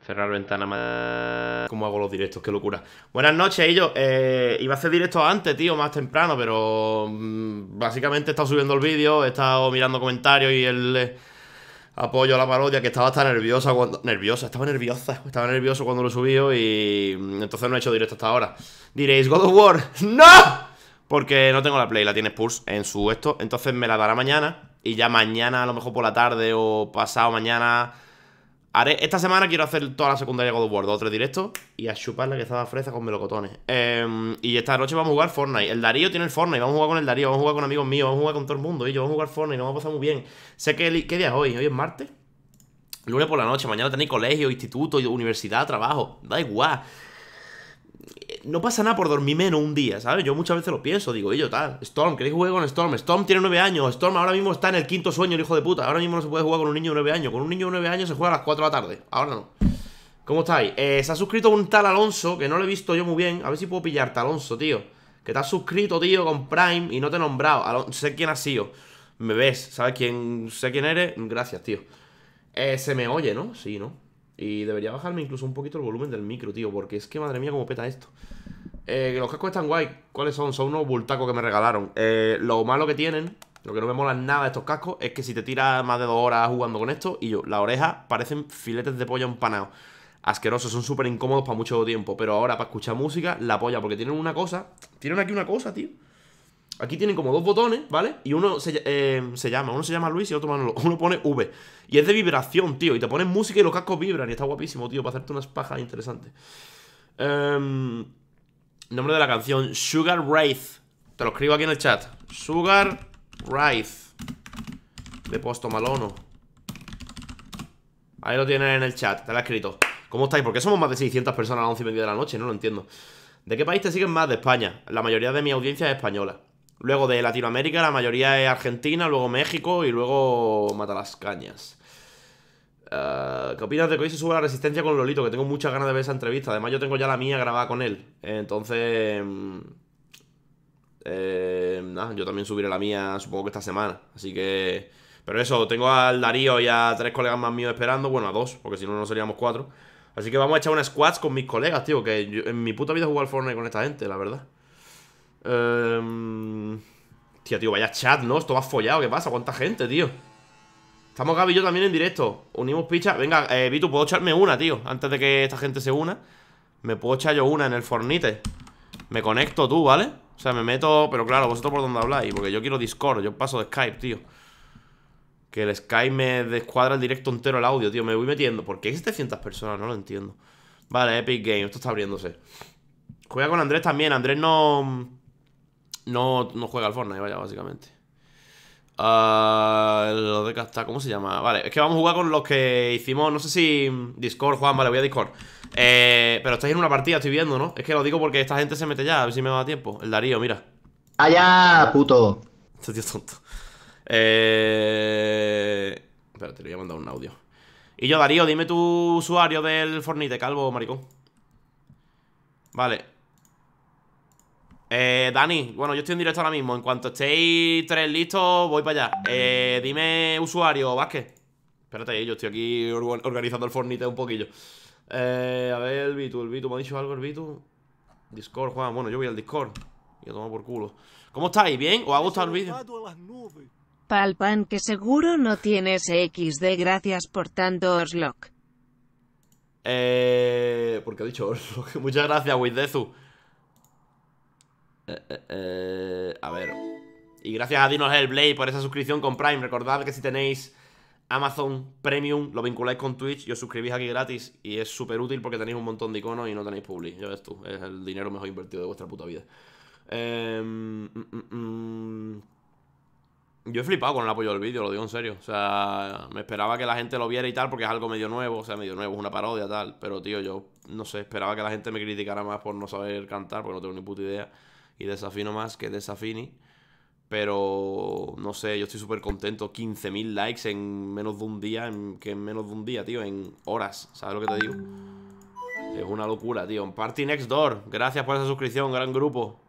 Cerrar ventana más... ¿Cómo hago los directos? Qué locura. Buenas noches, Illo. Iba a hacer directos antes, tío, más temprano, pero... básicamente he estado subiendo el vídeo, he estado mirando comentarios y el apoyo a la parodia, que estaba hasta nerviosa cuando... Estaba nervioso cuando lo subí y... entonces no he hecho directo hasta ahora. Diréis, God of War, ¡no! Porque no tengo la Play, la tiene Spurs en su esto. Entonces me la dará mañana. Y ya mañana, a lo mejor por la tarde o pasado mañana... Esta semana quiero hacer toda la secundaria God of War, 2 o 3 directos y a chupar la que estaba fresa con melocotones. Y esta noche vamos a jugar Fortnite. El Darío tiene el Fortnite, vamos a jugar con el Darío, vamos a jugar con amigos míos, vamos a jugar con todo el mundo. Y yo vamos a jugar Fortnite, nos vamos a pasar muy bien. Sé que... ¿Qué día es hoy? ¿Hoy es martes? Lunes por la noche, mañana tenéis colegio, instituto, universidad, trabajo. Da igual. No pasa nada por dormir menos un día, ¿sabes? Yo muchas veces lo pienso, digo, y yo tal. Storm, ¿queréis jugar con Storm? Storm tiene 9 años. Storm ahora mismo está en el quinto sueño, el hijo de puta. Ahora mismo no se puede jugar con un niño de 9 años. Con un niño de 9 años se juega a las 4 de la tarde. Ahora no. ¿Cómo estáis? Se ha suscrito un tal Alonso, que no lo he visto yo muy bien. A ver si puedo pillarte, Alonso, tío. Que te has suscrito, tío, con Prime y no te he nombrado. Sé quién has sido. Me ves, ¿sabes quién? Sé quién eres. Gracias, tío. Se me oye, ¿no? Sí, ¿no? Y debería bajarme incluso un poquito el volumen del micro, tío. Porque es que, madre mía, cómo peta esto. Que los cascos están guay. ¿Cuáles son? Son unos bultacos que me regalaron. Lo malo que tienen, lo que no me molan nada de estos cascos, es que si te tiras más de 2 horas jugando con esto, y yo, las orejas parecen filetes de pollo empanados. Asquerosos, son súper incómodos para mucho tiempo. Pero ahora, para escuchar música, la polla. Porque tienen una cosa. Tienen aquí una cosa, tío. Aquí tienen como 2 botones, ¿vale? Y uno se llama Luis y otro Manolo. Uno pone V. Y es de vibración, tío. Y te pones música y los cascos vibran. Y está guapísimo, tío, para hacerte unas pajas interesantes. Nombre de la canción, Sugar Wraith. Te lo escribo aquí en el chat. Sugar Wraith de Posto Malono. Ahí lo tienes en el chat, te lo he escrito. ¿Cómo estáis? ¿Por qué somos más de 600 personas a las 11:30 de la noche? No lo entiendo. ¿De qué país te siguen más? De España. La mayoría de mi audiencia es española. Luego de Latinoamérica, la mayoría es Argentina. Luego México y luego Matalascañas. ¿Qué opinas de que hoy se sube la Resistencia con Lolito? Que tengo muchas ganas de ver esa entrevista. Además yo tengo ya la mía grabada con él. Entonces... nada, yo también subiré la mía, supongo que esta semana. Así que... Pero eso, tengo al Darío y a 3 colegas más míos esperando. Bueno, a 2, porque si no, no seríamos 4. Así que vamos a echar unas squads con mis colegas, tío. Que yo, en mi puta vida he jugado al Fortnite con esta gente, la verdad. Tío, vaya chat, ¿no? Esto va follado, ¿qué pasa? ¿Cuánta gente, tío? Estamos Gaby y yo también en directo. Unimos picha. Venga, Vitu, ¿puedo echarme una, tío? Antes de que esta gente se una. Me puedo echar yo una en el Fornite. Me conecto tú, ¿vale? O sea, me meto... Pero claro, vosotros por dónde habláis. Porque yo quiero Discord, yo paso de Skype, tío. Que el Skype me descuadra el directo entero el audio, tío. Me voy metiendo. ¿Por qué hay 700 personas? No lo entiendo. Vale, Epic Games, esto está abriéndose. Juega con Andrés también. Andrés no juega al Fortnite, vaya, básicamente. Lo de Casta, ¿cómo se llama? Vale, es que vamos a jugar con los que hicimos. No sé si Discord, Juan, vale, voy a Discord. Pero estáis en una partida, estoy viendo, ¿no? Es que lo digo porque esta gente se mete ya, a ver si me da tiempo. El Darío, mira. ¡Allá, puto! Este tío es tonto. Espérate, le voy a mandar un audio. Y yo, Darío, dime tu usuario del Fortnite, calvo, maricón. Vale. Dani, bueno, yo estoy en directo ahora mismo. En cuanto estéis 3 listos, voy para allá. Dime usuario, Vázquez. Espérate, yo estoy aquí organizando el Fortnite un poquillo. A ver, el Vitu, ¿me ha dicho algo el Vitu? Discord, Juan, bueno, yo voy al Discord. Y a tomar por culo. ¿Cómo estáis? ¿Bien? ¿Os ha gustado el vídeo? Palpan, que seguro no tienes XD, gracias por tanto, Oslock. Porque ha dicho muchas gracias, Widezu. A ver. Y gracias a Dinos Hellblade por esa suscripción con Prime. Recordad que si tenéis Amazon Premium, lo vinculáis con Twitch y os suscribís aquí gratis. Y es súper útil porque tenéis un montón de iconos y no tenéis publi. Ya ves tú, es el dinero mejor invertido de vuestra puta vida. Yo he flipado con el apoyo del vídeo, lo digo en serio. O sea, me esperaba que la gente lo viera y tal porque es algo medio nuevo. O sea, medio nuevo, es una parodia tal. Pero, tío, yo no sé, esperaba que la gente me criticara más por no saber cantar, porque no tengo ni puta idea. Y desafino más que desafini. Pero, no sé, yo estoy súper contento. 15.000 likes en menos de un día. En menos de un día, tío, en horas. ¿Sabes lo que te digo? Es una locura, tío. Party Next Door, gracias por esa suscripción, gran grupo.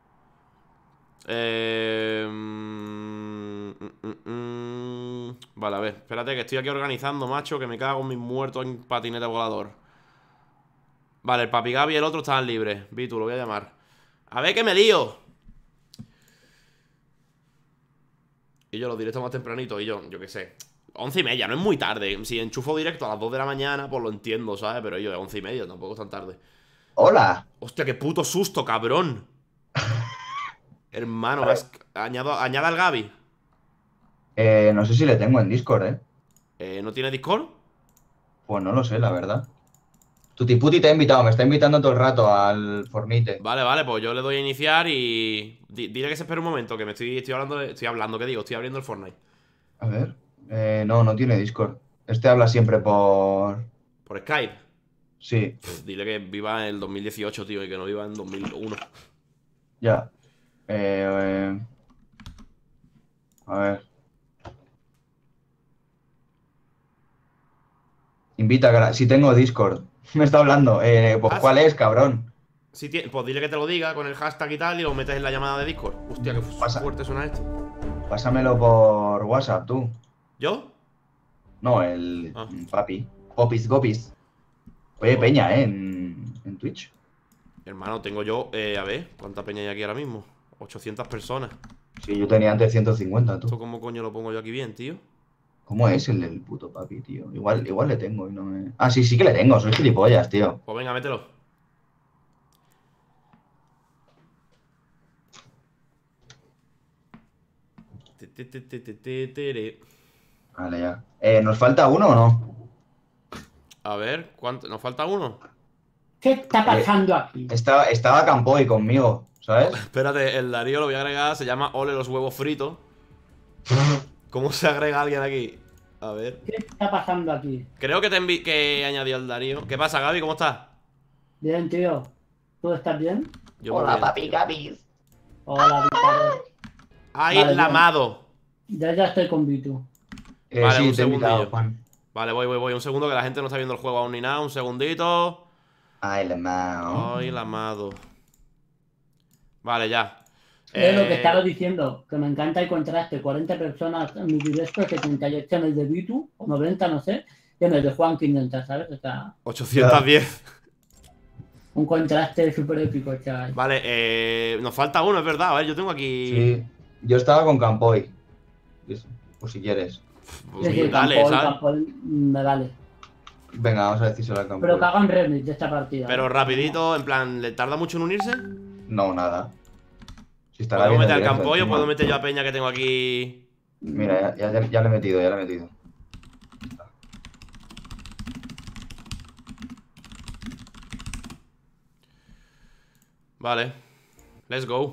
Vale, a ver, espérate que estoy aquí organizando, macho. Que me cago en mis muertos en patinete volador. Vale, el Papi Gaby y el otro estaban libres. Vitu, lo voy a llamar. A ver que me lío. Y yo los directos más tempranito. Y yo qué sé, 11:30, no es muy tarde. Si enchufo directo a las 2 de la mañana, pues lo entiendo, ¿sabes? Pero yo, 11:30, tampoco es tan tarde. Hola. Hostia, qué puto susto, cabrón. Hermano, añada al Gaby. No sé si le tengo en Discord, ¿No tiene Discord? Pues no lo sé, la verdad. Tutiputi te ha invitado, me está invitando todo el rato al Fornite. Vale, pues yo le doy a iniciar y... Dile que se espere un momento, que me estoy hablando, ¿qué digo? Estoy abriendo el Fortnite. A ver. No tiene Discord. Este habla siempre por... Por Skype. Sí, Dile que viva en el 2018, tío, y que no viva en 2001. ya. A ver. Invita, si tengo Discord. Me está hablando. Pues Ah, ¿cuál es, cabrón? Pues dile que te lo diga con el hashtag y tal y lo metes en la llamada de Discord. Hostia, qué Pasa. fuerte suena esto. Pásamelo por WhatsApp, tú. ¿Yo? No, el Ah. papi. Popis, Gopis. Oye, peña, en Twitch. Hermano, tengo yo, a ver, ¿cuánta peña hay aquí ahora mismo? 800 personas. Sí, yo tenía antes 150, ¿Esto tú. cómo coño lo pongo yo aquí bien, tío? ¿Cómo es el del puto papi, tío? Igual le tengo y no me... Ah, sí que le tengo, soy gilipollas, tío. Pues venga, mételo. Vale, ya. ¿Nos falta uno o no? A ver, ¿cuánto? ¿Nos falta uno? ¿Qué está pasando aquí? Estaba Campoy conmigo, ¿sabes? Espérate, el Darío lo voy a agregar, se llama Ole los huevos fritos. ¿Cómo se agrega alguien aquí? A ver. ¿Qué está pasando aquí? Creo que que añadió el Darío. ¿Qué pasa, Gaby? ¿Cómo estás? Bien, tío. ¿Tú estás bien? Yo muy bien, tío. Gabis. Hola, dictador. ¡Ay, Vale, el amado! Ya estoy con Vitu. Vale, Sí, un te he invitado, segundillo. Juan. Vale, voy. Un segundo que la gente no está viendo el juego aún ni nada. Un segundito. Ay, la mao. ¡Ay, el amado! Vale, ya. Es lo que estaba diciendo, que me encanta el contraste. 40 personas en mi directo, 78 en el de Vitu, o 90, no sé, y en el de Juan 500, ¿sabes? O sea, 810. un contraste súper épico, chaval. Vale, nos falta uno, es verdad. A ver, yo tengo aquí... Sí, yo estaba con Campoy. Pues si quieres. Pues Es decir, dale, Campoy, ¿sabes? Campoy, me vale. Venga, vamos a decírselo a Campoy. Pero que hagan remix de esta partida. Pero rapidito, en plan, ¿le tarda mucho en unirse? No, nada. Si estará ¿Puedo bien meter el al directo, Campoy o encima. puedo meter yo a Peña que tengo aquí? Mira, ya le he metido, ya le he metido. Vale. Let's go.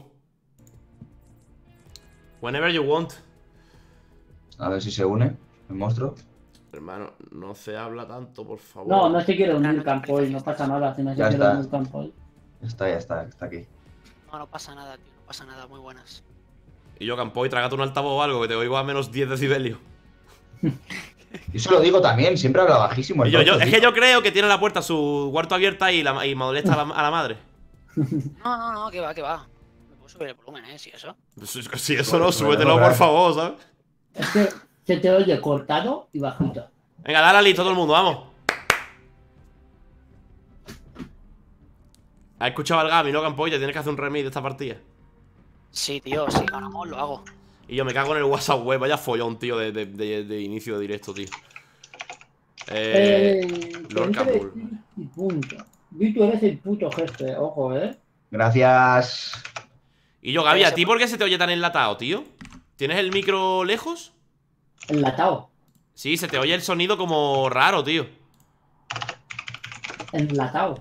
Whenever you want. A ver si se une el monstruo. Hermano, no se habla tanto, por favor. No se quiere unir Campoy, no pasa nada si no se Ya quiere está. unir Campoy. Está aquí. No pasa nada, tío, no pasa nada, muy buenas. Y yo, Campoy, trágate un altavoz o algo, que te oigo a menos 10 decibelios. Y eso lo digo también, siempre habla bajísimo. El Y yo, tonto, es tío. que yo creo que tiene la puerta, su cuarto abierta y me molesta a la madre. No, que va. Me puedo subir el volumen, si eso. Si eso no, Súbetelo, súbetelo, por crack. favor, ¿sabes? Es que se te oye cortado y bajito. Venga, dale a listo todo el mundo, vamos. ¿Has escuchado al Gaby, no, Campoy? Te tienes que hacer un remix de esta partida. Sí, tío, si ganamos lo hago. Y yo me cago en el WhatsApp web, vaya follón, tío, de inicio de directo, tío. Lord Campbell. Y punto. Vitu eres el puto jefe, ojo, Gracias. Y yo, Gaby, ¿a ti por qué se te oye tan enlatado, tío? ¿Tienes el micro lejos? Enlatado. Sí, se te oye el sonido como raro, tío. Enlatado.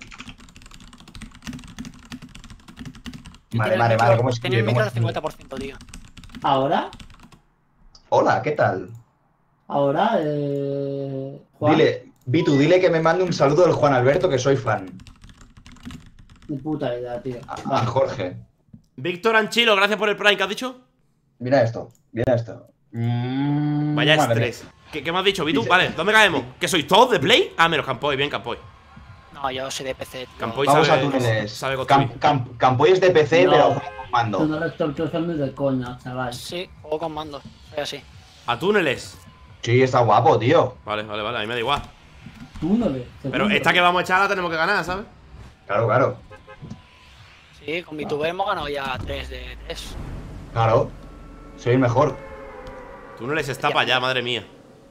Vale, ¿cómo Tiene el micro al escribe? 50%, tío. Ahora, Hola, ¿qué tal? ahora, Juan, Dile, Vitu, dile que me mande un saludo del Juan Alberto, que soy fan. ni puta idea, tío. A Jorge. Víctor Anchilo, gracias por el Prime, ¿qué has dicho? Mira esto. Vaya Madre estrés. ¿Qué me has dicho, Vitu? Vale, ¿dónde caemos? ¿Que sois todos de Play? Ah, menos Campoy, bien, Campoy. No, yo soy de PC, tío. Campoy Vamos sabe, a túneles. sabe construir. Campoy es de PC, No. pero juega con mando. Tú no eres tortuoso ni de coña, chaval. Sí, juego con mando, soy así. A túneles. Sí, está guapo, tío. Vale, a mí me da igual. túneles. Pero esta que vamos a echar la tenemos que ganar, ¿sabes? Claro, claro. Sí, con VTuber hemos ganado ya 3 de 3. Claro. Soy el mejor. Túneles está para allá, madre mía.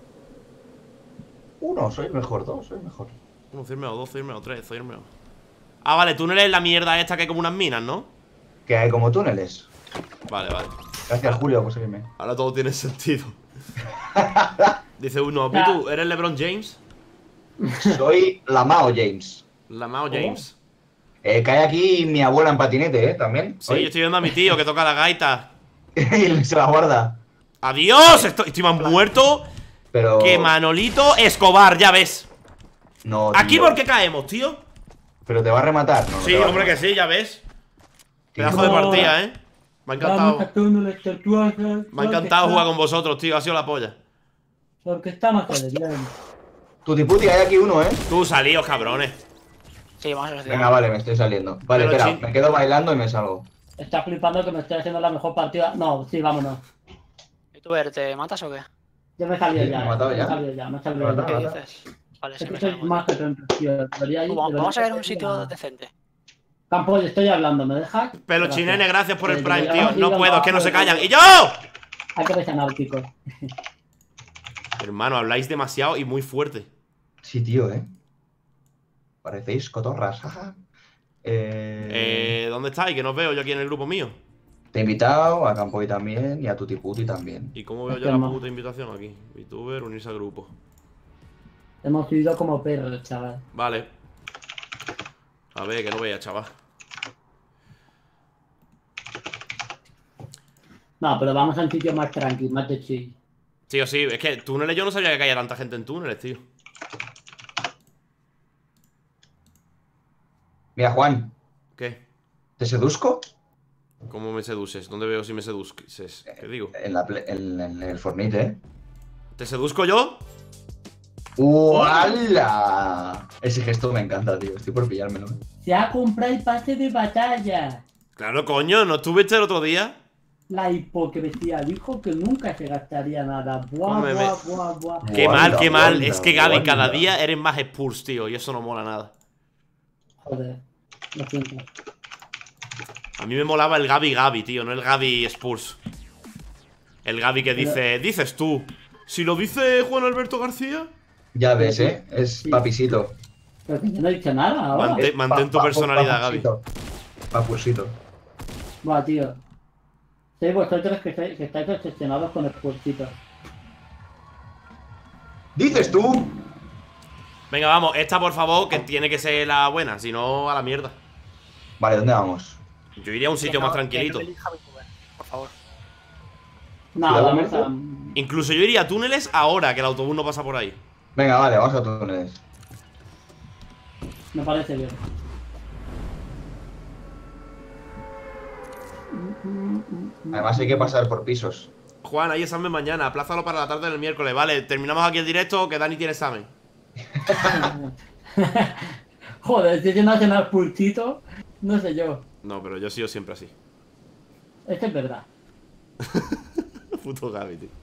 1, soy el mejor. 2, soy el mejor. 1, firmeo, 2, firmeo, 3, firmeo. Ah, vale, túneles es la mierda esta que hay como unas minas, ¿no? Que hay como túneles. Vale, vale. Gracias, Julio, por seguirme. Ahora todo tiene sentido. Dice uno, ¿tú eres LeBron James? Soy Lamao James. Lamao James. Cae aquí mi abuela en patinete, también. Sí, yo estoy viendo a mi tío que toca la gaita. Y se la guarda. ¡Adiós! Estoy más muerto Pero. que Manolito Escobar, ya ves. No, ¿Aquí tío. por qué caemos, tío? Pero te va a rematar, ¿no? Sí, hombre, que sí, ya ves. Pedazo de partida, ¿eh? Me ha Vamos a encantado. túneles tortuosos. Me ha encantado jugar con vosotros, tío. Ha sido la polla. Porque estamos bien. Tutiputi, hay aquí uno, ¿eh? Tú salíos, cabrones. Sí, vamos a ver. Venga, vale, me estoy saliendo. Vale, Pero espera, me quedo bailando y me salgo. Está flipando que me estoy haciendo la mejor partida. No, sí, vámonos. VTuber, ¿te matas o qué? Yo me he salido Sí, ya. me he matado ya. Me he salido ya, me he salido Me he ya. matado. ¿Qué dices? Vale, Es sí, que me soy salgo. más que tonto, tío. Vamos a ver un sitio decente. Campo, yo estoy hablando, ¿me dejas? Pero Chinene, gracias por el Prime, tío. Deberíamos No ir puedo, es que no se abajo, callan. ¡Y yo! Hay que resanar, chicos. Hermano, habláis demasiado y muy fuerte. Sí, tío, Parecéis cotorras, jaja. ¿Dónde estáis? Que no os veo yo aquí en el grupo mío. Te he invitado a Campoy también y a Tutiputi también. ¿Y cómo veo Es yo que la no. puta invitación aquí? VTuber, unirse al grupo. Hemos ido como perros, chaval. Vale. A ver, que no vea, chaval. No, pero vamos a un sitio más tranquilo, más de chill. Tío, sí, es que túneles yo no sabía que caía tanta gente en túneles, tío. Mira, Juan, ¿Qué? ¿te seduzco? ¿Cómo me seduces? ¿Dónde veo si me seduces? ¿Qué digo? En el Fortnite, ¿Te seduzco yo? ¡Uala! Ese gesto me encanta, tío. Estoy por pillármelo. Se ha comprado el pase de batalla. Claro, coño, ¿no estuviste el otro día? La hipocresía dijo que nunca se gastaría nada. Buah, Hombre, buah, buah, buah. Qué mal, qué mal. Guarda, Es que Gaby, guarda. cada día eres más Spurs, tío. Y eso no mola nada. Joder, lo siento. A mí me molaba el Gaby, tío, no el Gaby Spurs. El Gaby que dice, dices tú. Si lo dice Juan Alberto García, Ya ves, Es Sí. papisito. Pero que yo no he dicho nada ahora. Mantén tu personalidad, Gaby. Papusito. Buah, tío. Sois vosotros que estáis obsesionados con el pulsito. ¡Dices tú! venga, vamos, esta por favor, que tiene que ser la buena, si no a la mierda. Vale, ¿dónde vamos? Yo iría a un sitio más tranquilito. Que no me elija VTuber, por favor. No, ¿Ciudad vamos de a... Incluso yo iría a túneles ahora, que el autobús no pasa por ahí. Venga, vale, vamos a túneles. Me parece bien. Además hay que pasar por pisos. Juan, hay examen mañana, aplázalo para la tarde del miércoles. Vale, terminamos aquí el directo, que Dani tiene examen. Joder, si no hacen al pulsito, no sé yo. No, pero yo he sido siempre así. Esto es verdad. Puto Gaby, tío.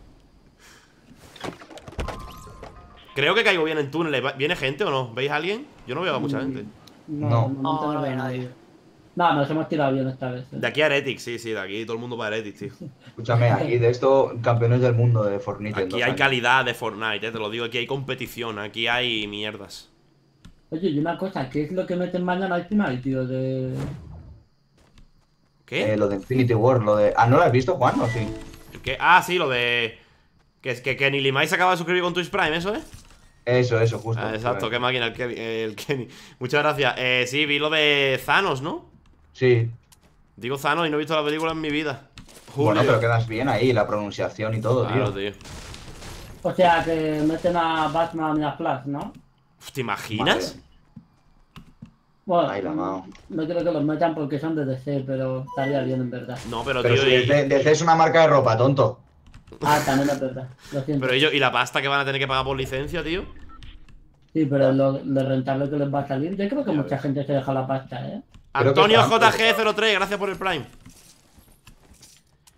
Creo que caigo bien en túneles. ¿Viene gente o no? ¿Veis a alguien? Yo no veo a mucha gente. No. No, no veo hay a nadie. No, nos hemos tirado bien esta vez. De aquí a Heretics, sí, de aquí todo el mundo va a Heretics, tío. Escúchame, aquí de esto, campeones del mundo de Fortnite. en Aquí 2 hay años. calidad de Fortnite, te lo digo. Aquí hay competición, aquí hay mierdas. Oye, y una cosa, ¿qué es lo que meten mañana al final, tío? De... ¿Qué? Lo de Infinity War, lo de... ¿no lo has visto, Juan, o sí? ¿Qué? Ah, sí, lo de... Que Kenny Limay se acaba de suscribir con Twitch Prime, ¿eso es? Eso, justo. Ah, exacto, qué máquina el Kenny. Muchas gracias. Sí, vi lo de Thanos, ¿no? Sí. Digo Thanos y no he visto la película en mi vida. Bueno, pero quedas bien ahí, la pronunciación y todo, Claro, tío. tío. O sea, que meten a Batman y a Flash, ¿no? ¿Te imaginas? Bueno, Ay, la mao. no creo que los metan porque son de DC, pero estaría bien en verdad. No, pero Pero tío, si DC es una marca de ropa, tonto. Ah, también es verdad. Lo siento. pero ellos, ¿y la pasta que van a tener que pagar por licencia, tío? Sí, pero lo rentable que les va a salir. Yo creo que Ya mucha ves. gente se deja la pasta, ¿eh? Creo que Antonio está- JG03, gracias por el Prime.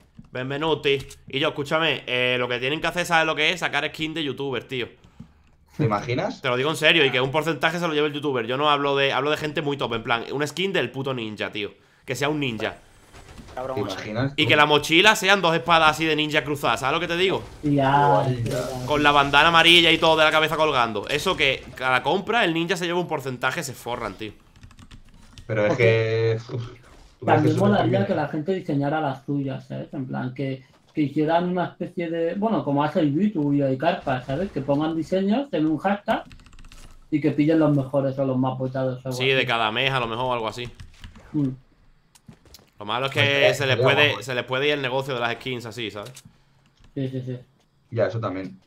Benvenuti. Y yo, escúchame, lo que tienen que hacer, ¿sabes lo que es? Sacar skin de youtubers, tío. ¿Te imaginas? Te lo digo en serio, y que un porcentaje se lo lleve el youtuber. Yo no hablo de gente muy top, en plan, una skin del puto ninja, tío. Que sea un ninja. La ¿Te broma. imaginas? Y que la mochila sean 2 espadas así de ninja cruzadas, ¿sabes lo que te digo? Y ya. Con la bandana amarilla y todo de la cabeza colgando. Eso que cada compra el ninja se lleva un porcentaje, se forran, tío. Pero es Ok. que... ¿tú crees que También eso molaría conviene? que la gente diseñara las suyas, ¿sabes? En plan, que hicieran una especie de. Bueno, como hace el YouTube y hay carpas, ¿sabes? Que pongan diseños en un hashtag y que pillen los mejores o los más votados. o algo Sí, de así. cada mes a lo mejor o algo así. Mm. Lo malo es Pues que estaría guapo. se les puede ir el negocio de las skins así, ¿sabes? Sí, sí, sí. Ya, eso también.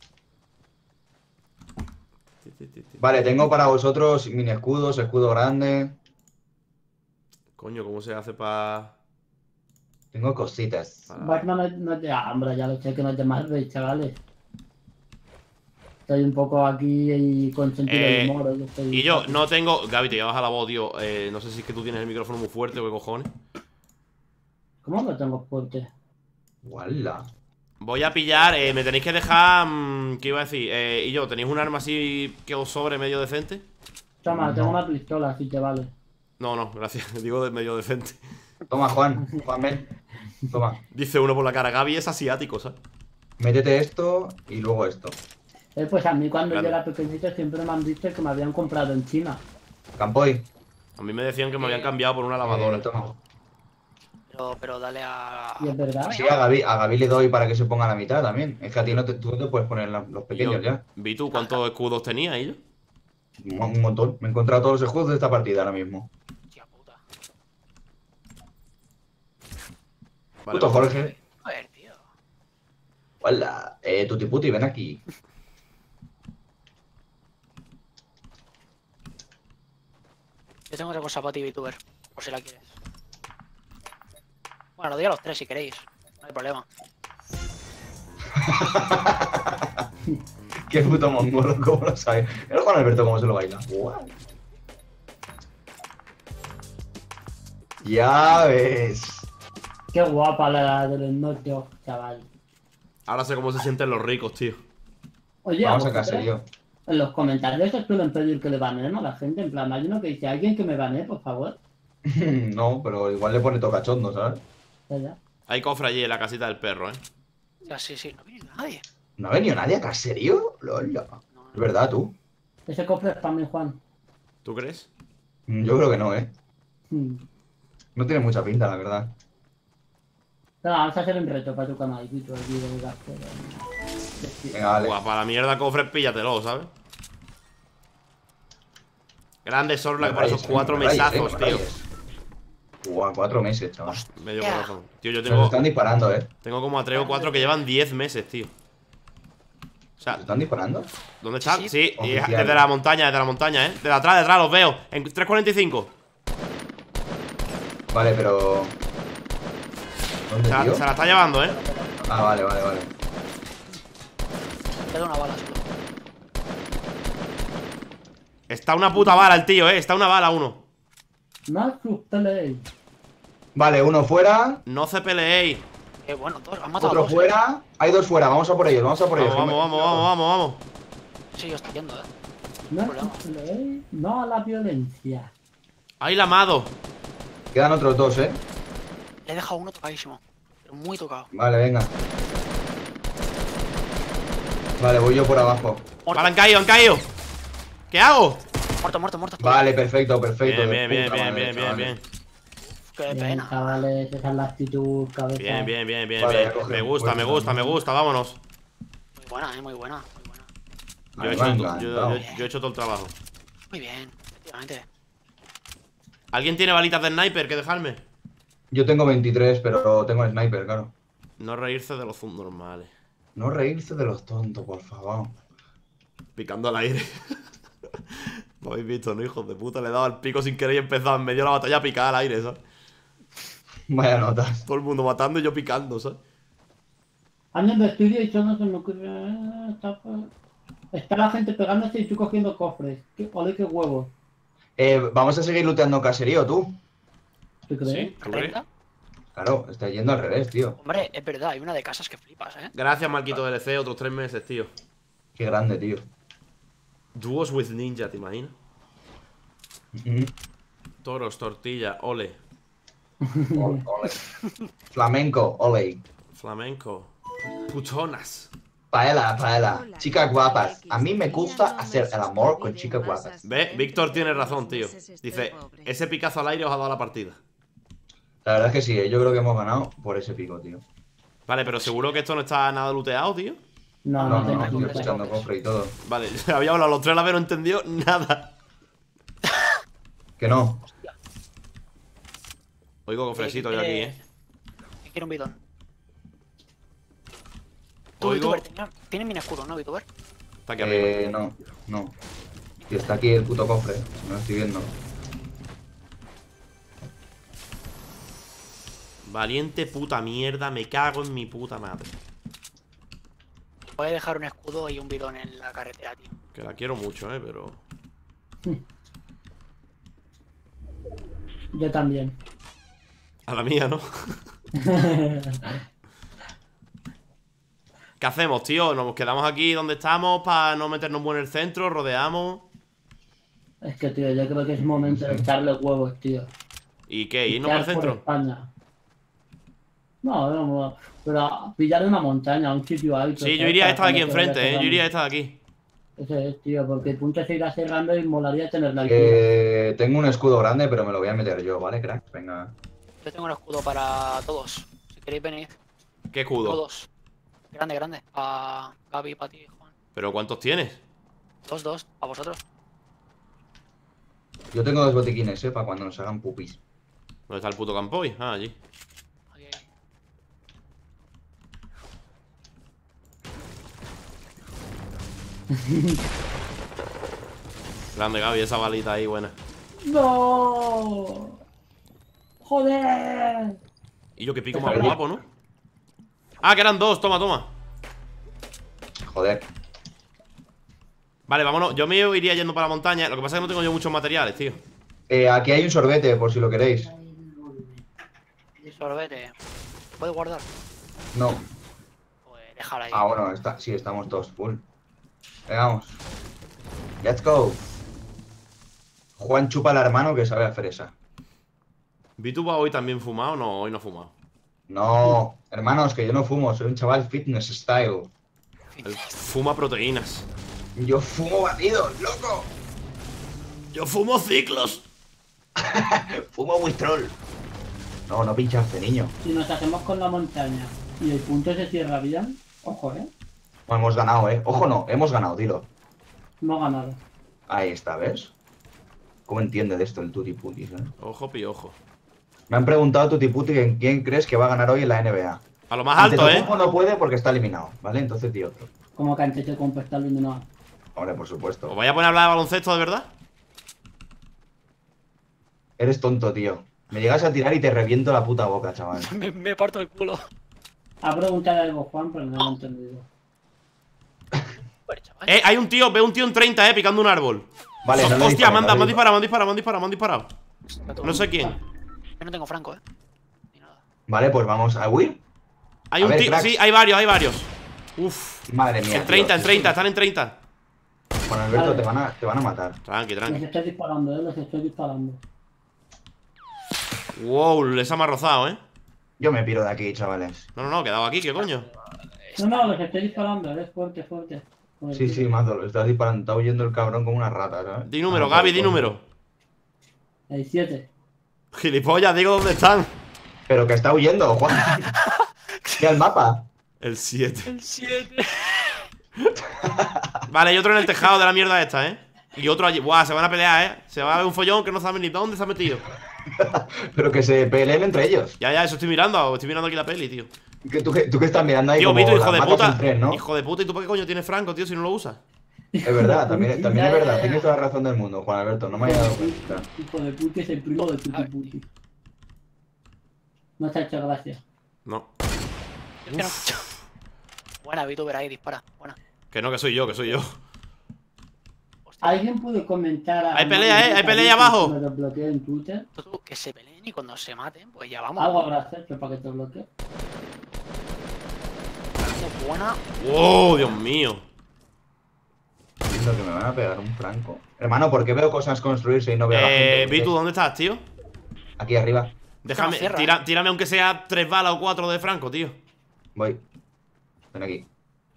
Vale, tengo para vosotros mini escudos, escudo grande. Coño, ¿cómo se hace para...? Tengo cositas. Batman no es de. Ah, hombre, ya lo sé que no es de Marvel, chavales. Estoy un poco aquí y con sentido del humor. Y yo no tengo... Gaby, te voy a bajar la voz, tío. No sé si es que tú tienes el micrófono muy fuerte o qué cojones. ¿Cómo lo tengo fuerte? ¡Wala! Voy a pillar... me tenéis que dejar... ¿qué iba a decir? Y yo, ¿tenéis un arma así que os sobre medio decente? Toma, No. tengo una pistola, así te vale. No, no, gracias. Digo de medio decente. Toma, Juan. Juan, ven. Toma. Dice uno por la cara. Gaby es asiático, ¿sabes? Métete esto y luego esto. Pues a mí cuando Grande. yo era pequeñito siempre me han dicho que me habían comprado en China. Campoy. A mí me decían que me habían cambiado por una lavadora. Toma. Pero dale a. Y es verdad. Sí, a Gaby le doy para que se ponga a la mitad también. Es que a ti tú no te puedes poner los Y pequeños yo, ya. ¿vi tú cuántos escudos tenía y yo? Un montón. Me he encontrado todos los escudos de esta partida ahora mismo. Hostia puta. Vale, Puto vamos. Jorge. Joder, tío. Hola. Tuti puti, ven aquí. Yo tengo otra cosa para ti, VTuber. Por si la quieres. Bueno, lo doy a los 3 si queréis. No hay problema. Qué puto mongolo, ¿cómo lo sabe? El Juan Alberto cómo se lo baila. What? Ya ves. Qué guapa la de los norte, chaval. Ahora sé cómo se sienten los ricos, tío. Oye, Vamos a vosotros, caserío. en los comentarios se suelen pedir que le baneen a la gente. En plan, hay uno que dice, ¿alguien que me banee, por favor? No, pero igual le pone tocachondo, ¿sabes? Ya, ya. Hay cofre allí en la casita del perro, ¿eh? Ya, sí, sí. No viene nadie. ¿No ha venido nadie a caserío? Lola. No, Es verdad, tú. Ese cofre es para mí, Juan. ¿Tú crees? Yo creo que no, ¿eh? Hmm. No tiene mucha pinta, la verdad. Pero vamos a hacer un reto para tu canal, Vito, el vídeo de gasto. Venga, vale. Buah, para la mierda cofre, píllatelo, ¿sabes? Grande Sorla, que por esos 4 mesazos, tío. Buah, 4 meses, chaval. Medio Ya. corazón. Tío, yo Nos están disparando, ¿eh? tengo como a 3 o 4 que llevan 10 meses, tío. O sea, ¿Nos están disparando? ¿dónde están? Sí, Sí, y Oficial. desde la montaña, ¿eh? De atrás, los veo. En 3:45. Vale, pero... ¿Dónde, Se tío? la está llevando, ¿eh? Ah, vale. te doy una bala solo. Está una puta bala el tío, ¿eh? Está una bala uno. No asusteis. Vale, uno fuera, No se peleéis. Bueno, dos. Han matado a otro dos. fuera. Hay dos fuera, vamos a por ellos, vamos a por ellos. Vamos. Sí, yo estoy yendo, No Problema. asusteis. No a la violencia. Ahí la amado. Quedan otros dos, ¿eh? Le he dejado uno tocadísimo. Pero muy tocado. Vale, venga. Vale, voy yo por abajo. Muerto, Vale, han caído. ¿Qué hago? muerto. Vale, perfecto. Bien. de puta madre, chaval. Qué Bien, pena. chavales, esa es la actitud, cabeza. Bien. Vale, ya coge Me un gusta, puesto. vámonos. Muy buena, muy buena. Yo he, Me ha hecho, encantado. yo he hecho todo el trabajo. Muy bien, efectivamente. ¿Alguien tiene balitas de sniper que dejarme? Yo tengo 23, pero tengo el sniper, claro. No reírse de los normales. No reírse de los tontos, por favor. Picando al aire. Lo habéis visto, ¿no, hijos de puta? Le he dado al pico sin querer y he empezado en medio de la batalla a picar al aire, ¿sabes? Vaya notas. Todo el mundo matando y yo picando, ¿sabes? Años de estudio y solo se me ocurre. Está la gente pegándose y tú cogiendo cofres. Ole, qué huevos. Vamos a seguir looteando caserío, tú. ¿Tú crees? ¿Tú crees? ¿Renta? Claro, está yendo al revés, tío. Hombre, es verdad, hay una de casas que flipas, ¿eh? Gracias, Marquito DLC, otros 3 meses, tío. Qué grande, tío. Duos with ninja, ¿te imaginas? Mm. Toros, tortilla, ole. Ole. Flamenco, ole. Flamenco. Putonas. Paella, paella. Chicas guapas. A mí me gusta hacer el amor con chicas guapas. Ve, Víctor tiene razón, tío. Dice, ese picazo al aire os ha dado la partida. La verdad es que sí, yo creo que hemos ganado por ese pico, tío. Vale, pero seguro que esto no está nada looteado, tío. No, No, no, tengo estoy que echando cofre y todo. Vale, había hablado los tres a la vez, no entendió nada. Que no. Oigo cofrecito yo aquí, Quiero un bidón. Tú, Oigo. VTuber, tienes mini escudo, ¿no, VTuber? Está aquí arriba. No, no. Y está aquí el puto cofre, no lo estoy viendo. Valiente puta mierda, me cago en mi puta madre. Voy a dejar un escudo y un bidón en la carretera, tío. Que la quiero mucho, pero... Yo también. A la mía, ¿no? ¿Qué hacemos, tío? ¿Nos quedamos aquí donde estamos para no meternos muy en el centro? ¿Rodeamos? Es que, tío, yo creo que es momento de echarle huevos, tío. ¿Y qué? ¿Irnos para el Pillar por centro? España. No, pero pillar una montaña, un sitio alto. Sí, yo ¿sabes? iría a Para esta de aquí cuando se vaya enfrente, cerrando. Yo iría a esta de aquí. Ese es, tío, porque el punto se irá cerrando y molaría tenerla aquí. Tengo un escudo grande, pero me lo voy a meter yo, ¿vale, crack? Venga. Yo tengo un escudo para todos. Si queréis venir, ¿Qué escudo? todos. Grande, grande. Para Gaby, para ti, Juan. ¿Pero cuántos tienes? Dos, a vosotros. Yo tengo 2 botiquines, para cuando nos hagan pupis. ¿Dónde está el puto campoy? Ah, allí. Aquí. Grande, Gaby, esa balita ahí, buena. ¡No! ¡Joder! Y yo que pico más guapo, ¿no? Ah, que eran dos, toma, toma. Joder. Vale, vámonos, yo me iría yendo para la montaña. Lo que pasa es que no tengo yo muchos materiales, tío. Aquí hay un sorbete, por si lo queréis. Sorbete. ¿Puedes guardar? No. Pues dejar ahí. Ah, bueno, sí, estamos todos full. Venga, vamos. Let's go. Juan chupa al hermano que sabe a fresa. ¿Vituba hoy también fumado? No, hoy no ha fumado. No, hermanos, que yo no fumo, soy un chaval fitness style. Él fuma proteínas. Yo fumo batidos, loco. Yo fumo ciclos. Fumo Wistrol. No, no pinchaste, niño. Si nos hacemos con la montaña y el punto se cierra bien, ojo, No, hemos ganado, Ojo, no, hemos ganado, dilo. no ha ganado. Ahí está, ¿ves? ¿Cómo entiende de esto el Tutti Putis, Ojo, piojo. Me han preguntado Tutti Puti que quién crees que va a ganar hoy en la NBA. A lo más alto, Antetokounmpo no puede porque está eliminado, ¿vale? Entonces di otro. Como que antes de comprar eliminado. Hombre, por supuesto. ¿Os vais a poner a hablar de baloncesto de verdad? Eres tonto, tío. Me llegas a tirar y te reviento la puta boca, chaval. Me parto el culo. Ha preguntado algo Juan, pero no lo he entendido. Bueno, chaval. Hay un tío, veo un tío en 30, picando un árbol. Vale, no le Hostia, dispares, me han no le disparado, me han disparado. No sé quién. Yo no tengo franco, Ni nada. Vale, pues vamos a huir. Hay A un ver, tío, cracks. sí, hay varios. Uf. Madre mía. En 30, tío. en 30, están en 30. Juan Alberto, Vale. te van a matar. Tranqui, Les tranqui. estoy disparando, les estoy disparando. Wow, les ha rozado, Yo me piro de aquí, chavales. No, quedado aquí, ¿qué coño? No, les estoy disparando, es fuerte, fuerte. Con el Sí, tiro. sí, mazo, lo estás disparando. Está huyendo el cabrón como una rata, ¿sabes? Di número, Ah, Gaby, por di favor. número. Hay 7. Gilipollas, digo dónde están. Pero que está huyendo, Juan. Mira el mapa. El 7. El 7. Vale, hay otro en el tejado de la mierda esta, Y otro allí. Buah, se van a pelear, Se va a ver un follón que no sabe ni dónde se ha metido. Pero que se peleen entre ellos. Ya, eso estoy mirando aquí la peli, tío. ¿Tú que estás mirando ahí Tío, como Vito, hijo las de vacas puta. en tren, ¿no? Hijo de puta, ¿y tú por qué coño tienes franco, tío, si no lo usas? Es verdad, también es verdad. Tienes toda la razón del mundo, Juan Alberto. No me había dado cuenta. Hijo de puti es el primo de Tutti Puti. No te ha hecho gracia. No. Buena, VTuber ahí, dispara. Buena. Que no, que soy yo. Hostia. ¿Alguien puede comentar a Hay pelea, hay pelea ahí abajo. Me lo bloqueo en Twitter. Tú, que se peleen y cuando se maten, pues ya vamos. Algo habrá hecho para que te bloquee. Buena. Wow, Dios mío. Lo que me van a pegar un franco. Hermano, ¿por qué veo cosas construirse y no veo a la gente? Vitu, ¿dónde estás, tío? Aquí arriba. Déjame, cierra. tírame aunque sea 3 balas o 4 de Franco, tío. Voy. Ven aquí.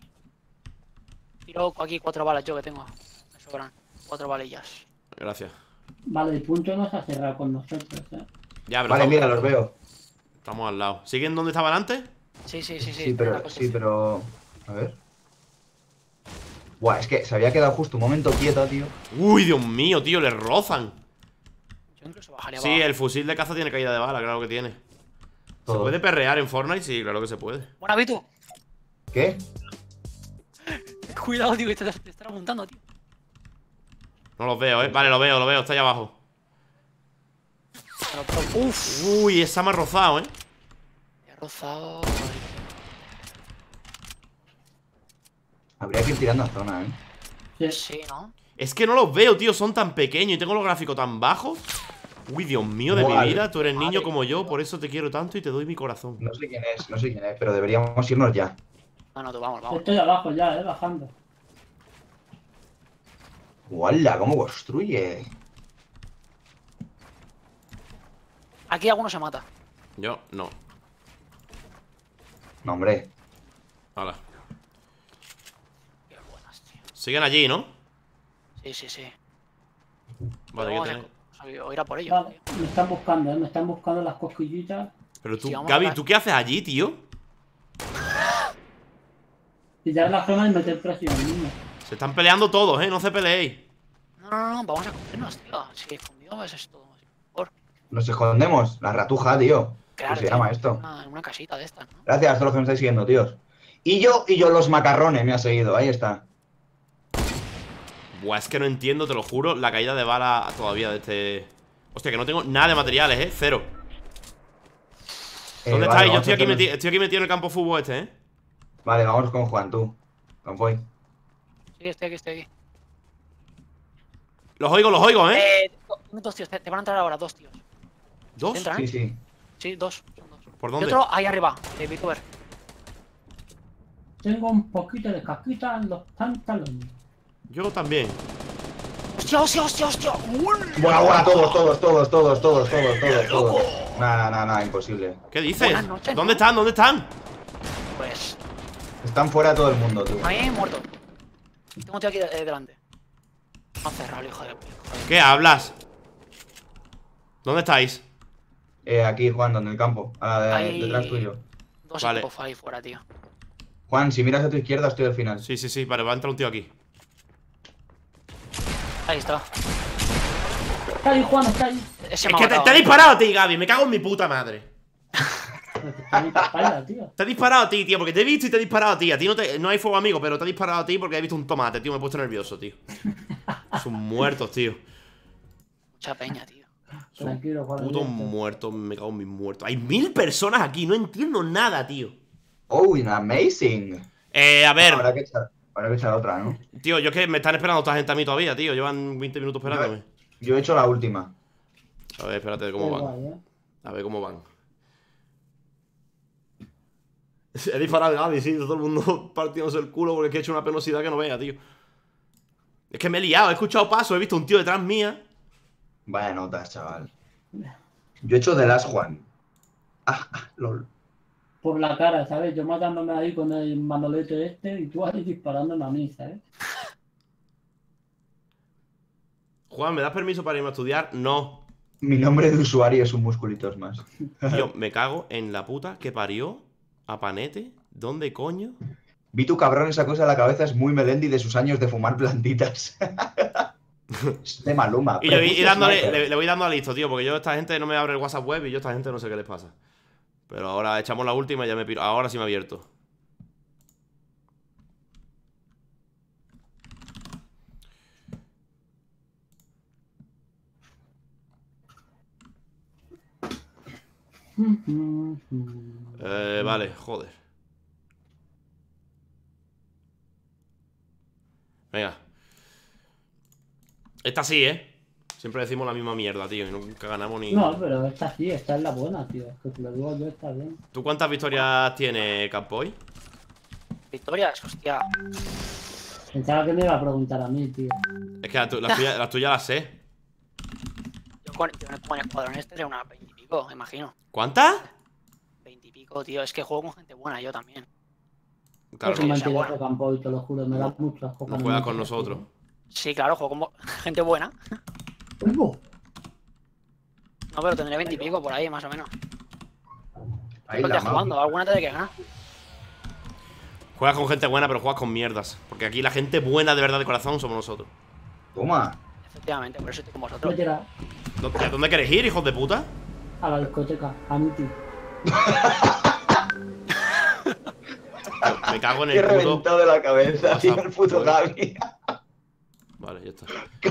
Tiro aquí 4 balas yo que tengo. Me sobran 4 balillas. Gracias. Vale, el punto no se ha cerrado con nosotros, Ya, pero Vale, estamos, mira, los veo. estamos al lado. ¿Siguen donde estaban antes? Sí. Sí, pero... A ver. Buah, es que se había quedado justo un momento quieto, tío. Uy, Dios mío, tío, le rozan. Yo incluso bajaría Sí, abajo. el fusil de caza tiene caída de bala, claro que tiene. ¿Se Todo. puede perrear en Fortnite? Sí, claro que se puede. Buena, Vitu. ¿Qué? Cuidado, tío, que te están apuntando, tío. No los veo, Vale, lo veo, está ahí abajo. Uf. Uy, esa me ha rozado, He rozado. Habría que ir tirando a zona, Sí. Sí, ¿no? Es que no los veo, tío, son tan pequeños y tengo los gráficos tan bajos. Uy, Dios mío de mi Vale. vida, tú eres niño como yo, por eso te quiero tanto y te doy mi corazón. No sé quién es, pero deberíamos irnos ya. No, tú vamos. Estoy abajo ya, bajando. ¡Hola! ¿Cómo construye? Aquí alguno se mata. Yo, no. No, hombre. Hala. Qué buenas, tío. Siguen allí, ¿no? Sí. Vale, Vamos que a tener. o ir a por ellos. Vale, me están buscando las cosquillitas. Pero tú, Sí, vamos a Gaby, ver. ¿tú qué haces allí, tío? Pillar la zona y meter presión, niño. Se están peleando todos, no se peleéis. No, vamos a escondernos, tío. Si escondido es esto. Por Nos escondemos. La ratuja, tío. claro, ¿Cómo se llama tío, esto? en una casita de estas, ¿no? Gracias a todos los que me estáis siguiendo, tíos. Y yo los macarrones me ha seguido. Ahí está. Buah, es que no entiendo, te lo juro, la caída de bala todavía de este... Hostia, que no tengo nada de materiales, cero. ¿Dónde vale, estáis? Yo vamos estoy a aquí, hacer- estoy aquí metido en el campo fútbol este, Vale, vamos con Juan, tú. Voy. Sí, estoy aquí. Los oigo, Dos tíos, te van a entrar ahora, 2 tíos. ¿Dos? ¿Te entran? Sí, sí. Sí, 2. Son 2. ¿Por Y dónde? otro ahí arriba, de VTuber. Tengo un poquito de casquita en los pantalones. Yo también. ¡Hostia! Buah, todos. Nada, imposible. ¿Qué dices? Buenas noches, ¿Dónde ¿no? están? Pues, Están fuera todo el mundo, tú. a mí he muerto. Tengo un tío aquí delante. Han cerrado, hijo de... ¿Qué hablas? ¿Dónde estáis? Aquí, Juan, donde el campo. Ahí. Detrás tuyo. Dos Vale. equipos ahí fuera, tío. Juan, si miras a tu izquierda, estoy al final. Sí, vale, va a entrar un tío aquí. Ahí está. Está ahí, Juan, está ahí. Ese Es me ha que te matado, he disparado a ti, Gaby, me cago en mi puta madre. Pero que está en tu espalda, tío. Te he disparado a ti, tío, porque te he visto y te he disparado a ti. A ti no hay fuego amigo, pero te he disparado a ti porque he visto un tomate, tío. Me he puesto nervioso, tío. Son muertos, tío. Mucha peña, tío. Son Tranquilo, Juan. putos olvídate. muertos, me cago en mis muertos. Hay 1000 personas aquí, no entiendo nada, tío. Oh, amazing. A ver, Habrá que echar otra, ¿no? tío, yo es que me están esperando esta gente a mí todavía, tío. Llevan 20 minutos esperándome. Yo he hecho la última. A ver, espérate cómo Qué van. guay, A ver cómo van. He disparado a Gaby, sí, todo el mundo partiéndose el culo porque es que he hecho una penosidad que no vea, tío. Es que me he liado, he escuchado pasos, he visto un tío detrás mía. Vaya notas, chaval. Yo he hecho The Last Juan. Lol. Por la cara, ¿sabes? Yo matándome ahí con el mandolete este y tú ahí disparándome a mí, ¿sabes? Juan, ¿me das permiso para irme a estudiar? No. Mi nombre de usuario es un musculitos más. Tío, me cago en la puta que parió a Panete. ¿Dónde coño? Vi tu cabrón, esa cosa en la cabeza es muy Melendi de sus años de fumar plantitas. Es de Maluma. Y yo Prepucio dándole, sniper. le voy dando a listo, tío, porque yo esta gente no me abre el WhatsApp web y yo esta gente no sé qué les pasa. Pero ahora echamos la última y ya me piro. Ahora sí me ha abierto. Vale, joder. Venga. Esta sí, Siempre decimos la misma mierda, tío, y nunca ganamos ni... No, pero esta sí, esta es la buena, tío. Es que te lo digo yo, está bien. ¿Tú cuántas victorias tienes, Campoy? Victorias, hostia. Pensaba que me iba a preguntar a mí, tío. Es que las tuyas las sé. Yo con el escuadrón este era una 20 y pico, me imagino. ¿Cuántas? 20 y pico, tío. Es que juego con gente buena yo también. Claro, Es un no, mentiroso campo y te lo juro, me da mucho asco. no juegas con nosotros. Sí, claro, juego con gente buena. ¡Uy! No, pero tendré 20 y pico por ahí, más o menos. Ahí Todo el la día jugando, alguna te que ganar. Juegas con gente buena, pero juegas con mierdas. Porque aquí la gente buena de verdad de corazón somos nosotros. Toma. Efectivamente, por eso estoy con Me vosotros. tira ¿Dónde queréis ir, hijos de puta? a la discoteca, a Miti. Me cago en Qué el puto. reventado de la cabeza, tío, el puto Bueno. Gaby. Vale, ya está.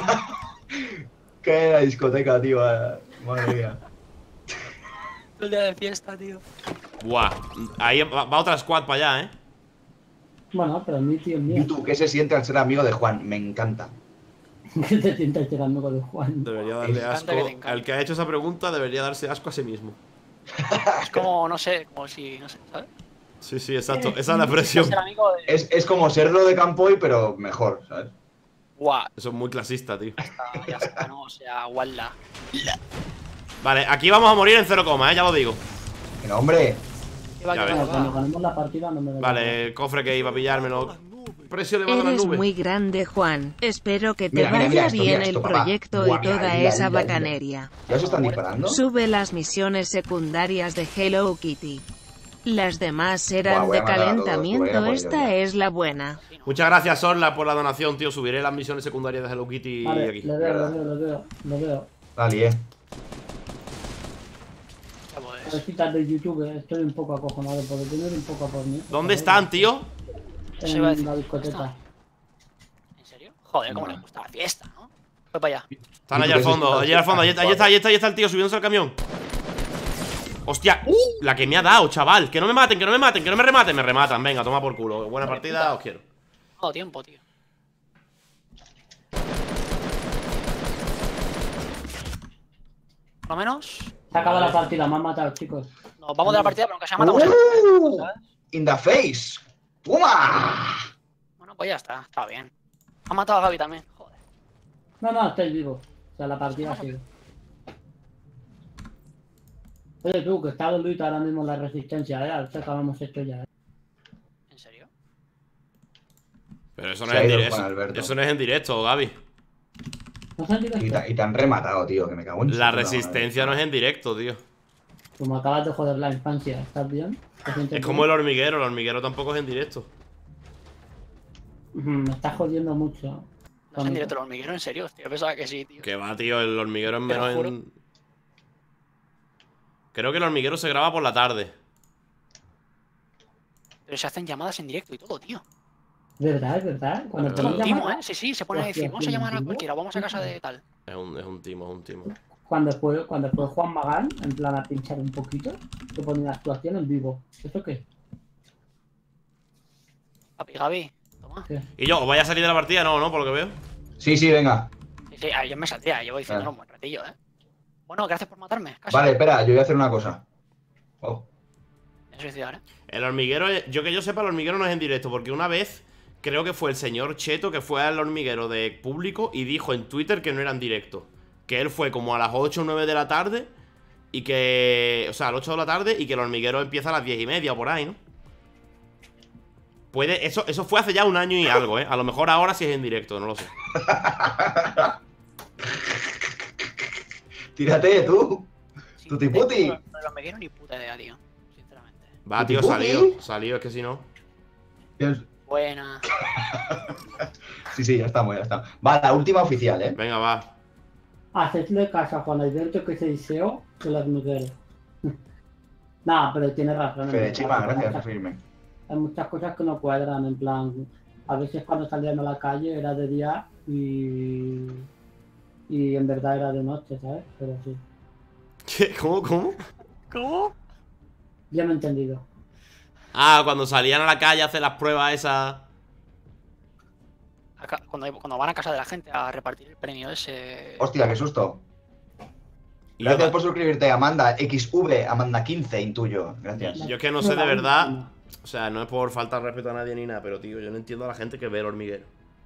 Qué la discoteca, tío. Madre mía. El día de fiesta, tío. Buah. Ahí va otra squad para allá, ¿eh? Bueno, pero Miti es mío. ¿Y tú qué se siente al ser amigo de Juan? Me encanta. ¿Qué te sientas llegando con el Juan? Debería darle encanta asco. que te encante. El que ha hecho esa pregunta debería darse asco a sí mismo. Es como, no sé, como si, no sé, ¿sabes? Sí, sí, exacto. Esa es la presión. Ser amigo de... Es como serlo de Campoy, pero mejor, ¿sabes? Guau, Eso es muy clasista, tío. ya está, ¿no? O sea, walla. Vale, aquí vamos a morir en 0, ya lo digo. Que no, hombre. ¿Qué va, Ya qué ves. va, Bueno, cuando va? ganemos la partida no me da Vale, el cofre que iba a pillármelo. Precio elevado a la Eres nube. muy grande, Juan. Espero que te Mira, mira, vaya mira esto, bien mira esto, el papá. proyecto Buah, y mira, toda mira, esa mira, mira. bacanería. ¿Ya os están disparando? Sube las misiones secundarias de Hello Kitty. Las demás Buah, eran voy a de matar a todos, voy a calentamiento, por esta ellos ya. es la buena. Muchas gracias, Sorla, por la donación, tío. Subiré las misiones secundarias de Hello Kitty Vale, aquí. lo veo. Dale, Ya, pues. Cositas de YouTube, estoy un poco acojonado por tener un poco por mí. ¿Dónde están, tío? Se va a En decir, la discoteca. ¿En serio? Joder, cómo No. le gusta la fiesta, ¿no? Voy para allá. Están allá al fondo, allí al fondo. Ahí está el tío subiéndose al camión. Hostia, la que me ha dado, chaval. Que no me maten, que no me maten, que no me rematen. Me rematan, venga, toma por culo. Buena partida, os quiero. No, tiempo, tío. Por lo menos. Se acaba la partida, me han matado, chicos. Nos vamos de la partida, pero aunque sea matamos. In the face. ¡Toma! Bueno, pues ya está, está bien. Ha matado a Gaby también, joder. No, estoy vivo. O sea, la partida sigue. Oye, tú, que está Luis ahora mismo en la resistencia, A ver si acabamos esto ya, ¿En serio? Pero eso no Se es ha en ido directo. Juan Alberto. Eso no es en directo, Gaby. ¿No se han directo? Y te han rematado, tío, que me cago en su La puta resistencia no madre. es en directo, tío. Tú me acabas de joder la infancia, ¿estás bien? ¿Te sientes Es como el bien? hormiguero tampoco es en directo. Me estás jodiendo mucho. ¿No es en directo el hormiguero? ¿En serio? Tío, yo pensaba que sí, tío. Que va, tío, el hormiguero es Te lo menos juro. en. Creo que el hormiguero se graba por la tarde. Pero se hacen llamadas en directo y todo, tío. ¿Verdad? ¿Verdad? Cuando Pero- Es un pones timo, llamada- ¿eh? Sí, sí, se pone a decir, Hostia, vamos a llamar a ¿timo? cualquiera, vamos a casa de tal. Es un timo. Cuando fue Juan Magán, en plan a pinchar un poquito, se ponía actuación en vivo. ¿Eso qué? Papi, Gaby, toma. ¿Qué? ¿Y yo? ¿Os vais a salir de la partida? No, por lo que veo. Sí, venga. Sí, sí, yo me saldría, llevo diciéndolo un buen ratillo, ¿eh? Bueno, gracias por matarme. Casi. Vale, espera, yo voy a hacer una cosa. Oh. Me voy a suicidar, ¿eh? El hormiguero, yo que yo sepa, el hormiguero no es en directo. Porque una vez, creo que fue el señor Cheto que fue al hormiguero de público y dijo en Twitter que no era en directo. Que él fue como a las 8 o 9 de la tarde. Y que. O sea, a las 8 de la tarde. Y que el hormiguero empieza a las 10:30 o por ahí, ¿no? Puede. Eso fue hace ya un año y algo, ¿eh? A lo mejor ahora sí es en directo, no lo sé. Tírate, tú. Sí, Tutti puti. No me quiero ni puta idea, tío. Sinceramente. Va, tío, ¿Tutti-puti? salido, es que si no. Buena. Sí, ya estamos. Va, la última oficial, ¿eh? Venga, va. Hacedle caso a Juan Alberto que se diseó que las mujeres. Nada, pero tiene razón. Fede en Chima, plan, gracias por seguirme. hay muchas cosas que no cuadran, en plan, a veces cuando salían a la calle era de día y en verdad era de noche, ¿sabes? Pero sí, ¿Qué? ¿Cómo? ¿Cómo? ya me he entendido. Ah, cuando salían a la calle a hacer las pruebas esas. Cuando van a casa de la gente a repartir el premio ese. Hostia, qué susto. Y Gracias yo, por suscribirte, Amanda. XV, Amanda15, intuyo. Gracias. yo es que no sé de verdad. O sea, no es por falta de respeto a nadie ni nada, pero tío, yo no entiendo a la gente que ve el hormiguero.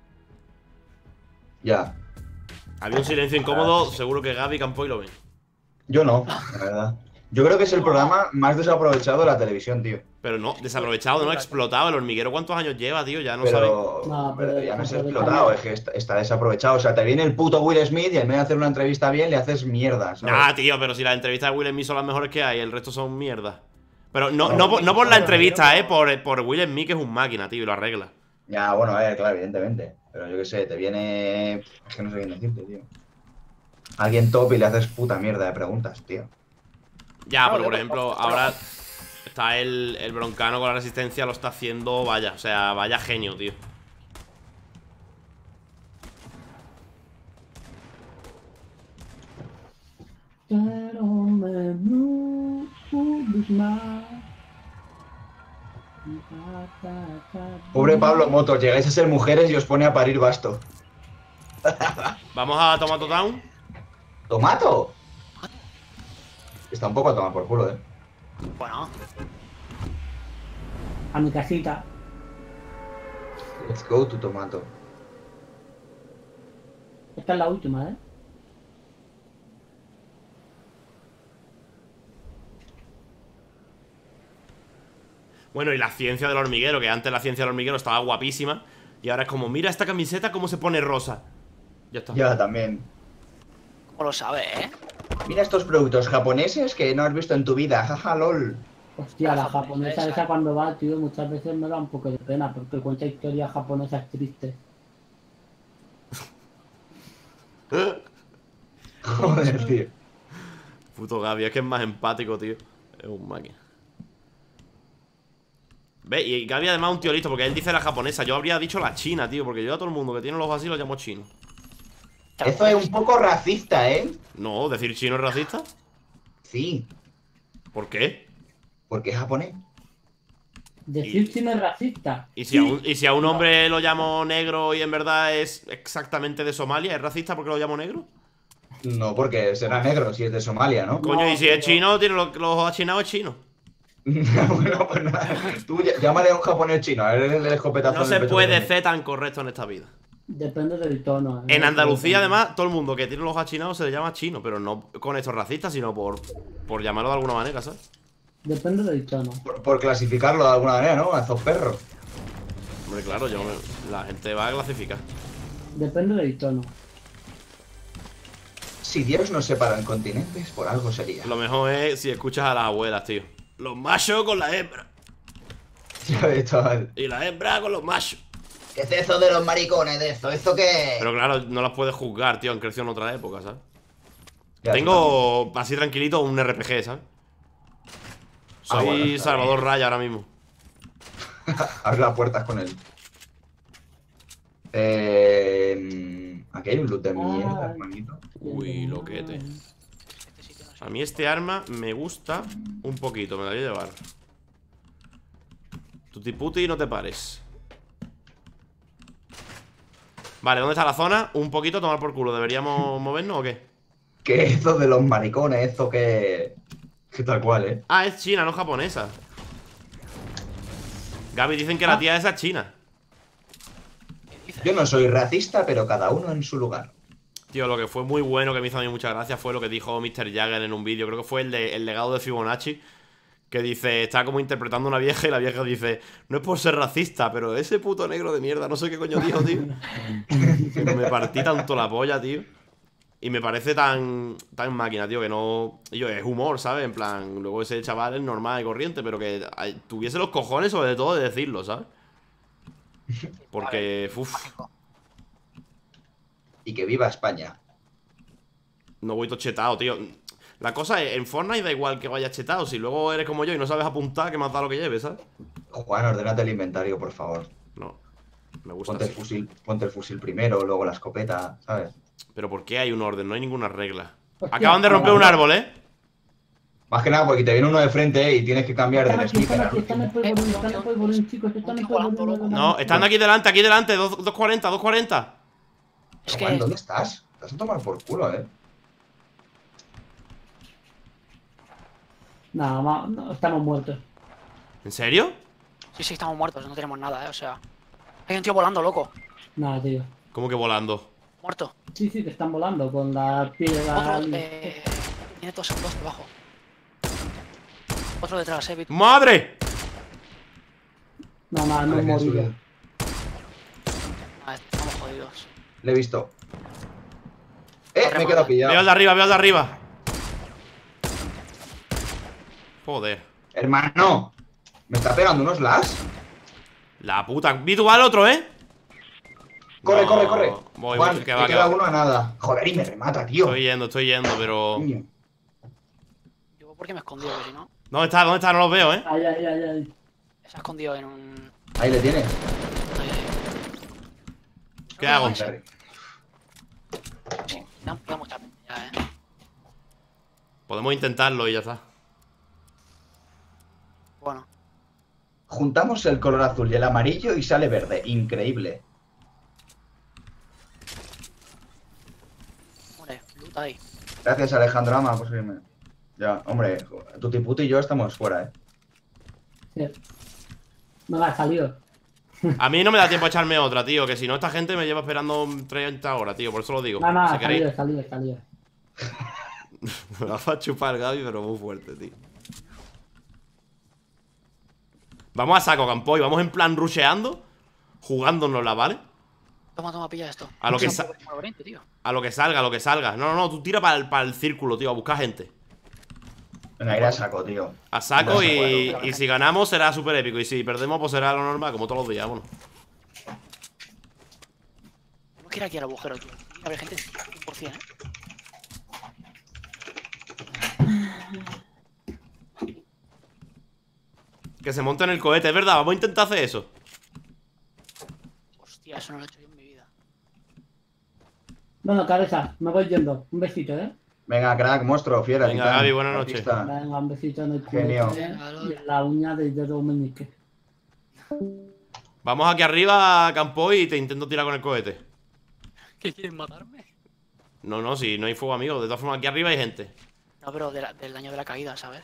Ya. Había un silencio incómodo, seguro que Gaby, Campoy lo ven. Yo no, la verdad. Yo creo que es el programa más desaprovechado de la televisión, tío. Pero no, desaprovechado, no explotado. El hormiguero, ¿cuántos años lleva, tío? Ya no sabe. Pero, No, pero pero ya no es desaprovechado. explotado, es que está desaprovechado. O sea, te viene el puto Will Smith y en vez de hacer una entrevista bien, le haces mierda, ¿sabes? Nah, tío, pero si las entrevistas de Will Smith son las mejores que hay, el resto son mierda. Pero no por la entrevista, por Will Smith, que es un máquina, tío, y lo arregla. Ya, bueno, claro, evidentemente. Pero yo qué sé, te viene. Es que no sé quién decirte, tío. Alguien top y le haces puta mierda de preguntas, tío. Ya, No, pero yo por ejemplo, ahora está el broncano con la resistencia, lo está haciendo, vaya, o sea, vaya genio, tío. Pero me Pobre Pablo Motos, llegáis a ser mujeres y os pone a parir basto. Vamos a Tomato Town. ¿Tomato? Está un poco a tomar por culo, Bueno, A mi casita. Let's go to Tomato. Esta es la última, ¿eh? Bueno, y la ciencia del hormiguero, que antes la ciencia del hormiguero estaba guapísima. Y ahora es como, mira esta camiseta cómo se pone rosa. Ya está. Ya, también. ¿cómo lo sabe, Mira estos productos japoneses que no has visto en tu vida, jaja, lol. Hostia, la La japonesa japonesa. esa cuando va, tío, muchas veces me da un poco de pena porque cuenta historias japonesas tristes. Joder, tío. Puto Gaby, es que es más empático, tío. Es un máquina. Ve, y Gaby además es un tío listo, porque él dice la japonesa. Yo habría dicho la china, tío, porque yo a todo el mundo que tiene los ojos así lo llamo chino. Eso es un poco racista, ¿eh? No, decir chino es racista. Sí, ¿Por qué? porque es japonés. Decir chino es racista. Y si a un hombre lo llamo negro y en verdad es exactamente de Somalia, ¿es racista porque lo llamo negro? No, porque será negro si es de Somalia, ¿no? Coño, y si es pero- chino, tiene los ojos achinados, es chino. Bueno, pues nada. Tú llámale a un japonés chino, a ver el escopetazo No en el se pecho puede que tiene. ser tan correcto en esta vida. Depende del tono. ¿eh? En Andalucía, además, todo el mundo que tiene los ojos achinados se le llama chino, pero no con estos racistas, sino por llamarlo de alguna manera, ¿sabes? Depende del tono. Por clasificarlo de alguna manera, ¿no? A esos perros. Hombre, claro, la gente va a clasificar. Depende del tono. Si Dios nos separa en continentes, por algo sería. Lo mejor es si escuchas a las abuelas, tío. Los machos con la hembra. Ya ves, chaval. Y la hembra con los machos. ¿Qué es eso de los maricones de eso? ¿Eso qué? Pero claro, no las puedes juzgar, tío. Han crecido en otra época, ¿sabes? Ya, Tengo así tranquilito un RPG, ¿sabes? Soy bueno, está Salvador bien. Raya ahora mismo. Abre las puertas con él. Aquí hay un loot de mierda, hermanito. Uy, loquete. Este sitio no sé. A mí este arma me gusta un poquito, me la voy a llevar. Tutiputi, no te pares. Vale, ¿dónde está la zona? Un poquito, tomar por culo. ¿Deberíamos movernos o qué? ¿Qué es eso de los maricones? Eso que... Que tal cual, ¿eh? Ah, es china, no japonesa. Gaby, dicen que la tía esa es china. ¿Qué dices? Yo no soy racista, pero cada uno en su lugar. Tío, lo que fue muy bueno, que me hizo a mí muchas gracias, fue lo que dijo Mr. Jagger en un vídeo. Creo que fue el legado de Fibonacci. Que dice, está como interpretando a una vieja y la vieja dice, no es por ser racista, pero ese puto negro de mierda, no sé qué coño dijo, tío. Pero me partí tanto la polla, tío. Y me parece tan máquina, tío, que no... Y yo, es humor, ¿sabes? En plan, luego ese chaval es normal y corriente, pero que tuviese los cojones sobre todo de decirlo, ¿sabes? Porque, uff, Mágico. Y que viva España. no voy todo chetado, tío. La cosa es, en Fortnite da igual que vayas chetado. Si luego eres como yo y no sabes apuntar, que más da lo que lleves, ¿sabes? Juan, ordénate el inventario, por favor. No, me gusta Ponte así. ponte el fusil primero, luego la escopeta, ¿sabes? Pero ¿por qué hay un orden? No hay ninguna regla. Hostia, Acaban de romper un árbol, ¿eh? Más que nada porque te viene uno de frente y tienes que cambiar Están del aquí, speaker. están aquí, están en polvorín, están en polvorín, chicos, están en Estoy volando, polvorín. loco. No, están aquí delante, 240, 240. Es Juan, que ¿dónde estás? Te vas a tomar por culo, ¿eh? Nada más, no, estamos muertos. ¿En serio? sí, estamos muertos, no tenemos nada, o sea. Hay un tío volando, loco. Nada, tío. ¿Cómo que volando? Muerto. Sí, sí, que están volando con la piedra. Otro, tiene dos debajo. Otro detrás, Vitu. ¡Madre! No, no, no Vale, he que han morido. subido. Ah, estamos jodidos. Le he visto. Corre, Me he quedado mala. Veo pillado. al de arriba, veo al de arriba. Joder. Hermano, me está pegando unos las. La puta. Vi tú al otro, ¿eh? Corre, No, corre, corre. Voy, Juan, que me va, que queda va. uno a nada. Joder, y me remata, tío. Estoy yendo, pero. Coño. Yo porque me he escondido, que si no. ¿Dónde está? ¿Dónde está? No los veo, ¿eh? Ay, ay, ay, ay. Se ha escondido en un. Ahí le tienes. Ahí, ahí. ¿Qué hago? Jerry. Ya mucha peña, ya, Podemos intentarlo y ya está. Bueno, Juntamos el color azul y el amarillo y sale verde. Increíble. hombre, loot ahí. Gracias, Alejandro Ama, por seguirme. Ya, hombre, Tutiputi y yo estamos fuera, Sí. No me ha salido. A mí no me da tiempo a echarme otra, tío. Que si no, esta gente me lleva esperando 30 horas, tío. Por eso lo digo. No, no, si ha queréis. salido. Me la va a chupar Gaby, pero muy fuerte, tío. Vamos a saco, Campoy. Vamos en plan rusheando. Jugándonosla, ¿vale? Toma, pilla esto. A lo que Usa sa- un poco de laberinto, tío. A lo que salga, a lo que salga. No, tú tira para el círculo, tío. A buscar gente. Venga, ir a saco, tío. A saco Venga, y si ganamos será súper épico. Y si perdemos, pues será lo normal, como todos los días, bueno. No quiero aquí al agujero, tío. Tiene que haber gente 100%, ¿eh? Que se monte en el cohete, es verdad. Vamos a intentar hacer eso. Hostia, eso no lo he hecho yo en mi vida. Bueno, cabeza, me voy yendo. Un besito, ¿eh? Venga, crack, monstruo, fiera. Venga, titán, Gaby, buenas noches. artista. Venga, un besito en el Genio. culete y en la uña del dedo meñique. Vamos aquí arriba, Campoy, y te intento tirar con el cohete. ¿Qué quieren matarme? No, si no hay fuego, amigo. De todas formas, aquí arriba hay gente. No, pero del daño de la caída, ¿sabes?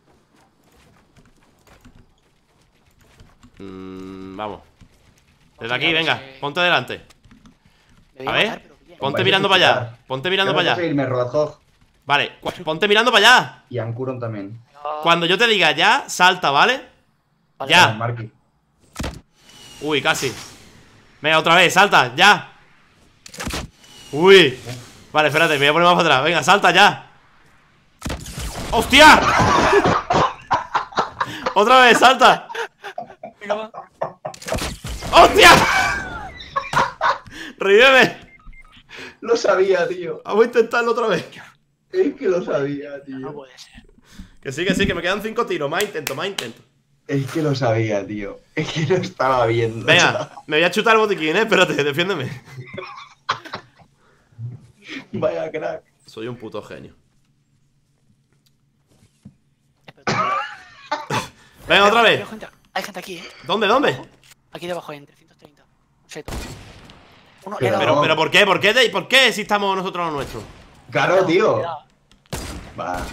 Vamos. Desde Hostia, aquí, no venga, sé. ponte delante. Me voy A ver, matar, pero bien. ponte Vais a mirando para allá. escuchar. Ponte mirando para allá. Irme, Roadhog. Vale, ponte mirando para allá. Y Ancuron también. Cuando yo te diga ya, salta, ¿vale? Vale, Ya. vale. Marky. Uy, casi. Venga, otra vez, salta, ya. Uy. Vale, espérate, me voy a poner más para atrás. Venga, salta ya. ¡Hostia! Otra vez, salta. Venga, va. ¡Hostia! Revíveme. Lo sabía, tío. Vamos a intentarlo otra vez. Es que lo sabía, No tío. puede ser. Que sí, que me quedan 5 tiros. Más intento, más intento. Es que lo sabía, tío. Es que lo estaba viendo. Venga, me voy a chutar el botiquín, espérate, defiéndeme. Vaya crack. Soy un puto genio. Espera, Venga, otra vez. Hay gente aquí, ¿eh? ¿Dónde? Aquí debajo hay en 330. Seto. Uno, Pero- le he dado- Pero ¿por qué? ¿Por qué si estamos nosotros a lo nuestro? Claro, tío. le he dado. Va.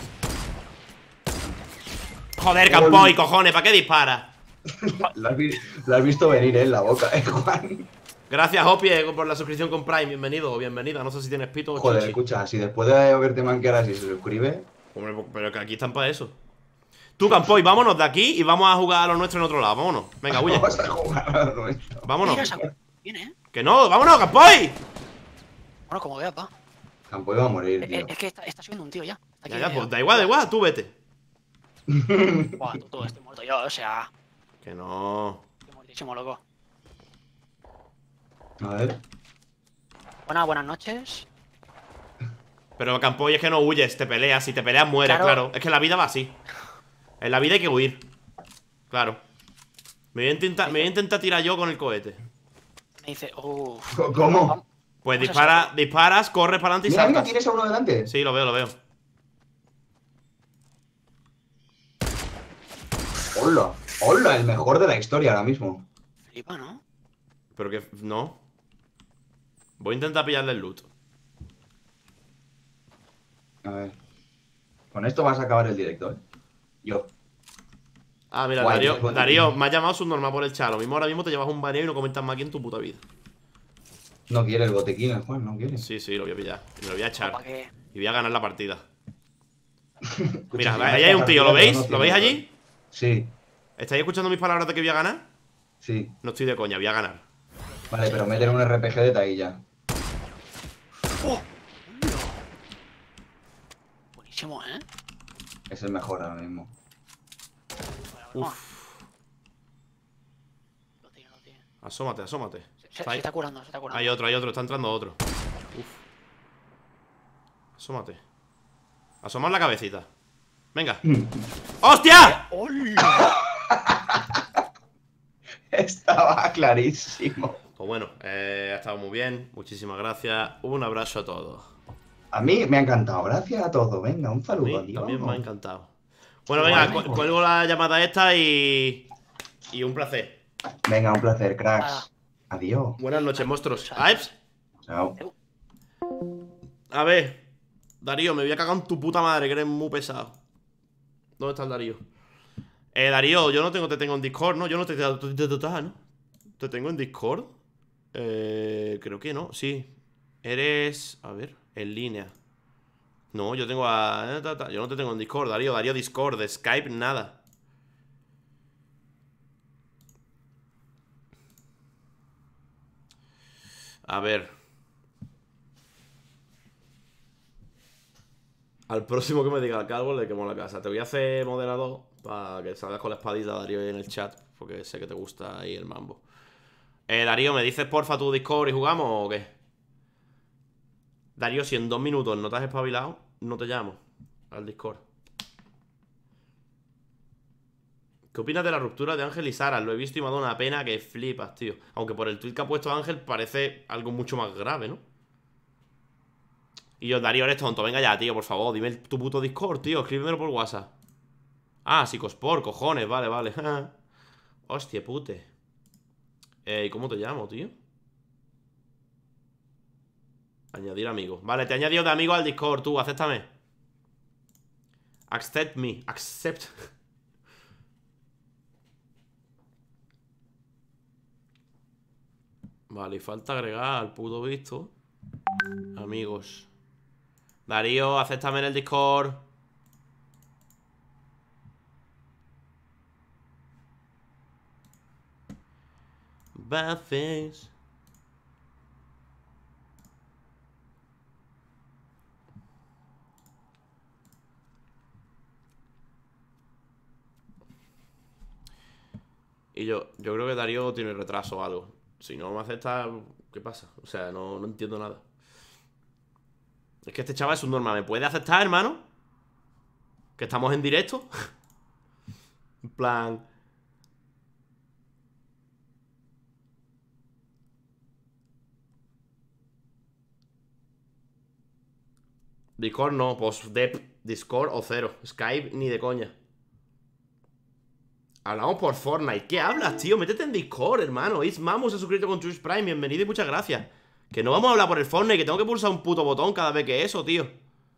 Joder, Campoy, cojones, ¿para qué dispara? Lo has visto venir, en la boca, Juan. Gracias, Opie, por la suscripción con Prime. Bienvenido o bienvenida. No sé si tienes pito o Joder, chichi. escucha, si después de verte manquear así se suscribe. Hombre, pero que aquí están para eso. Tú, Campoy, vámonos de aquí y vamos a jugar a lo nuestro en otro lado. Vámonos. Venga, huye. Vamos a jugar a lo nuestro. Vámonos. Mira esa- Viene, ¿eh? Que no, vámonos, Campoy. Bueno, como veas, va. Campo iba a morir, tío. Es que está subiendo un tío ya. Está aquí, Ya, pues da igual, tú vete. Buah, tú, estoy muerto yo, o sea. Que no. Estoy muertísimo, loco. A ver. Buenas noches. Pero Campoy es que no huyes, te peleas. Si te peleas, mueres, claro. Es que la vida va así. En la vida hay que huir. Claro. Me voy a intentar tirar yo con el cohete. Me dice, uff. ¿Cómo? Pues Vamos a disparas, corres para adelante y Mira, mira, saltas. tienes a uno delante. Sí, lo veo. Hola. Hola, el mejor de la historia ahora mismo. Flipa, ¿no? Pero que no. Voy a intentar pillarle el loot. A ver. Con esto vas a acabar el directo, ¿eh? Yo. Ah, mira, Guay, Darío, me ha llamado subnormal por el chat. Lo mismo ahora mismo te llevas un baneo y no comentas más aquí en tu puta vida. No quiere el botequín, el Juan, no quiere. Sí, sí, lo voy a pillar. Me lo voy a echar. ¿Para qué? Y voy a ganar la partida. Escucha, Mira, si ahí no hay está un tío, ¿lo partida, veis? no ¿Lo tiene veis otro. allí? Sí, ¿Estáis escuchando mis palabras de que voy a ganar? sí. No estoy de coña, voy a ganar. Vale, pero meter un RPG de tailla. Buenísimo, ¿eh? Es el mejor ahora mismo. Uf, Lo tiene, lo tiene. asómate, asómate. Se Ahí. está curando, se está curando. Hay otro, está entrando otro. Uf. Asómate. Asomad la cabecita. Venga. ¡Hostia! ¡Hola! Estaba clarísimo. Pues bueno, ha estado muy bien. Muchísimas gracias. Un abrazo a todos. A mí me ha encantado. Gracias a todos. Venga, un A saludo. mí adiós. también me ha encantado. Bueno, venga, cuelgo la llamada esta y un placer. Venga, un placer, cracks. Adiós. Buenas noches, monstruos. Aips. Chao. A ver, Darío, me voy a cagar en tu puta madre, que eres muy pesado. ¿Dónde está el Darío? Darío, yo no te tengo en Discord, ¿no? Yo no te ¿no? ¿Te tengo en Discord? Creo que no, sí. Eres, a ver, en línea. No, yo tengo a... Yo no te tengo en Discord, Darío. Darío Discord, de Skype, nada. A ver. Al próximo que me diga el calvo le quemo la casa. Te voy a hacer moderador para que salgas con la espadita, Darío, ahí en el chat, porque sé que te gusta ahí el mambo. Darío, ¿me dices porfa tu Discord y jugamos o qué? Darío, si en 2 minutos no te has espabilado, no te llamo al Discord. ¿Qué opinas de la ruptura de Ángel y Sara? Lo he visto y me ha dado una pena que flipas, tío. Aunque por el tweet que ha puesto Ángel parece algo mucho más grave, ¿no? Y yo, Darío, eres tonto. Venga ya, tío, por favor. Dime tu puto Discord, tío. Escríbemelo por WhatsApp. Ah, Psicosport, cojones. Vale, vale. Hostia, pute. ¿Y cómo te llamo, tío? Añadir amigo. Vale, te he añadido de amigo al Discord, tú. Acéptame. Accept me. Accept. Vale, y falta agregar al puto visto. Amigos. Darío, acéptame en el Discord. Bad things. Y yo creo que Darío tiene retraso o algo. Si no me acepta, ¿qué pasa? O sea, no entiendo nada. Es que este chaval es un normal. ¿Me puede aceptar, hermano? Que estamos en directo. En plan... Discord no, post-dep, Discord o cero. Skype ni de coña. Hablamos por Fortnite. ¿Qué hablas, tío? Métete en Discord, hermano. Ismamu se ha suscrito con Twitch Prime. Bienvenido y muchas gracias. Que no vamos a hablar por el Fortnite, que tengo que pulsar un puto botón cada vez que eso, tío.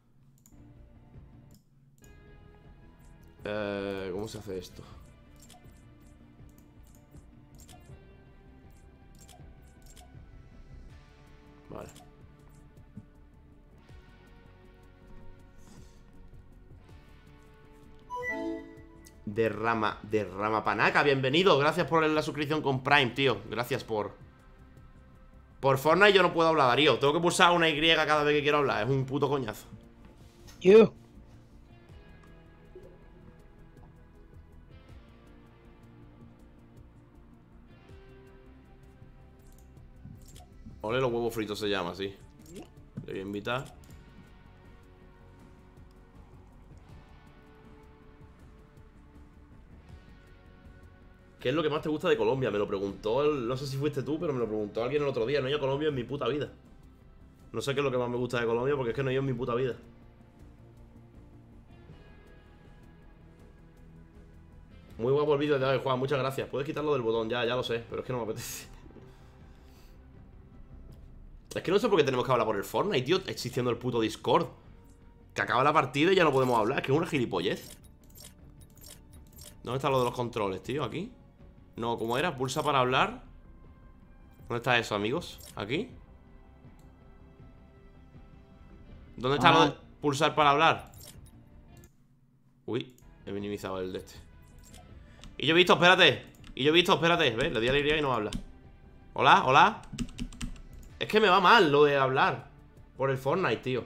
¿Cómo se hace esto? Vale. Derrama panaca, bienvenido. Gracias por la suscripción con Prime, tío. Gracias por Fortnite yo no puedo hablar, Darío. Tengo que pulsar una Y cada vez que quiero hablar. Es un puto coñazo. Ole, los huevos fritos se llama así. Le voy a invitar. ¿Qué es lo que más te gusta de Colombia? Me lo preguntó, no sé si fuiste tú, pero me lo preguntó alguien el otro día. No he ido a Colombia en mi puta vida. No sé qué es lo que más me gusta de Colombia porque es que no he ido en mi puta vida. Muy guapo el vídeo de Juan, muchas gracias. Puedes quitarlo del botón, ya lo sé, pero es que no me apetece. Es que no sé por qué tenemos que hablar por el Fortnite, tío, existiendo el puto Discord. Que acaba la partida y ya no podemos hablar, es que es una gilipollez. ¿Dónde está lo de los controles, tío? ¿Aquí? No, ¿cómo era? Pulsa para hablar. ¿Dónde está eso, amigos? ¿Aquí? ¿Dónde está lo de pulsar para hablar? Uy, he minimizado el de este. Y yo he visto, espérate. ¿Ves? Le di a la Y y no habla. Hola, hola. Es que me va mal lo de hablar por el Fortnite, tío.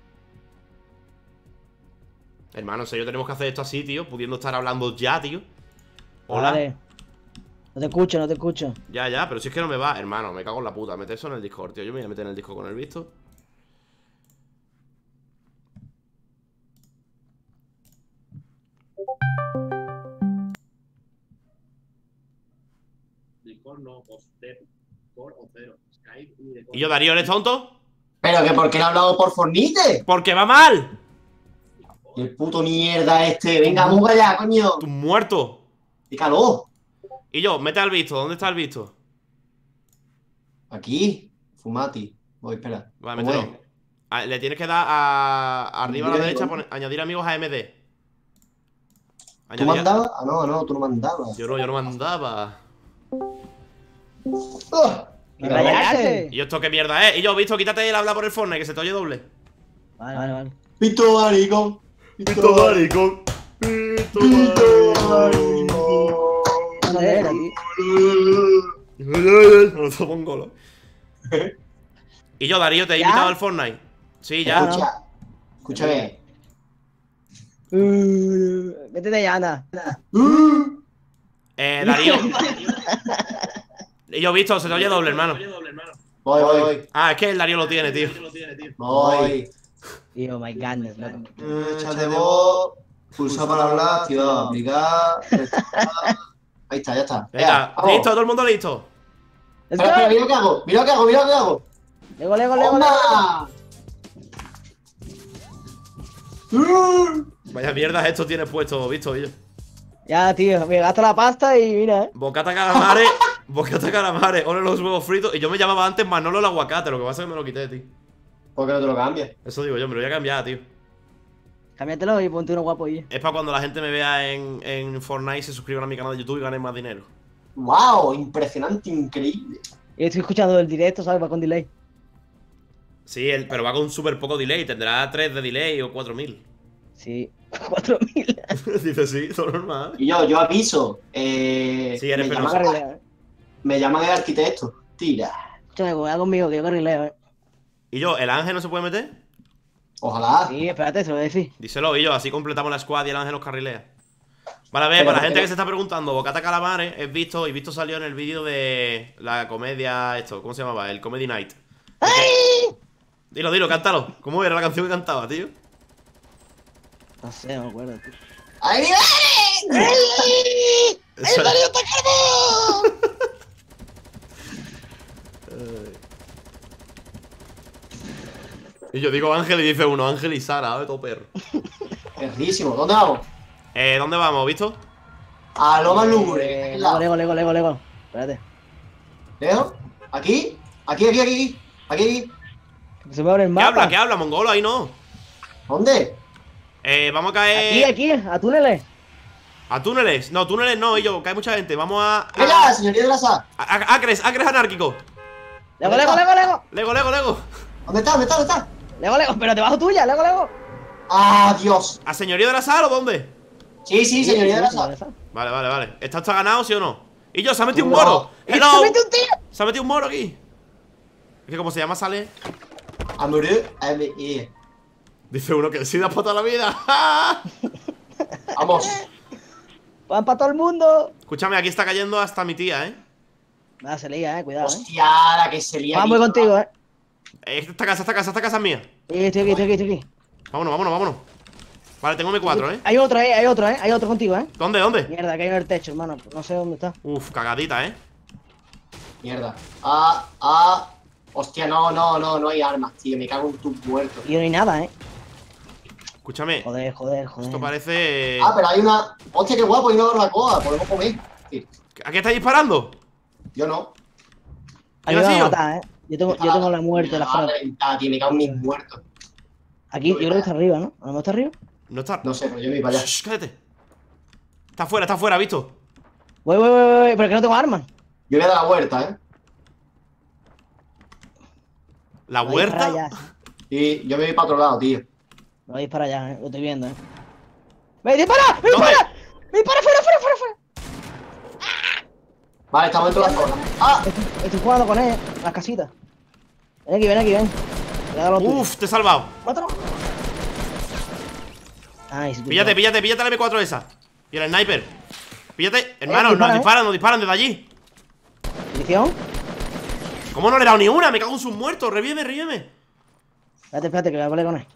Hermano, en serio tenemos que hacer esto así, tío. Pudiendo estar hablando ya, tío. Hola. Vale. No te escucho. Ya, pero si es que no me va. Hermano, me cago en la puta. Mete eso en el Discord, tío. Yo me voy a meter en el Discord con el visto. ¿Y yo, Darío, eres tonto? ¿Pero que por qué no he hablado por Fornite? ¡Porque va mal! Y el puto mierda este. Venga, muga ya, coño. ¡Tú muerto! Pícalo. Y yo, mete al visto. ¿Dónde está el visto? Aquí. Fumati. Voy, espera. Vale, ¿Cómo mételo. Le tienes que dar arriba a la derecha, añadir amigos a MD. es? ¿Tú mandabas? Ah, no, tú no mandabas. Yo no mandaba. ¡Ah! ¡Rayarse! ¿Y esto qué mierda es? Y yo, visto, quítate el habla por el Fortnite, que se te oye doble. Vale. Pito maricón. maricón. ¿Dónde era aquí? No lo pongo. Y yo, Darío, te he invitado al Fortnite. Sí, ya. Escucha. Escúchame. Métete ya, anda. Darío. Y yo, visto, se te oye doble, hermano. Voy. Ah, es que el Darío lo tiene, tío. Voy. Tío, my godness, loco. Chat de voz. Pulsar para hablar. Activar. Aplicar. Ahí está, ya está. Venga, vamos. listo, todo el mundo listo. Espera, mira lo que hago. Mira lo que hago. Lego. ¡Toma! Vaya mierda, esto tienes puesto, visto, yo. Ya, tío, me gasto la pasta y mira, Bocata calamares, ole los huevos fritos. Y yo me llamaba antes Manolo el aguacate, lo que pasa es que me lo quité, tío. ¿Por qué no te lo cambias? Eso digo yo, me lo voy a cambiar, tío. Cámbiatelo y ponte uno guapo ahí. Es para cuando la gente me vea en Fortnite, se suscriban a mi canal de YouTube y ganen más dinero. ¡Wow! Impresionante, increíble. Y estoy escuchando el directo, ¿sabes? Va con delay. Sí, pero va con súper poco delay, tendrá 3 de delay o 4000. Sí, 4000. Dice sí, todo normal. Y yo aviso. Sí, eres me penoso. llaman, me llaman el arquitecto. Tira. Escúchame, juega conmigo, que yo carrileo, Y yo, ¿el ángel no se puede meter? Ojalá. Sí, espérate, se lo voy a decir. Díselo, y yo, así completamos la squad y el ángel nos carrilea. Vale, a ver, para la gente que se está preguntando, Bocata Calamares es Visto, y Visto salió en el vídeo de la comedia, ¿cómo se llamaba? El Comedy Night. ¡Ay! Dilo, cántalo. ¿Cómo era la canción que cantaba, tío? No sé, no me acuerdo, tío. ¡Ahí viene! Eso- Darío está calvo! Y yo digo Ángel y dice uno, Ángel y Sara, todo perro. Perrísimo. ¿Dónde vamos? ¿Dónde vamos, visto? A Loma Lúgubre. Lego. Espérate. ¿Leo? ¿Aquí? Aquí. Se me abre el mapa. ¿Qué habla, mongolo? Ahí no. ¿Dónde? Vamos a caer. Aquí, a túneles. ¿A túneles? No, túneles no, y yo, cae mucha gente. Vamos a. ¡Venga, señoría de la SA! Acres anárquico. Lego. Lego. ¿Dónde está? Lego, pero debajo tuya, Lego. ¡Ah, Dios! ¿A señoría de la sala o dónde? Sí, señoría de la SA. Vale. ¿Está ganado, sí o no? Y yo, se ha metido un No. moro. ¡Hello! ¡Se mete un tío! Se ha metido un moro aquí. Es que como se llama, sale. Amoré, M.E. Dice uno que el SIDA es para toda la vida. Vamos. Van para todo el mundo. Escúchame, aquí está cayendo hasta mi tía, Nada, se lía, cuidado, Hostia, la que se lía. Vamos contigo, Esta casa es mía. Estoy aquí. Vámonos. Vale, tengo M4, Hay otro, hay otro contigo, ¿Dónde? Mierda, que hay en el techo, hermano. No sé dónde está. Uf, cagadita, Mierda. Hostia, no hay armas, tío. Me cago en tus muertos. Y no hay nada, Escúchame. Joder. Esto parece. Pero hay una. Hostia, qué guapo, hay una barbacoa. Podemos comer. Sí. ¿A qué estáis disparando? Yo no. Ayúdame a tío? matar, Yo tengo la muerte, la frase. Tío, me cago en mis muertos. Aquí, yo creo que está arriba, ¿no? ¿A lo mejor está arriba? No está. No sé, pero yo me voy para allá. Shh, cállate. Está fuera, ¿visto? Voy, pero que no tengo armas. Yo voy a dar la vuelta, ¿La Ahí, huerta? para allá. Y yo me voy para otro lado, tío. No vais para allá, lo estoy viendo, ¡Me dispara! ¡Me dispara! ¡Me dispara! ¡Fuera, fuera, fuera, fuera! Vale, estamos dentro de la zona. ¡Ah! Estoy jugando con él, las casitas. Ven aquí, ven aquí, ven. Cuidado los tuyos. Uf, te he salvado. ¡Mátalo! Ay, si tú- Píllate la M4 esa. Y el sniper. Píllate. Hermano, nos disparan desde allí. ¿Munición? ¿Cómo no le he dado ni una? Me cago en sus muertos. Revíveme. Espérate, que voy a pelear con él.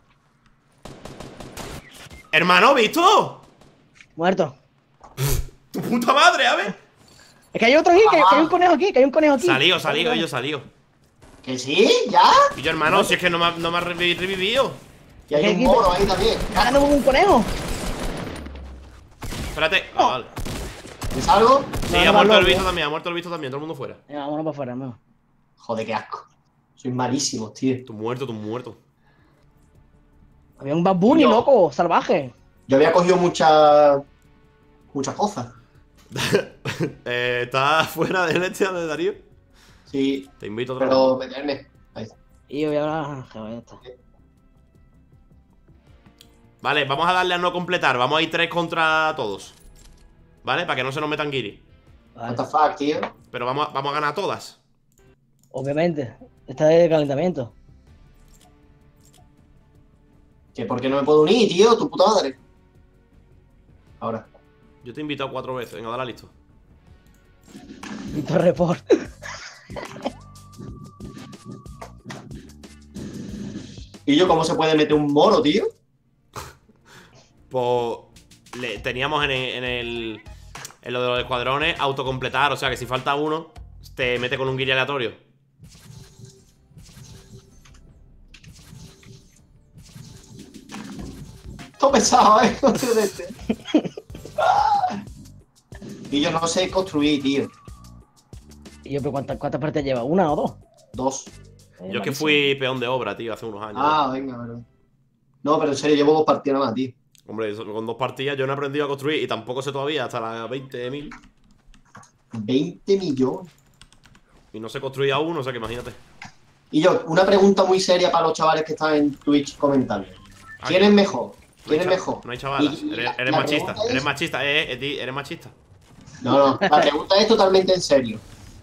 Hermano, ¿visto? Muerto. Tu puta madre, a ver. Es que hay otro aquí, que hay un conejo aquí, Salió. ¿Que sí? ¿Ya? Y yo, hermano, si es que no me ha revivido. Y hay un moro ahí también. ¡Ganando un conejo! Espérate. Ah, vale. ¿Me salgo? Sí, No, ha muerto no, el no. visto también, todo el mundo fuera. Venga, vámonos para afuera, hermano. Joder, qué asco. Soy malísimo, tío. Tú muerto. Había un Bad Bunny, Yo. loco, salvaje. Yo había cogido muchas cosas. ¿Estás fuera del de Darío? Sí, Te invito otra vez. pero meterme. Ahí. Y yo voy a hablar. Ya está. Vale, vamos a darle a no completar. Vamos a ir 3 contra todos. ¿Vale? Para que no se nos metan guiri. Vale. What the fuck, tío. Pero vamos a ganar todas. Obviamente. Está de calentamiento. ¿Que por qué no me puedo unir, tío? Tu puta madre. Ahora. Yo te he invitado 4 veces. Venga, dale listo. Víctor Report. ¿Y yo cómo se puede meter un moro, tío? Pues teníamos en lo de los escuadrones autocompletar. O sea que si falta uno, te mete con un guiri aleatorio. Todo pesado, Y yo no sé construir, tío. Y yo, pero ¿cuántas partes lleva? ¿Una o dos? 2. Yo es que fui peón de obra, tío, hace unos años. Ah, venga, verdad. No, pero en serio, llevo 2 partidas nada más, tío. Hombre, con 2 partidas yo no he aprendido a construir. Y tampoco sé todavía, hasta las 20.000. 20 millones. Y no sé construir aún, o sea que imagínate. Y yo, una pregunta muy seria para los chavales que están en Twitch comentando. ¿Quién es mejor? ¿Quién es mejor? No hay chavalas. Y Eres la machista. pregunta es- Eres machista, eres machista. No, la pregunta es totalmente en serio.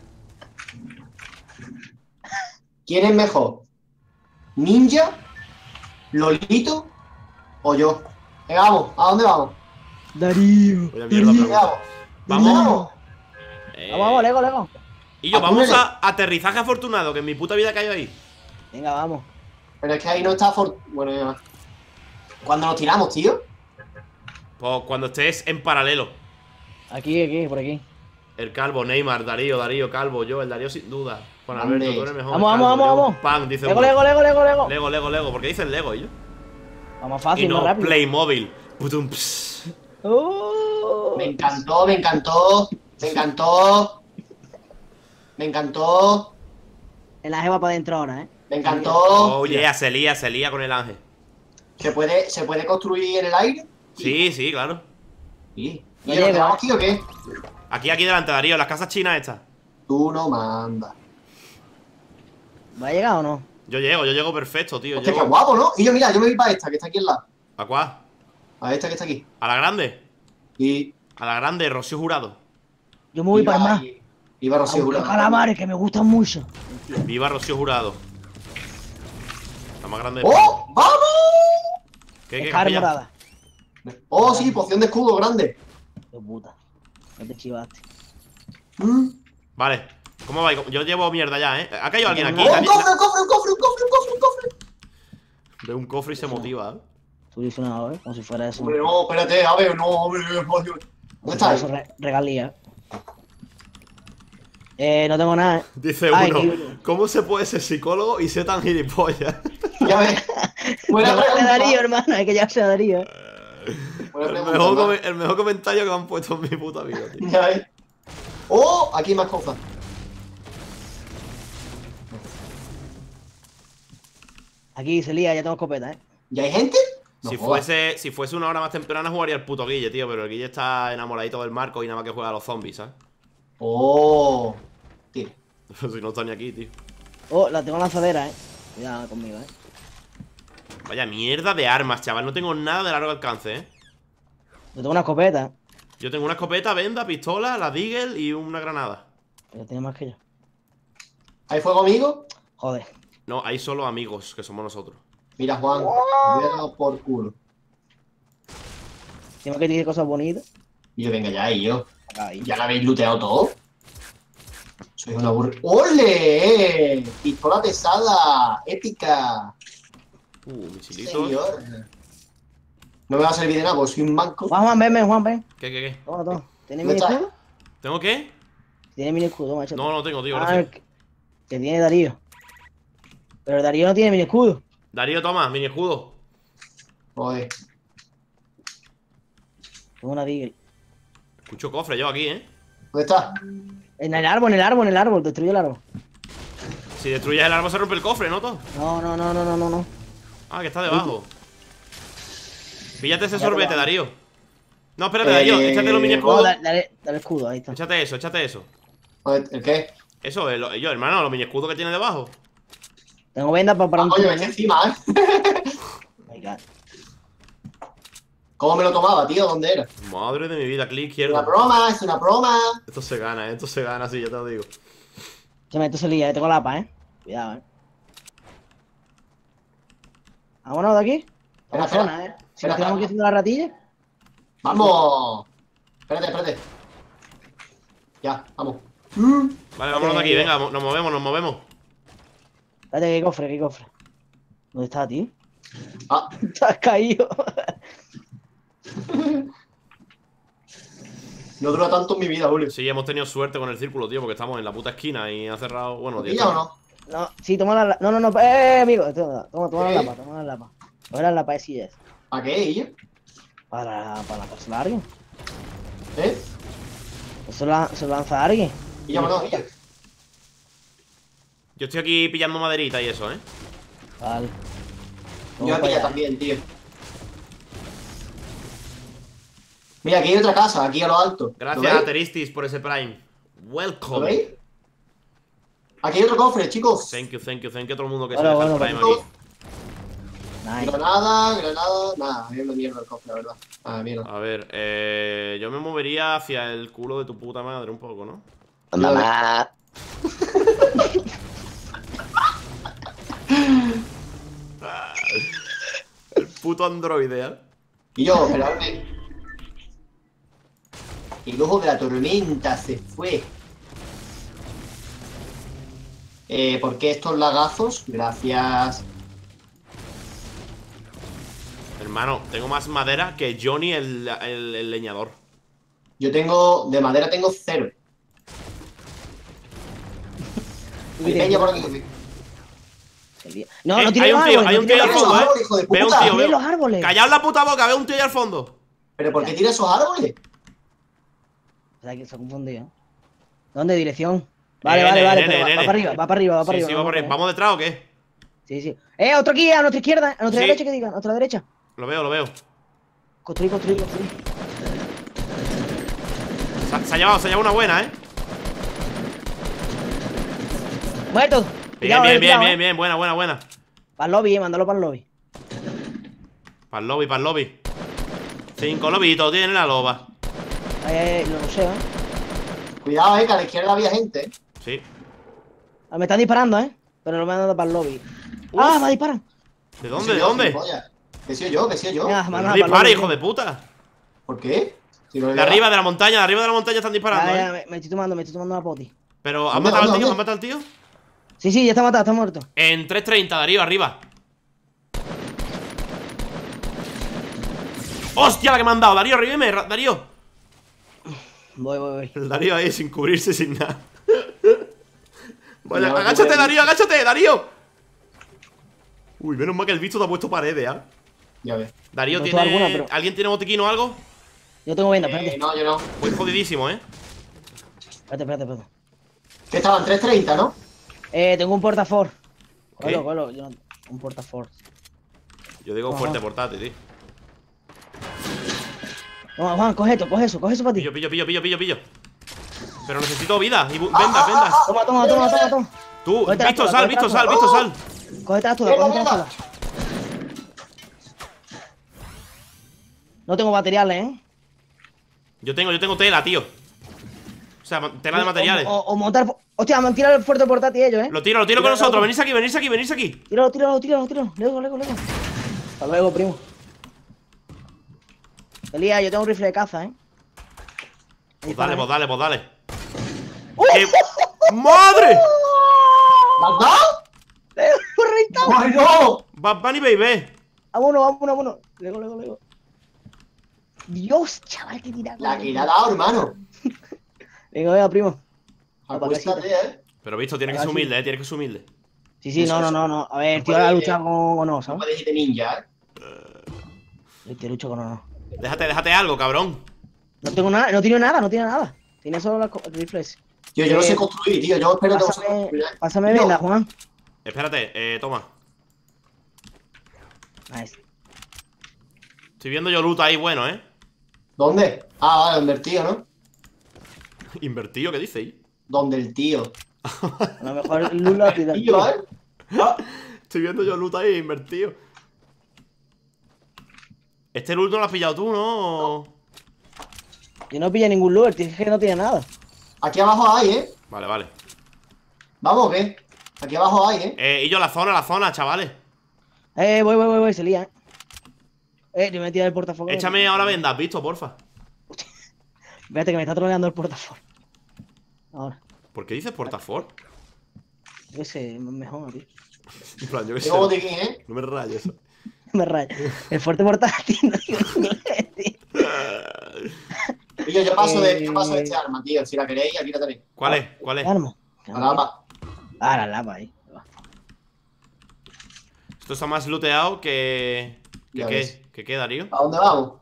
¿Quién es mejor? ¿Ninja? ¿Lolito? ¿O yo? Venga, vamos, ¿a dónde vamos? Darío. Voy a mierda Venga, pregunta. vamos. Vamos. Vamos, Lego. Y yo, vamos Apúrale. a aterrizaje afortunado, que en mi puta vida cayó ahí. Venga, vamos. Pero es que ahí no está... Bueno, ya. ¿Cuándo nos tiramos, tío? Pues cuando estés en paralelo. Aquí, por aquí. El Calvo, Neymar, Darío, Calvo, yo, el Darío sin duda. Juan Grande. Alberto, tú eres mejor. Vamos, Calvo, vamos, yo, vamos. Pan, dice Lego, uno. Lego. Lego. ¿Por qué dicen Lego, yo? Vamos Y fácil, más no rápido. Playmobil. Putum, pss. Me encantó, me encantó. Me encantó. Me encantó. El ángel va para adentro ahora, Me encantó. Oh, yeah, se lía con el ángel. ¿Se puede construir en el aire? Sí, claro. Sí. No ¿Y nos llega. quedamos aquí o qué? Aquí delante, Darío, las casas chinas estas. Tú no mandas. ¿Va a llegar o no? Yo llego perfecto, tío. Hostia, qué Llego... guapo, ¿no? Y yo, mira, yo me voy para esta, que está aquí al lado. ¿A cuál? A esta que está aquí. ¿A la grande? Y A la grande, Rocío Jurado. Yo me voy para el mar. Iba Rocío A buscar Jurado. calamares que me gustan mucho. Viva Rocío Jurado. La más grande. ¡Oh! ¡Vamos! ¿Qué Cara capilla? morada. ¡Oh, sí! Poción de escudo grande. Qué puta. No te chivaste. Mm. Vale. ¿Cómo va? Yo llevo mierda ya, ¿eh? ¿Ha caído alguien aquí? ¡Oh, un cofre, un cofre, un cofre, un cofre, un cofre, un cofre! Ve un cofre y se motiva, ¿eh? Tú dices una vez, como si fuera eso. Hombre, no, espérate, a ver, no, hombre, por Dios. ¿Dónde está? Eso regalía. No tengo nada, ¿eh? Dice Ay, uno, qué- ¿cómo se puede ser psicólogo y ser tan gilipollas? Ya ves. Buena Llevarse a pregunta. Darío, hermano, hay que llevarse a Darío. Buena El pregunta, mejor, ¿no? el mejor comentario que me han puesto en mi puta vida, tío. Ya ves. ¡Oh! Aquí hay más cosas. Aquí se lía, ya tengo escopeta, ¿eh? ¿Ya hay gente? No Si jodas. fuese una hora más temprana jugaría el puto Guille, tío. Pero el Guille está enamoradito del Marco y nada más que juega a los zombies, ¿sabes? ¡Oh! Tío. Si no está ni aquí, tío. Oh, la tengo lanzadera, ¿eh? Cuidado conmigo, ¿eh? Vaya mierda de armas, chaval. No tengo nada de largo alcance, Yo tengo una escopeta. Yo tengo una escopeta, venda, pistola, la Deagle y una granada. Pero tiene más que yo. ¿Hay fuego, amigo? Joder. No, hay solo amigos, que somos nosotros. Mira, Juan, me voy a dar por culo. Tengo que decir cosas bonitas. Y yo, venga ya, y yo. Ahí. ¿Ya lo habéis looteado todo? Soy una burra. ¡Ole! Pistola pesada, épica. Misilitos. Señor. No me va a servir de nada, porque soy un banco. Juan, ven, Juan, ven. ¿Qué? Toma, toma. ¿Tienes ¿Dónde mini está? escudo? ¿Tengo qué? Tienes mini escudo, macho. No tengo, tío, Ah, gracias. que tiene Darío. Pero Darío no tiene mini escudo. Darío, toma, mini escudo. Joder. Tengo una Deagle. Mucho cofre yo aquí, ¿Dónde está? En el árbol. Destruye el árbol. Si destruyes el árbol se rompe el cofre, ¿no, todo? No. Ah, que está debajo. Píllate ese Ya te sorbete, va. Darío. No, espérate, Darío, échate los mini No, escudos. dale escudo, ahí está. Échate eso. Joder, ¿el qué? Eso, yo, hermano, los mini escudos que tiene debajo. Tengo vendas para un Oye, tiro, ves ¿no? encima, My God. ¿Cómo me lo tomaba, tío? ¿Dónde era? Madre de mi vida, clic Es una izquierdo. broma, es una broma. Esto se gana, sí, ya te lo digo. Esto se lía, tengo la APA, Cuidado, Vámonos de aquí. Espera, Vamos zona, espera. Si nos quedamos aquí haciendo la ratilla. ¡Vamos! Espérate. Ya, vamos. Vale, vámonos de aquí, venga, nos movemos. Espérate, que hay cofre. ¿Dónde está, tío? Ah, Te has caído. no dura tanto en mi vida, Julio. Sí, hemos tenido suerte con el círculo, tío, porque estamos en la puta esquina y ha cerrado. Bueno, ¿Pilla o no? No, sí, toma la... No, amigo. Toma la lapa. No la lapa, sí es. ¿Para qué, ella? Para lanzar a alguien. ¿Eh? Se lo lanza a alguien. Píllame, ella. Yo estoy aquí pillando maderita y eso, Vale. Yo Vamos aquí para ya allá. también, tío. Mira, aquí hay otra casa, aquí a lo alto. Gracias ¿Lo a veis? Teristis por ese Prime. ¿Lo Welcome. veis? Aquí hay otro cofre, chicos. Thank you a todo el mundo que Bueno, se deja el bueno, Prime aquí. Nice. Granada. Nada, es una mierda el cofre, la verdad. Ah, mierda. A ver, yo me movería hacia el culo de tu puta madre un poco, ¿no? Mamá. El puto androide, ¿eh? Y yo, esperadme. El ojo de la tormenta se fue. ¿Por qué estos lagazos? Gracias. Hermano, tengo más madera que Johnny el leñador. Yo tengo, de madera tengo 0. Hay peña por aquí. No, no hay tiene un los tío, árboles. hay un tío ahí al Tira esos fondo, árboles, hijo de Veo un puta. tío, Tiene los árboles. Callaos la puta boca, veo un tío ahí al fondo. ¿Pero por qué tira esos árboles? O sea, que se ha confundido. ¿Dónde? Dirección. Vale, Nene, pero nene. va para arriba, va para arriba. Sí, va por ahí. ¿Vamos detrás o qué? Sí. Otro aquí, a nuestra izquierda, a nuestra Sí. derecha, que diga, a nuestra derecha. Lo veo. Construir. Se ha llevado una buena, Muerto. Bien, buena. Para el lobby, mándalo para el lobby. Para el lobby. 5 lobitos tiene la loba. No sé, Cuidado, que a la izquierda había gente. Sí. Me están disparando, pero lo me han dado para el lobby. Uf. Me disparan. ¿De dónde? ¿De dónde? Que soy yo. Venga, No para el dispare, lobby. hijo de puta. ¿Por qué? Si no le De da. arriba de la montaña están disparando, Ya, me estoy tomando una poti. Pero, ¿has ¿Dónde, matado al dónde, tío? ¿Has dónde? matado al tío? Sí, ya está matado, está muerto. En 330, Darío, arriba. ¡Hostia, la que me han dado! Darío, revíveme, Darío. Voy. El Darío ahí sin cubrirse, sin nada. Vaya, Ya, agáchate, pues. Darío, Darío. Uy, menos mal que el bicho te ha puesto paredes, ¿eh? Ya ves. Darío, No ¿tiene... tengo alguna, pero- ¿Alguien tiene botiquín o algo? Yo tengo venda, espérate. No, yo no. Muy jodidísimo, ¿eh? Espérate. Que estaban 330, ¿no? Tengo un portafor. ¿Qué? Colo, un portafor. Yo digo Ajá. fuerte portátil, tío. Toma, Juan, coge eso para ti. Pillo. Pero necesito vida. Y vendas. Toma. Tú, Cógete la visto toda, sal. cógete la Visto sal. Cógete toda. No tengo materiales, ¿eh? Yo tengo tela, tío. O sea, tela de materiales. O montar... Hostia, me han tirado el fuerte portátil ellos, ¿eh? Lo tiro con nosotros. Venís aquí. Tíralo. Luego. Hasta luego, primo. Elías, yo tengo un rifle de caza, ¿eh? Pues dale. ¡Uy! ¡Qué madre! ¿La has dado? ¡Correcto! ¡Ay, no! Bad Bunny, baby. Vámonos. Luego. Dios, chaval, qué tirada. La que le ha dado, hermano. Venga, primo. Acuéstate, Pero visto, tienes que ser humilde, tienes que ser humilde. Sí, no. A ver, tío, la lucha con no, No ¿sabes? puedes irte ninja, El tío lucha con no. Déjate algo, cabrón. No tengo nada, no tiene nada. Tiene solo el rifle ese. Tío, yo no sé construir, tío. Yo espero que vosotros construyáis. Pásame No. vela, Juan. Espérate, toma. Nice. Estoy viendo yo loot ahí bueno, ¿eh? ¿Dónde? Ah, vale, donde el tío, ¿no? Invertido, ¿qué dices? Donde el tío. A lo mejor Lula tira. Tío, ¿eh? Estoy viendo yo loot ahí invertido. Este loot no lo has pillado tú, ¿no? Yo no pilla ningún lure, tío, es que no tiene nada. Aquí abajo hay, ¿eh? Vale. ¿Vamos o qué? Aquí abajo hay, ¿eh? Y yo la zona, chavales. Voy, se lía. Yo me he tirado el portafolio. Échame ahora vendas, visto, porfa. Fíjate que me está troleando el portafolio. Ahora. ¿Por qué dices portafor? Yo sé, mejor, tío. En plan, yo qué sé. Tengo botiquín, ¿eh? No me rayes. Me raya. El fuerte portátil, no digo tío. Tío, yo paso de este arma, tío. Si la queréis, aquí la tenéis. ¿Cuál es? Arma. La lapa. Ah, la lapa ahí. Esto está más looteado que... Ya ¿Qué? ves. ¿Qué queda, Darío? ¿A dónde vamos?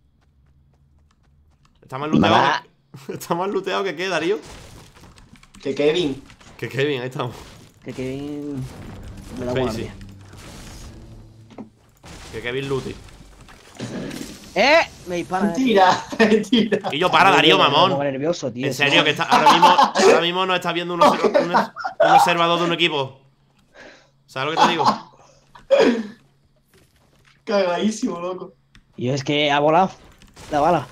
Está más looteado Va. Está más looteado que qué, Darío. Que Kevin. Que Kevin, ahí estamos. Que Kevin me da Sí, buena sí. tía. Que Kevin looty. Me dispara. Mentira. Y yo, para, Darío, Me pongo mamón. nervioso, tío. En serio, que está, ahora mismo no está viendo un observador de un equipo. ¿Sabes lo que te digo? Cagadísimo, loco. Y es que ha volado la bala.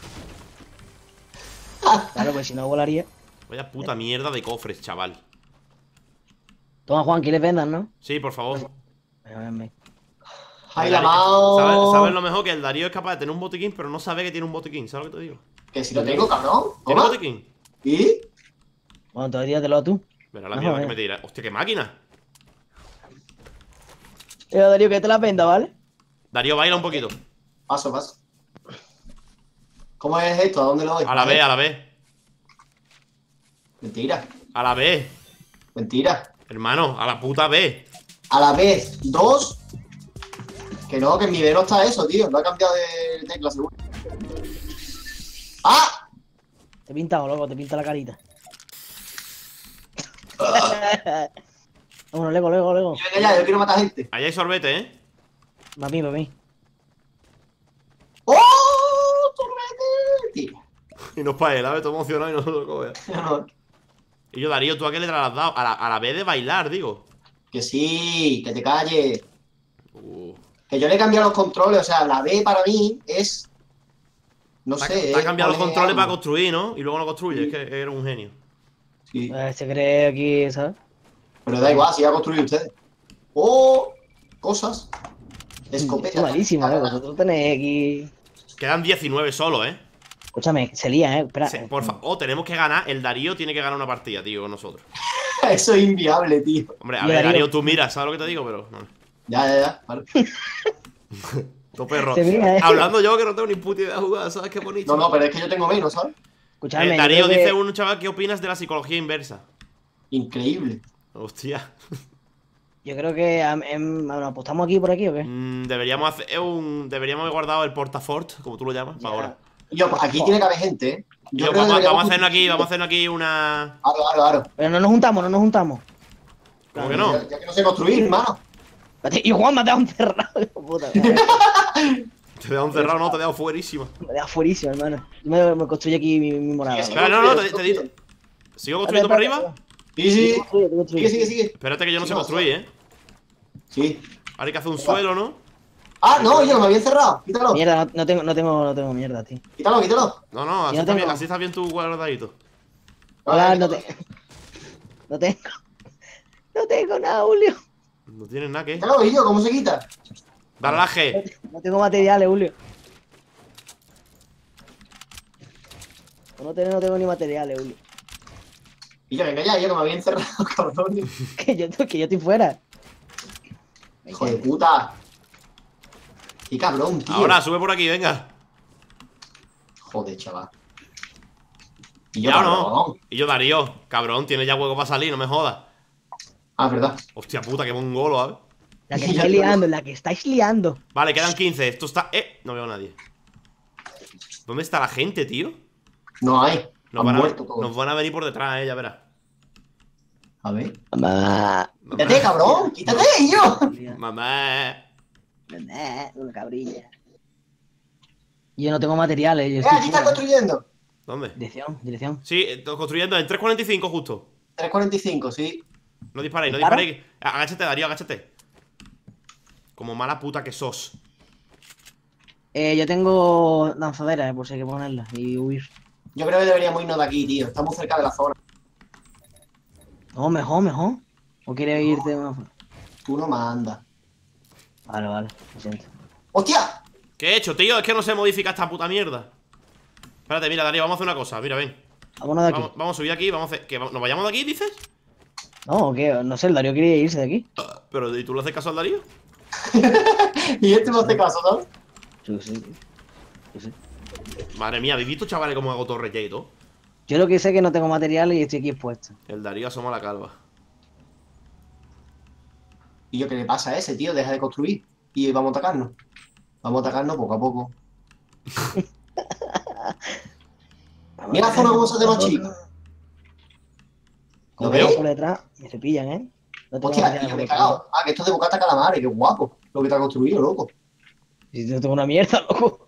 Claro, pues si no volaría. Vaya puta mierda de cofres, chaval. Toma, Juan, ¿quieres vendas, no? Sí, por favor. Ven. Ay, la mao. ¿Sabes lo mejor? Que el Darío es capaz de tener un botiquín, pero no sabe que tiene un botiquín. ¿Sabes lo que te digo? Que si lo tengo, cabrón. ¿Tiene ¿Cómo? botiquín? ¿Y? Bueno, entonces tíratelo tú. Verá la No, mierda que venga. me tira. Hostia, qué máquina. Darío, que te la venda, ¿vale? Darío, baila un poquito. Paso. ¿Cómo es esto? ¿A dónde lo doy? A la vez, a la vez. Mentira. A la vez. Mentira. Hermano, a la puta vez. A la vez. 2. Que no, que en mi B no está eso, tío. No ha cambiado de tecla, seguro. ¡Ah! Te he pintado, loco, te pinta la carita. Bueno, luego. Venga ya, yo quiero matar gente. Ahí hay sorbete, ¿eh? Va mí. ¡Oh! ¡Torrete! Tío. Y no es para él, ¿sabes? Todo emocionado y no se lo coge. Y yo, Darío, ¿tú a qué letra le has dado? A la vez de bailar, digo. Que sí, que te calles. Que yo le he cambiado los controles, o sea, la B para mí es... No sé, Te has cambiado los poner controles para algo. construir, ¿no? Y luego no construyes, es que eres un genio. Sí, Se cree aquí, ¿sabes? pero da igual, si va a construir ustedes. ¡Oh! Cosas. Escopeta. Es malísimo, loco. Vosotros tenéis aquí. Quedan 19 solo, ¿eh? Escúchame, se lía, Espera. Por favor, tenemos que ganar. El Darío tiene que ganar una partida, tío, con nosotros. Eso es inviable, tío. Hombre, a Yo, ver, Darío. Darío, tú miras, ¿sabes lo que te digo? Pero no. Ya. Vale. Tu perro. Se mira, Hablando yo que no tengo ni puta idea de jugar, ¿sabes qué bonito? No, pero es que yo tengo menos, ¿sabes? Escúchame, yo Darío, creo que- dice un chaval, ¿qué opinas de la psicología inversa? Increíble. Hostia. Yo creo que bueno, apostamos aquí por aquí o qué. Deberíamos hacer Deberíamos haber guardado el portafort, como tú lo llamas, para ahora. Yo, pues aquí tiene que haber gente, ¿eh? Yo, creo que vamos a deberíamos- hacernos aquí una. Aro. Pero no nos juntamos. ¿Cómo que no? Ya que no sé construir, hermano. Y Juan me ha dejado encerrado, hijo puta. Te he dado un cerrado, no, te he dado fuerísima. Me deja fuerísimo, hermano. Me construye aquí mi morada. Sí, Espera, no, te digo. ¿Sigo construyendo por arriba? Sí. Construye. Sigue. Espérate que yo no Sí, sé no, construir, ¿eh? Sí. Ahora hay que hacer un suelo, ¿no? Ah, no, yo no me había encerrado. Quítalo. Mierda, no tengo mierda, tío. Quítalo, quítalo. No, así, Yo no está bien, tengo. así está bien tu guardadito. Hola, no Quítalo. No tengo. No tengo nada, Julio. No tienes nada que. Quítalo, Guillo, ¿cómo se quita? Dale a la G. No tengo materiales, Julio. No tengo ni materiales, Julio. Y yo, venga ya, yo que me había encerrado, cabrón. Que yo estoy fuera. Hijo de puta. Qué cabrón, tío. Ahora, sube por aquí, venga. Joder, chaval. Y Ya yo, o no. cabrón. Y yo, Darío, cabrón, tiene ya hueco para salir, no me jodas. Ah, es verdad. Hostia puta, qué mongolo, ¿sabes? La que estáis liando, la que estáis liando. Vale, quedan 15. Esto está. No veo a nadie. ¿Dónde está la gente, tío? No hay. Nos Han van, muerto todos. nos van a venir por detrás, ya verás. A ver. Mamá. Quítate, cabrón. Quítate, yo. Mamá. Una cabrilla. Yo no tengo materiales. Yo Aquí estoy está fuera. construyendo. ¿Dónde? Dirección. Sí, construyendo en 3.45 justo. 3.45, sí. No disparéis, no ¿Disparo? disparéis. Agáchate, Darío, agáchate. Como mala puta que sos. Yo tengo lanzaderas, por si hay que ponerlas y huir. Yo creo que deberíamos irnos de aquí, tío. Estamos cerca de la zona. No, mejor. ¿O quieres irte más? Tú no mandas. Vale, lo siento. ¡Hostia! ¿Qué he hecho, tío? Es que no se modifica esta puta mierda. Espérate, mira, Darío, vamos a hacer una cosa. Mira, ven. Vámonos de aquí. Vamos a subir aquí, vamos a hacer. ¿Nos vayamos de aquí, dices? No, ¿o qué? No sé, el Darío quería irse de aquí. Pero, ¿y tú le haces caso al Darío? Y este no hace caso, ¿sabes? Sí. Madre mía, ¿habéis visto, chavales, cómo hago torres ya y todo? Yo lo que sé es que no tengo materiales y estoy aquí expuesto. El Darío asoma la calva. ¿Y yo qué le pasa a ese, tío? Deja de construir. Y vamos a atacarnos. Vamos a atacarnos poco a poco. Mira la zona como se hace más chica. ¿Lo veo. ves? Por detrás me cepillan, ¿eh? No tengo Hostia, materiales tío, por me he detrás. cagado. Ah, que esto es de bocata calamares, qué guapo. Lo que te ha construido, loco. Si yo tengo una mierda, loco.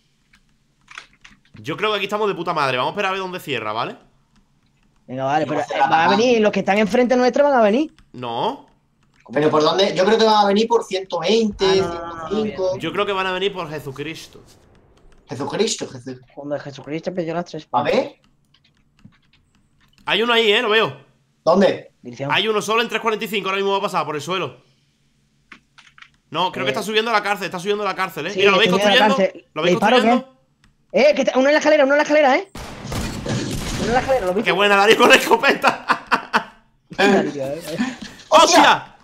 Yo creo que aquí estamos de puta madre. Vamos a esperar a ver dónde cierra, ¿vale? Venga, vale, Yo pero voy a hacer la van a cagada. venir, los que están enfrente nuestro van a venir. No. Pero ¿por dónde? Yo creo que van a venir por 120, no, 105. Yo creo que van a venir por Jesucristo. Jesucristo, Jesús. Cuando Jesucristo perdió las tres. A ver. Hay uno ahí, lo veo. ¿Dónde? Dirección. Hay uno solo en 3.45. Ahora mismo va a pasar por el suelo. No, creo que está subiendo a la cárcel. Está subiendo a la cárcel, Sí, Mira, ¿lo veis estoy viendo la construyendo? cárcel. ¿Lo ¿Le veis disparo construyendo? Que está, uno en la escalera, Uno en la escalera, ¿lo viste? ¡Qué buena, Darío, con la escopeta! Darío, ¡Hostia!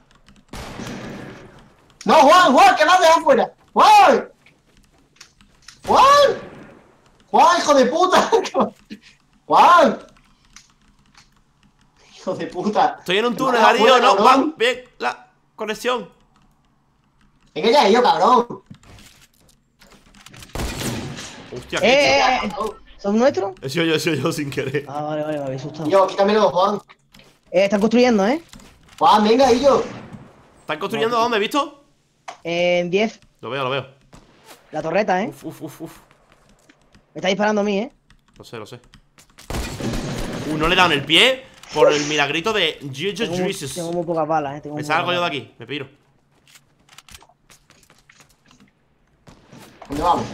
No, Juan, que me has dejado fuera. Juan, hijo de puta. Juan. Hijo de puta. Estoy en un Que me túnel, has dejado Darío. fuera, No, cabrón. va bien la conexión. Venga ya, yo, cabrón. Hostia, qué ¿Son nuestros? He sido yo sin querer. Ah, vale, me había asustado. Yo, quítamelo, Juan. Están construyendo, ¿eh? Juan, venga, y yo. ¿Están construyendo dónde, he visto? En 10, Lo veo. la torreta, ¿eh? Uf. Me está disparando a mí, ¿eh? Lo sé. No le he dado en el pie por el milagrito de Jesus Tengo Jesus. muy pocas balas, ¿eh? Tengo Me muy salgo pocas yo de balas. aquí, me piro. ¿Dónde vamos?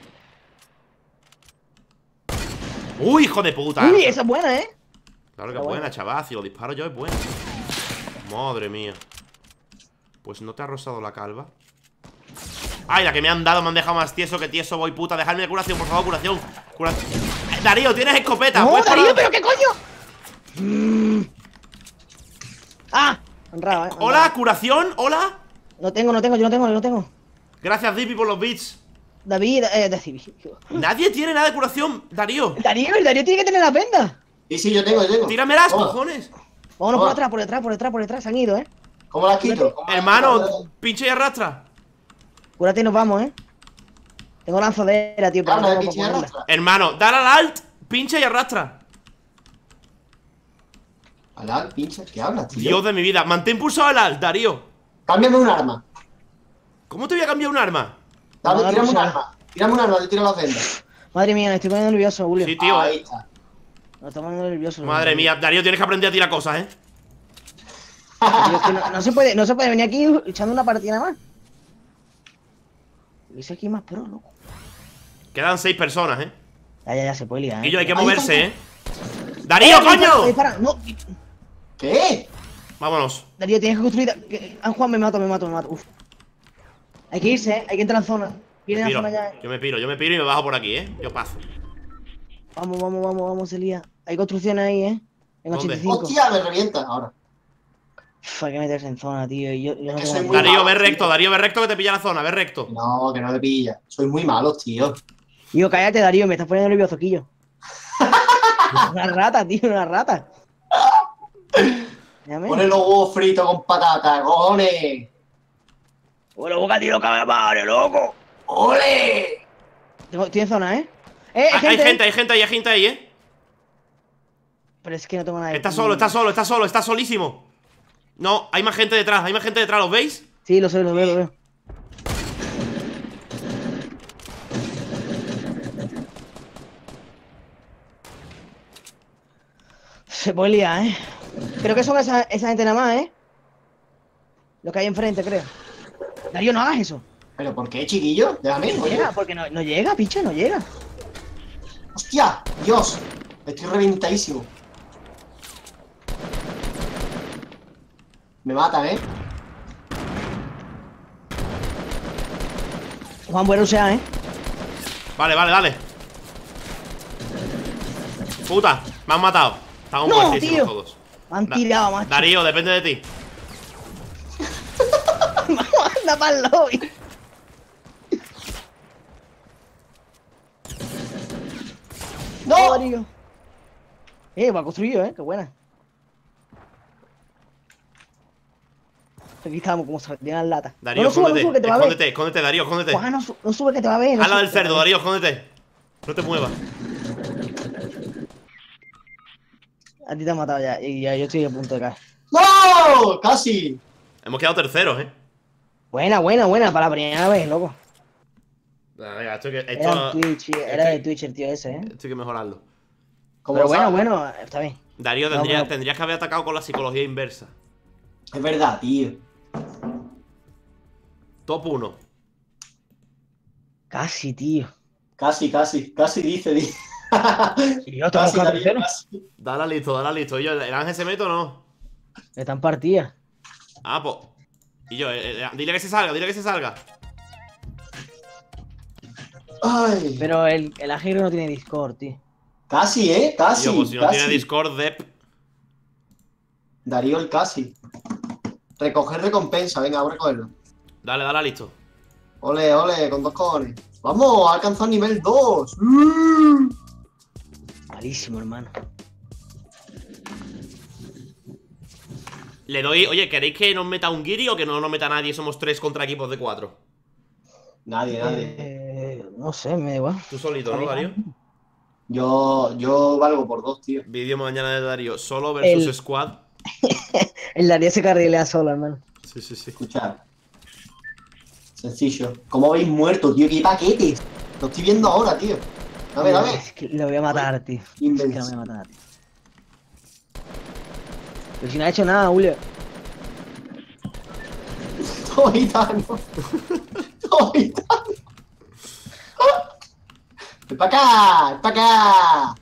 ¡Uy, hijo de puta! Uy, esa es buena, ¿eh? Claro que Está es buena, buena. chaval. Si lo disparo yo es buena. Madre mía. Pues no te ha rozado la calva. ¡Ay, la que me han dado! Me han dejado más tieso que tieso. Voy, puta. Dejadme de curación, por favor, curación. Darío, tienes escopeta. ¡No, ¿Puedes Darío, parar? pero qué coño! ¡Ah! Honrado, ¿eh? Hola, curación, hola. No tengo, yo no tengo. Gracias, Dippy, por los bits. David, David. Nadie tiene nada de curación, Darío. Darío, el Darío tiene que tener las vendas. Sí, yo tengo. Tíramelas, Toma. cojones. Vámonos Toma. por detrás, se han ido, ¿eh? ¿Cómo las quito? ¿Cómo las Hermano, quito? pinche y arrastra. Cúrate y nos vamos, ¿eh? Tengo lanzadera, tío, pero Habla no de tengo pinche para ponerla. arrastra. Hermano, dale al alt, pincha y arrastra. Alal, pinche, ¿qué hablas, tío? Dios de mi vida, mantén pulsado el alt, Darío. Cámbiame un arma. ¿Cómo te voy a cambiar un arma? Dame, No, tírame un no sé. arma. Tírame un arma, te tiro las vendas. Madre mía, me estoy poniendo nervioso, Julio. Sí, tío. Ahí está. Me estoy poniendo nervioso. Madre mía, Darío, tienes que aprender a tirar cosas, ¿eh? Tío, es que no se puede venir aquí echando una partida nada más. Dice aquí más pro, loco. Quedan 6 personas, Ya, se puede liar, Y yo hay que Ahí moverse, ¡Darío, coño! Dispara, no. ¿Qué? Vámonos. Darío, tienes que construir. Juan, me mato. Uf. Hay que irse, hay que entrar a la zona. Viene a la zona ya. Yo me piro y me bajo por aquí, Yo paso. Vamos, Elia. Hay construcciones ahí, En ¿Dónde? 85. Hostia, me revienta ahora. Uf, hay que meterse en zona, tío. Y yo no que tengo soy ni- muy Darío, malo, ve recto, tío. Darío, ve recto que te pilla la zona, ve recto. No, que no me pilla. Soy muy malo, tío. Tío, cállate, Darío, me estás poniendo nervioso, Quillo. Una rata, tío, una rata. Llame. Pone los huevos fritos con patata, cojones. Bueno, bocadillo calamare, loco. ¡Ole! Estoy en zona, Hay gente ahí, Pero es que no tengo nada de... Está solo, está solísimo. No, hay más gente detrás, ¿los veis? Sí, lo veo. Se puede liar, Creo que son esa gente nada más, Lo que hay enfrente, creo. Darío, no hagas eso. ¿Pero por qué, chiquillo? Déjame, No oye. llega, porque no llega, picha, no llega. ¡Hostia! ¡Dios! Estoy reventadísimo. Me matan, Juan, bueno sea, Vale, dale. Puta, me han matado. Estamos ¡No, muertísimos tío! todos. Me han tirado, macho. Darío, depende de ti. Anda para el lobby. ¡No! Darío. Va construido, qué buena. Aquí estamos como saldrían las latas. Darío, no sube, que te va a ver. escóndete, Darío, escóndete. Juan, no sube que te va a ver. Al lado del cerdo, Darío, escóndete. No te muevas. A ti te han matado ya, y ya yo estoy a punto de caer. ¡No! ¡Casi! Hemos quedado terceros, Buena, para la primera vez, loco. Venga, esto Era de Twitch el tío ese, hay que mejorarlo. ¿Cómo Pero sabes? bueno, está bien. Darío, No, pero- tendrías que haber atacado con la psicología inversa. Es verdad, tío. Top 1. Casi, tío. Casi dice. Y yo tengo Casi, que Darío, tercero. casi. Dale listo. Y yo, ¿el Ángel se mete o no? Están partidas. Ah, pues. Y yo, dile que se salga. Ay. Pero el Ajero no tiene Discord, tío. Casi, casi. Y yo, pues si no casi. tiene Discord, Dep. Darío el casi. Recoger recompensa, venga, vamos a recogerlo. Dale, listo. Ole, con 2 cojones. Vamos, a alcanzar nivel 2. Malísimo, hermano. Le doy, oye, ¿queréis que nos meta un Giri o que no nos meta nadie? Somos 3 contra equipos de 4. Nadie. No sé, me da igual. Tú solito, ¿no, Darío? Yo valgo por 2, tío. Vídeo mañana de Darío. Solo versus El- squad. El Darío se carrilea solo, hermano. Sí. Escuchad. Sencillo. ¿Cómo habéis muerto, tío? ¡Qué paquetes! Lo estoy viendo ahora, tío. Dame. Es que lo voy a matar, tío. Es que Inmenso. lo voy a matar, tío. Pero si no ha hecho nada, Julio. Todo gitano. ¡Ven para acá!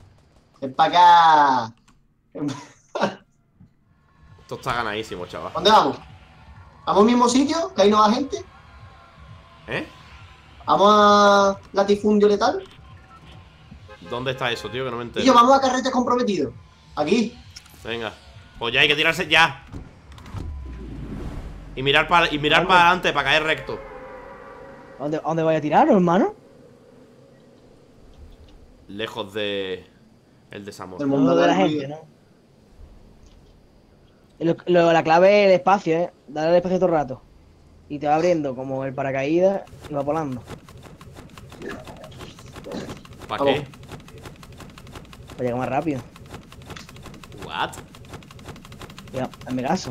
Esto está ganadísimo, chaval. ¿Dónde vamos? ¿Vamos al mismo sitio? ¿Que ahí no va gente? ¿Eh? ¿Vamos a latifundio letal? ¿Dónde está eso, tío? Que no me Y entero. yo, vamos a carretes comprometidos. Aquí. Venga. Pues ya hay que tirarse ya. Y mirar para adelante, para caer recto. ¿A dónde voy a tirar, hermano? Lejos de el desamor. El No mundo de la del gente, ¿no? La clave es el espacio, Dale al espacio todo el rato. Y te va abriendo como el paracaídas y va volando. ¿Para qué? Para llegar más rápido. ¿What? Ya, hazme caso.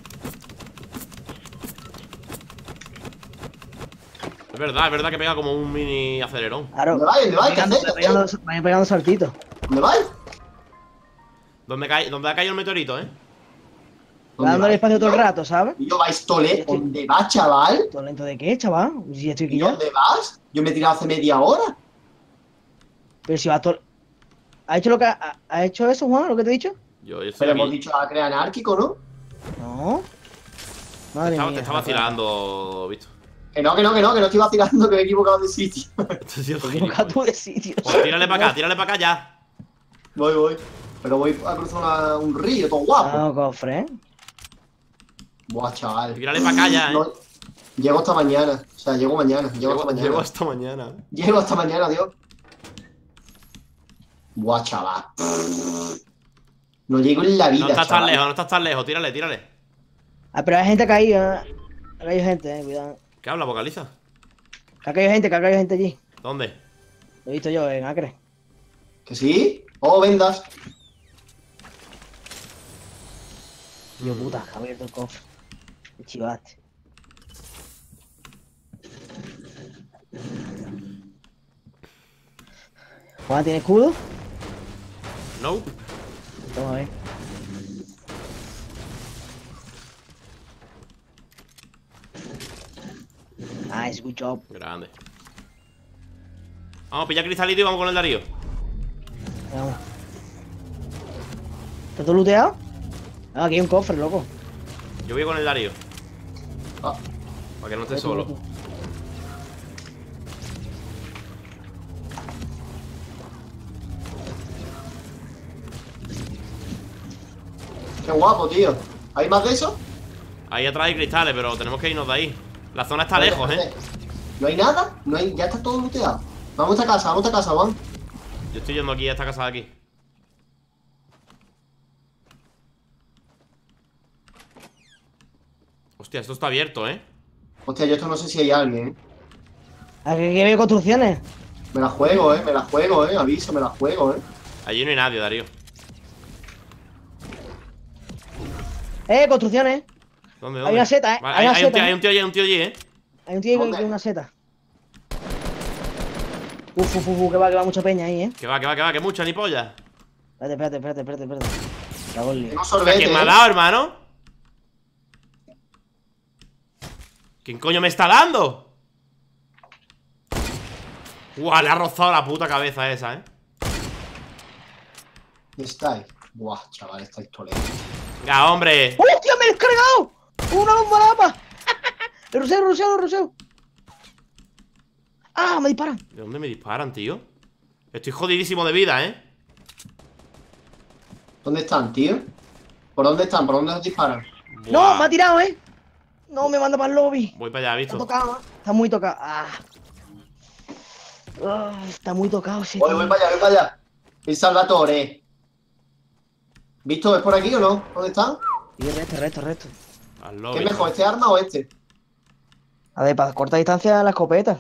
Es verdad que pega como un mini acelerón. Claro. ¿Dónde vais? ¿Qué hacéis? Vayan pegando saltitos. ¿Dónde vais? ¿Dónde ha caído el meteorito, ¿Dónde dándole vais, espacio todo el tío? rato, ¿sabes? Y yo vais tole, ¿dónde vas, chaval? ¿Todo lento de qué, chaval? Si estoy aquí ¿Y ya. dónde vas? Yo me he tirado hace media hora. Pero si va todo... ¿Ha hecho lo que ha hecho eso, Juan? ¿Lo que te he dicho? Yo estoy Pero hemos aquí. dicho a crear anárquico, ¿no? No. Madre Te mía. está vacilando, Visto. Que no estoy vacilando, que me he equivocado de sitio. Este tío es Te equivocas tú de sitio. Pues tírale para acá ya. Voy. Pero voy a cruzar un río, todo guapo. No, cofre, ¿eh? Buah, chaval. Tírale para acá ya, No, llego hasta mañana. O sea, llego mañana. Llego hasta mañana. Llego hasta mañana. Llego hasta mañana, Dios. Buah, chaval. No llego en la vida, No estás tan chaval. lejos, no estás tan lejos. Tírale. Ah, pero hay gente caída, ¿eh? Ha caído gente, cuidado. ¿Qué habla, vocaliza? Que ha caído gente allí. ¿Dónde? Lo he visto yo en Acre. ¿Que sí? Oh, vendas. Tío puta, que ha abierto el cofre. Qué chivaste. Juan, ¿tiene escudo? Nope. Toma, a ver. Nice, good job. Grande. Vamos a pillar cristalito y vamos con el Darío. Vamos. ¿Está todo looteado? Ah, aquí hay un cofre, loco. Yo voy con el Darío. Ah, Para que no esté solo. qué guapo, tío. ¿Hay más de eso? Ahí atrás hay cristales, pero tenemos que irnos de ahí. La zona está lejos, ¿No hay nada? ¿No hay... Ya está todo looteado. Vamos a casa, Juan. Yo estoy yendo aquí a esta casa de aquí. Hostia, esto está abierto, Hostia, yo esto no sé si hay alguien, ¿eh? Aquí hay construcciones. Me la juego, aviso, me la juego, ¿eh? Allí no hay nadie, Darío. Construcciones. ¿Dónde? Hay una seta, Vale, hay una seta, hay un tío allí, Hay un tío ¿Dónde? con una seta. Que va mucha peña ahí, Que va, que mucha ni polla. Espérate. Cago en lío. Tengo O sea, sorbete, ¿quién me ha ¿eh? dado, hermano? ¿Quién coño me está dando? Guau, le ha rozado la puta cabeza esa, Estáis. Buah, chaval, estáis toleros. Venga, hombre. ¡Hostia, me he descargado! ¡Una bomba lapa! ¡Lo ruseo! ¡Ah, me disparan! ¿De dónde me disparan, tío? Estoy jodidísimo de vida, ¿Dónde están, tío? ¿Por dónde están? ¿Por dónde nos disparan? ¡No, Buah. me ha tirado, No, me manda para el lobby. Voy para allá, Está ¿visto? tocado, Está muy tocado. Está muy tocado ese Voy tío. para allá. El Salvatore. ¿Visto? ¿Es por aquí o no? ¿Dónde están? Y resto. Al ¿Qué lobby. es mejor, este arma o este? A ver, para corta distancia la escopeta.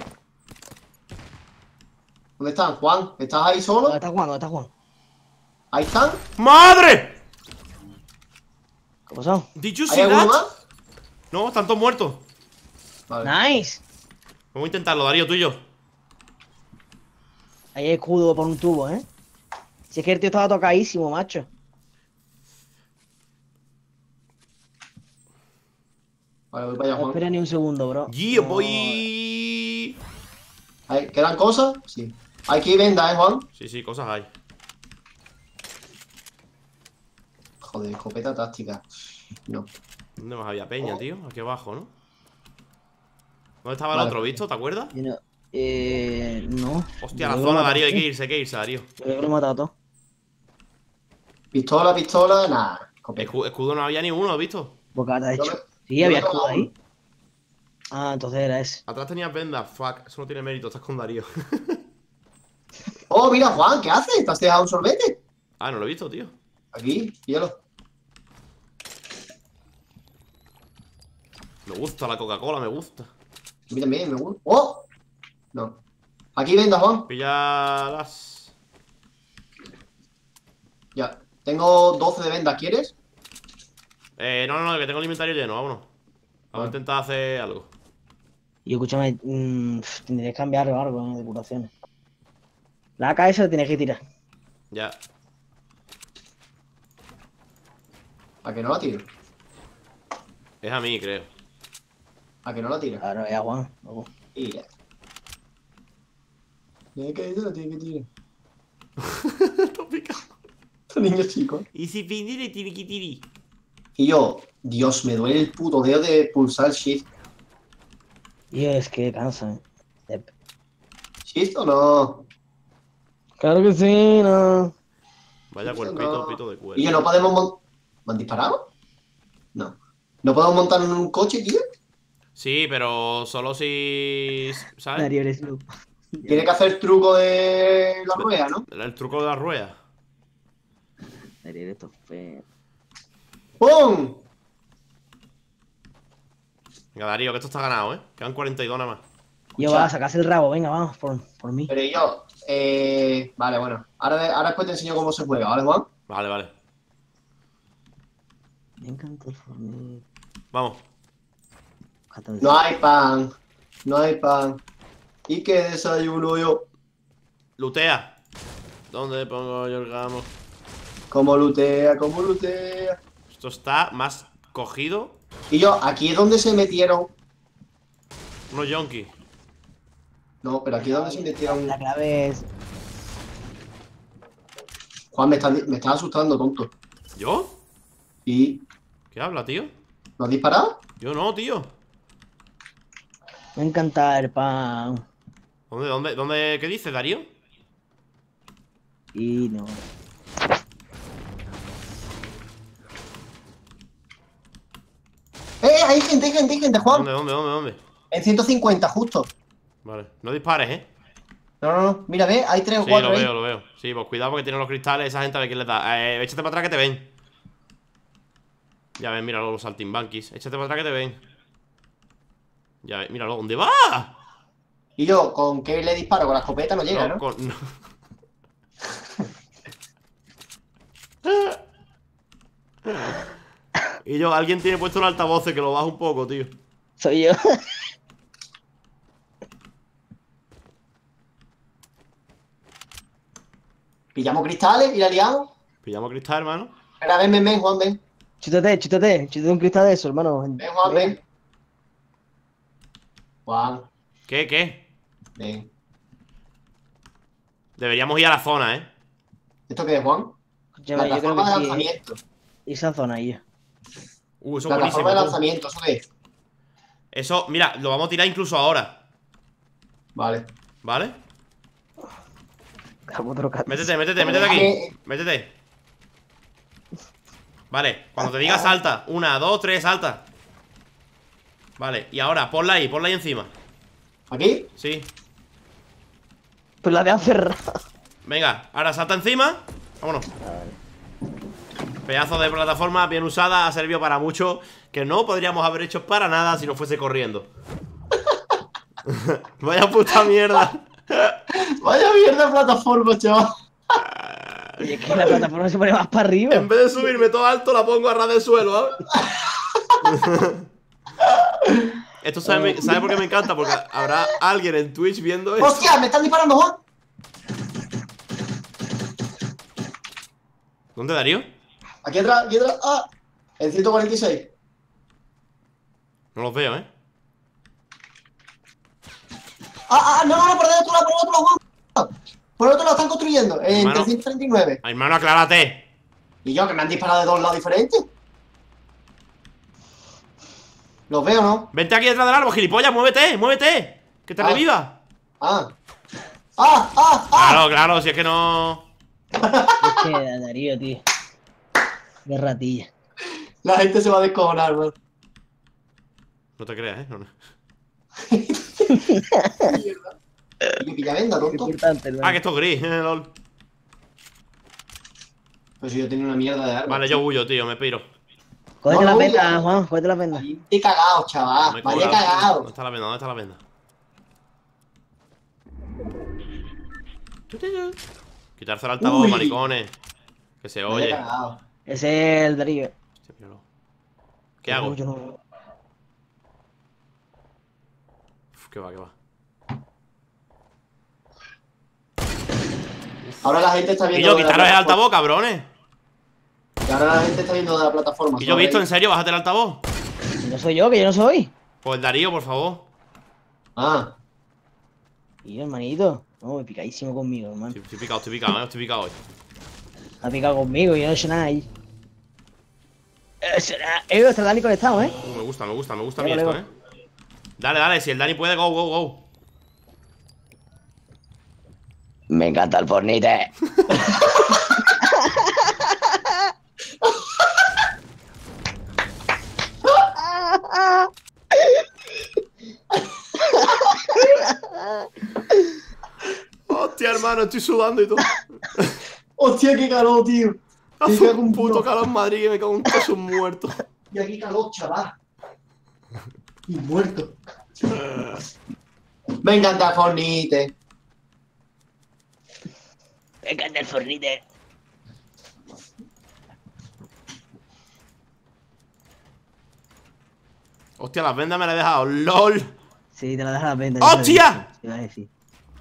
¿Dónde están? Juan, ¿estás ahí solo? ¿Dónde está Juan? ¿Ahí están? ¡Madre! ¿Qué pasó? ¿Did you ¿Hay see alguno that? más? No, están todos muertos. Vale. Nice. Vamos a intentarlo, Darío, tú y yo. Ahí hay escudo por un tubo, Si es que el tío estaba tocadísimo, macho. Vale, voy para allá, No Juan. espera ni un segundo, bro. Yeah, No. boy. ¿Quedan cosas? Sí. Aquí venda, Juan. Sí, cosas hay. Joder, escopeta táctica. No. ¿Dónde más había peña, tío? Aquí abajo, ¿no? ¿Dónde estaba el Vale. otro, visto? ¿Te acuerdas? Yo no. No. Hostia, Yo la creo zona, que Darío, hay lo que irse, Darío. Yo creo que lo he matado todo. Pistola, nada. Escopeta. Escudo no había ni uno, ¿visto? Bocata, de Yo hecho. me- Sí, yo había me he escudo tomado ahí. Ah, entonces era ese. Atrás tenías vendas, fuck. Eso no tiene mérito, estás con Darío. Oh, mira, Juan, ¿qué haces? ¿Te has dejado un sorbete? Ah, no lo he visto, tío. Aquí, hielo. Me gusta la Coca-Cola, me gusta. A mí también, me gusta. ¡Oh! No. Aquí venda, Juan. Pillalas. Ya. Tengo 12 de venda, ¿quieres? No, que tengo el inventario lleno, vámonos. Vamos a intentar hacer algo. Y escúchame, tendrías que cambiar algo de curaciones. La AK esa la tienes que tirar. Ya. ¿A que no la tiro? Es a mí, creo. ¿A que no la tira? Claro, es a Juan. Luego. Tira. Tiene que ir, tiene que tirar. Tópica. Estos niños chicos. Y si pinire tiriquitiri. Y yo, Dios, me duele el puto dedo de pulsar el shift. Y es que cansa, ¿Shift o no? Claro que sí, no. Vaya Eso cuerpito, no. pito de cuero. Y yo, no podemos montar. ¿Me han disparado? No. ¿No podemos montar en un coche, tío? Sí, pero solo si... ¿sabes? Darío, eres loco. Tiene que hacer truco de la rueda, ¿no? El truco de la rueda. Darío, eres todo feo. ¡Pum! Venga, Darío, que esto está ganado, ¿eh? Quedan 42 nada más. Yo, va, sacas el rabo, venga, vamos, por mí. Pero yo, vale, bueno. Ahora después te enseño cómo se juega, ¿vale, Juan? Vale, vale. Me encanta el fornir. Vamos. No hay pan. No hay pan. ¿Y qué desayuno yo? Lutea. ¿Dónde pongo yo el gamo? Como lutea, como lutea. Esto está más cogido. Y yo, aquí es donde se metieron. Unos yonkis. No, pero aquí es donde se metieron. La clave es. Juan, me estás asustando, tonto. ¿Yo? ¿Y ¿Qué habla, tío? lo has disparado? Yo no, tío. Me encanta el pan. ¿Dónde? ¿Qué dice, Darío? Y no. Hay gente, Juan. ¿Dónde? En 150, justo. Vale. No dispares, ¿eh? No. Mira, ve, hay 3 o Sí, 4 lo ahí. veo. Sí, pues cuidado porque tienen los cristales. Esa gente a ver quién les da. Échate para atrás que te ven. Ya ves, míralo, los saltimbanquis. Échate para atrás que te ven. Ya ves, míralo. ¿Dónde va? Y yo, ¿con qué le disparo? Con la escopeta no llega, ¿no? No. Y yo, alguien tiene puesto el altavoz que lo baja un poco, tío. Soy yo. Pillamos cristales y la liamos. Pillamos cristal, hermano. Espera, ven, Juan, ven. Chútate un cristal de eso, hermano. Ven, Juan, ven. Juan, ¿Qué? ven. Deberíamos ir a la zona, ¿eh? ¿Esto qué es, Juan? Escúchame, yo creo Plataforma de que sí. lanzamiento. Esa zona ahí. Eso es buenísimo. Plataforma de tú. lanzamiento, ¿eso qué es? Eso, mira, lo vamos a tirar incluso ahora. Vale. ¿Vale? Otro cat- Métete aquí. Métete. Vale, cuando te diga salta. 1, 2, 3, salta. Vale, y ahora, ponla ahí encima. ¿Aquí? Sí. Pues la de cerrar. Venga, ahora salta encima. Vámonos. Pedazo de plataforma bien usada. Ha servido para mucho. Que no podríamos haber hecho para nada si no fuese corriendo. Vaya puta mierda. Vaya mierda de plataforma, chaval. Oye, es que la plataforma se pone más para arriba. En vez de subirme todo alto, la pongo a ras del suelo, ¿sabes? Esto ¿sabe por qué me encanta? Porque habrá alguien en Twitch viendo esto. ¡Hostia! ¡Me están disparando, Juan! ¿Dónde, Darío? Aquí atrás. ¡Ah! En 146. No los veo, ¿eh? No, por el otro lado, Juan. Por el otro lado están construyendo. En Hermano. 339. Hermano, aclárate. Y yo, que me han disparado de 2 lados diferentes. ¿Los veo, no? Vente aquí detrás del árbol, gilipollas, muévete. Que te reviva. Claro, si es que no. Es que Darío, tío. De ratilla. La gente se va a descojonar, man. No te creas, ¿eh? No. Mierda. ¿Y pilla venda, Es tonto? importante, hermano. Que esto es gris, lol. Pues si yo tenía una mierda de arma. Vale, yo huyo, tío, me piro. Cógete No, la no, venda, ya. Juan, cógete la venda. Vaya cagado, chaval. Me Vaya cobra. cagado. ¿Dónde está la venda? Quitarse el altavoz, Uy. maricones. Que se Vaya oye. cagado. Ese es el Darío. Hostia, míralo. ¿Qué hago? Yo no- ¿Qué va? Ahora la gente está Y viendo. yo, de la quitaros el plataforma. altavoz, cabrones. Y ahora la gente está viendo de la plataforma. Y yo he visto, en serio, bájate el altavoz. Que no soy yo, que yo no soy. Pues Darío, por favor. Ah, Y hermanito. No, me picadísimo conmigo, hermano. Estoy picado hoy. Ha picado conmigo y yo no he hecho nada ahí. Está Dani conectado, ¿eh? Me gusta a mí esto, Lego. Dale, si el Dani puede, go. Me encanta el Fornite. Hostia, hermano, estoy sudando y todo. hostia, qué calor, tío. Hace Me cago un en puto Dios. calor en Madrid que me cago en pesos muertos. Y aquí calor, chaval. Y muerto. Me encanta Fornite. Me encanta el Fornite. Hostia, las vendas me las he dejado. ¡LOL! Sí, te la dejas a la venta. ¡Hostia! Te iba a decir.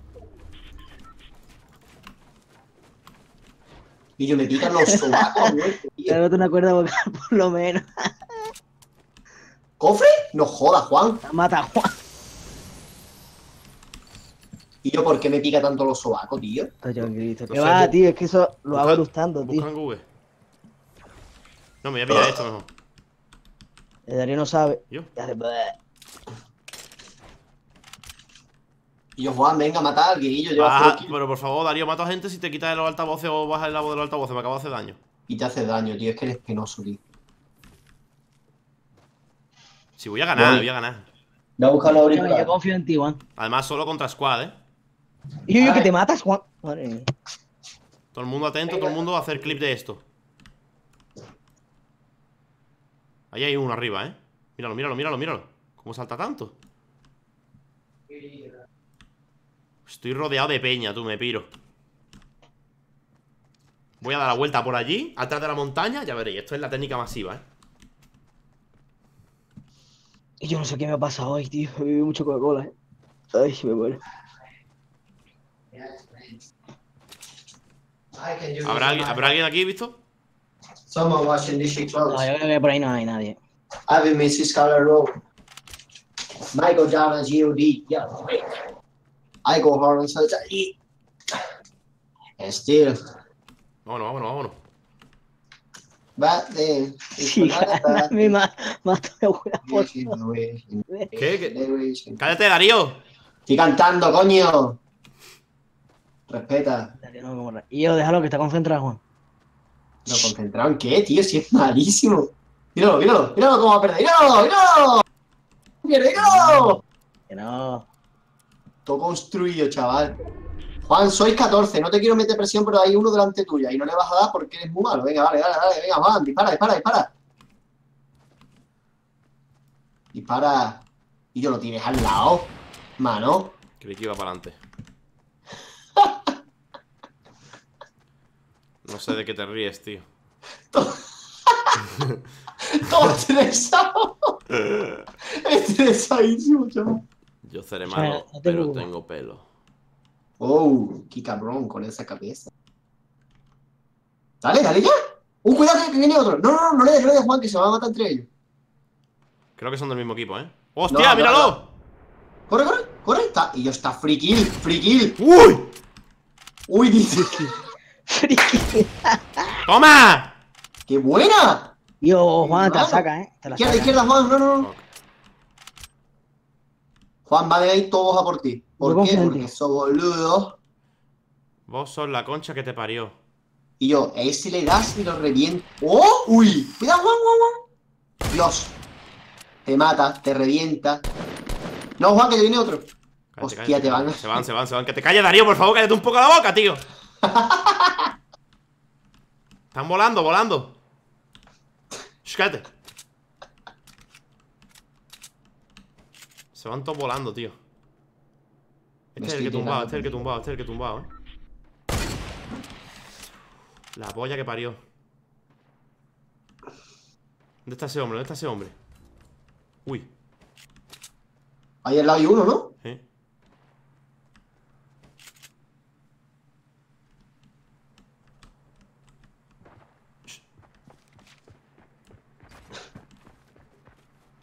Y yo me pican los sobacos, muerto, tío. Te una cuerda vocal por lo menos. ¿Cofre? No jodas, Juan. La mata a Juan. ¿Y yo por qué me pica tanto los sobacos, tío? Coño, Cristo. No ¿Qué sé, va, tío? Es que eso lo busca- hago gustando, Busca tío. en Google. No, me voy a pillar esto mejor. El Darío no sabe. ¿Yo? Y hace bleh. Y yo, Juan, venga a matar a alguien. Y yo llevo Baja, 0 kills. pero por favor, Darío, mata a gente si te quitas los altavoces o bajas la voz de los altavoces. Me acabo de hacer daño. Y te hace daño, tío. Es que eres penoso, tío. Si voy a ganar, Voy. voy a ganar. Voy a buscar los Yo confío en ti, Juan. Además, solo contra squad, ¿eh? Y yo que te matas, Juan. Madre mía. Todo el mundo atento, todo el mundo a hacer clip de esto. Ahí hay uno arriba, ¿eh? Míralo. ¿Cómo salta tanto? Estoy rodeado de peña, tú, me piro. Voy a dar la vuelta por allí, atrás de la montaña. Ya veréis, esto es la técnica masiva, ¿eh? Y yo no sé qué me ha pasado hoy, tío. He bebido mucho Coca-Cola, ¿eh? Ay, me muero. ¿Habrá alguien aquí, visto? Someone watching this shit close. No, yo creo que por ahí no hay nadie. I've been Mrs. Scarlet Road. Michael Jordan, G.O.D. Yeah, wait. I go hard on Saturday. And still, Vámonos. back then. Sí, a mí me mató de buena forma. ¿Qué? ¡Cállate, Darío! Estoy cantando, coño. Respeta. Y yo, déjalo que está concentrado, Juan. ¿No concentrado en qué, tío? Si es malísimo. Míralo cómo va a perder. Míralo. ¡Pierde, míralo! Que no. Todo construido, chaval. Juan, sois 14, no te quiero meter presión, pero hay uno delante tuya y no le vas a dar porque eres muy malo. Venga, dale, venga, Juan, dispara. Dispara. Y yo lo tienes al lado, mano. Creí que iba para adelante. No sé de qué te ríes, tío. Todo estresado. Estresadísimo, chaval. Yo seré malo, No te pero preocupes. tengo pelo. Oh, qué cabrón con esa cabeza. Dale ya. Cuidado que viene otro. No le des, Juan, que se van a matar entre ellos. Creo que son del mismo equipo, ¿eh? ¡Hostia, No, míralo! Corre. Está. Y yo está free kill. ¡Uy! Uy, dice. Friki. ¡Toma! ¡Qué buena! Yo, Juan, te la Mano. saca, ¿eh? Te la saca. Izquierda, Juan, no. Ok. Juan, van a ir todos a por ti. ¿Por Yo qué? confío en Porque ti. sos boludo. Vos sos la concha que te parió. Y yo, a ese le das y lo reviento. ¡Oh! ¡Uy! Cuidado, Juan. Dios. Te mata, te revienta. No, Juan, que te viene otro. Cállate, Hostia, te van. Se van. Que te calles, Darío, por favor, cállate un poco la boca, tío. Están volando. Shh, cállate. Se van todos volando, tío. Este es el que tumbado, ¿eh? La polla que parió. ¿Dónde está ese hombre? Uy. Ahí al lado hay uno, ¿no? ¿Eh?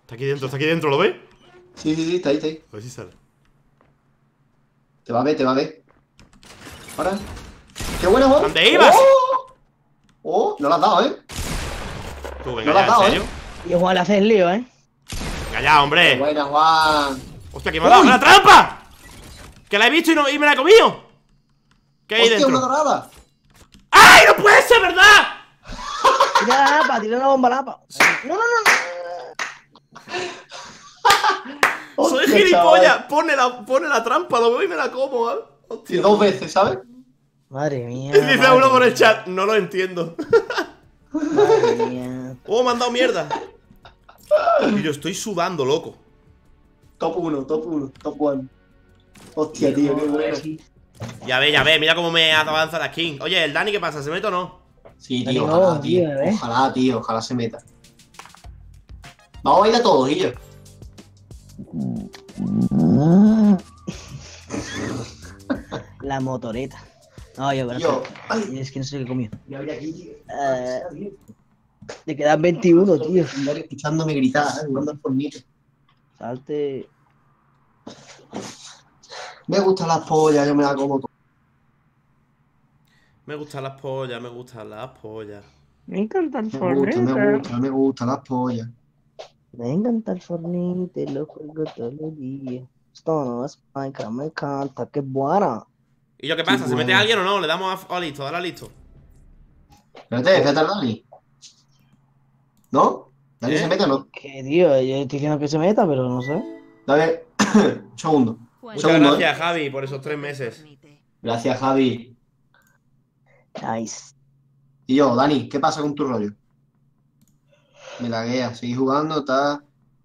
Está aquí dentro, ¿lo ves? Sí, está ahí. A ver si sale. Te va a ver. Ahora. ¡Qué buena, Juan! ¿Dónde ibas? ¡Oh! No la has dado, ¿eh? Tú, venga, No la has ya, ¿en dado, serio? Y Juan le hace el lío, ¿eh? Venga ya, ¡Qué hombre. buena, Juan! Hostia, que me ha dado una trampa. Que la he visto y me la he comido. ¿Qué hay ¡Hostia, dentro? una dorada! ¡Ay, no puede ser, verdad! Tira la lapa, tira una bomba lapa. No. Soy Hostia, gilipollas. Pone la trampa, lo veo y me la como, ¿eh? Sí, Hostia. 2 veces, ¿sabes? Madre mía. Dice madre uno por el mía, chat, no lo entiendo. Madre mía. Oh, me han dado mierda. Y yo estoy sudando, loco. Top 1, top 1. Hostia, tío, qué bueno. Ya ve, mira cómo me avanza la skin. Oye, ¿el Dani qué pasa? ¿Se mete o no? Sí, tío, No, ojalá, tío. tío, ¿eh? Ojalá se meta. Vamos a ir a todos, Guillo. La motoreta. No, yo, pero. Yo. Y es que no sé qué comió. Yo había aquí. Le quedan 21, tío. Escuchándome gritar, jugando al fornito. Salte. Me gustan las pollas, yo me la como todo. Me gustan las pollas, me gustan las pollas. Me encanta el Me gustan las pollas. Me encanta el fornite, lo juego todos los días. Esto no es Minecraft, me encanta, qué buena. ¿Y yo qué pasa? Sí, ¿Se mete bueno. alguien o no? Le damos a listo, dale a listo. Espérate al Dani. ¿No? ¿Dani ¿Eh? se mete o no? Que tío, yo estoy diciendo que se meta, pero no sé. Dame. Un segundo. Muchas Segundo, gracias, Javi, por esos 3 meses. Gracias, Javi. Nice. Y yo, Dani, ¿qué pasa con tu rollo? Me laguea, seguí jugando, está.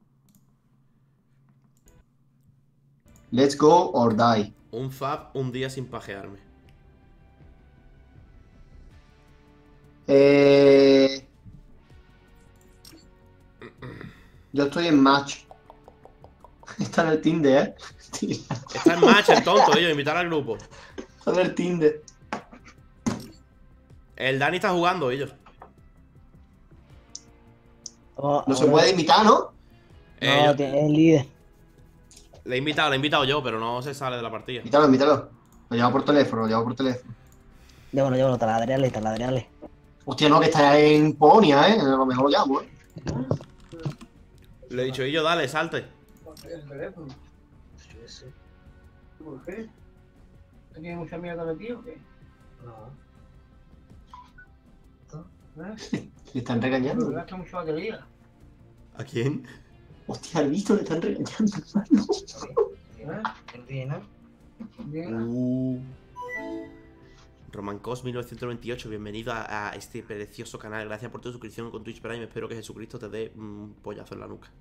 Let's go or die. Un fab, un día sin pajearme. Yo estoy en match. Está en el Tinder, ¿eh? Está en match el tonto, ellos, invitar al grupo. Está en el Tinder. El Dani está jugando, ellos. Oh, No se ahora- puede imitar, ¿no? No, tiene el líder. Le he invitado yo, pero no se sale de la partida. Invítalo. Lo llamo por teléfono, Llévalo, taladreale. Hostia, no, que está en Polonia, ¿eh? A lo mejor lo llamo, ¿eh? Le he dicho, y yo, dale, salte. ¿Por qué? ¿Tiene mucha mierda metido o qué? Le están regañando. Gasta mucha batería. ¿A quién? Hostia, al visto le están regañando, hermano. Romancos 1998, bienvenido a este precioso canal. Gracias por tu suscripción con Twitch Prime. Espero que Jesucristo te dé un pollazo en la nuca.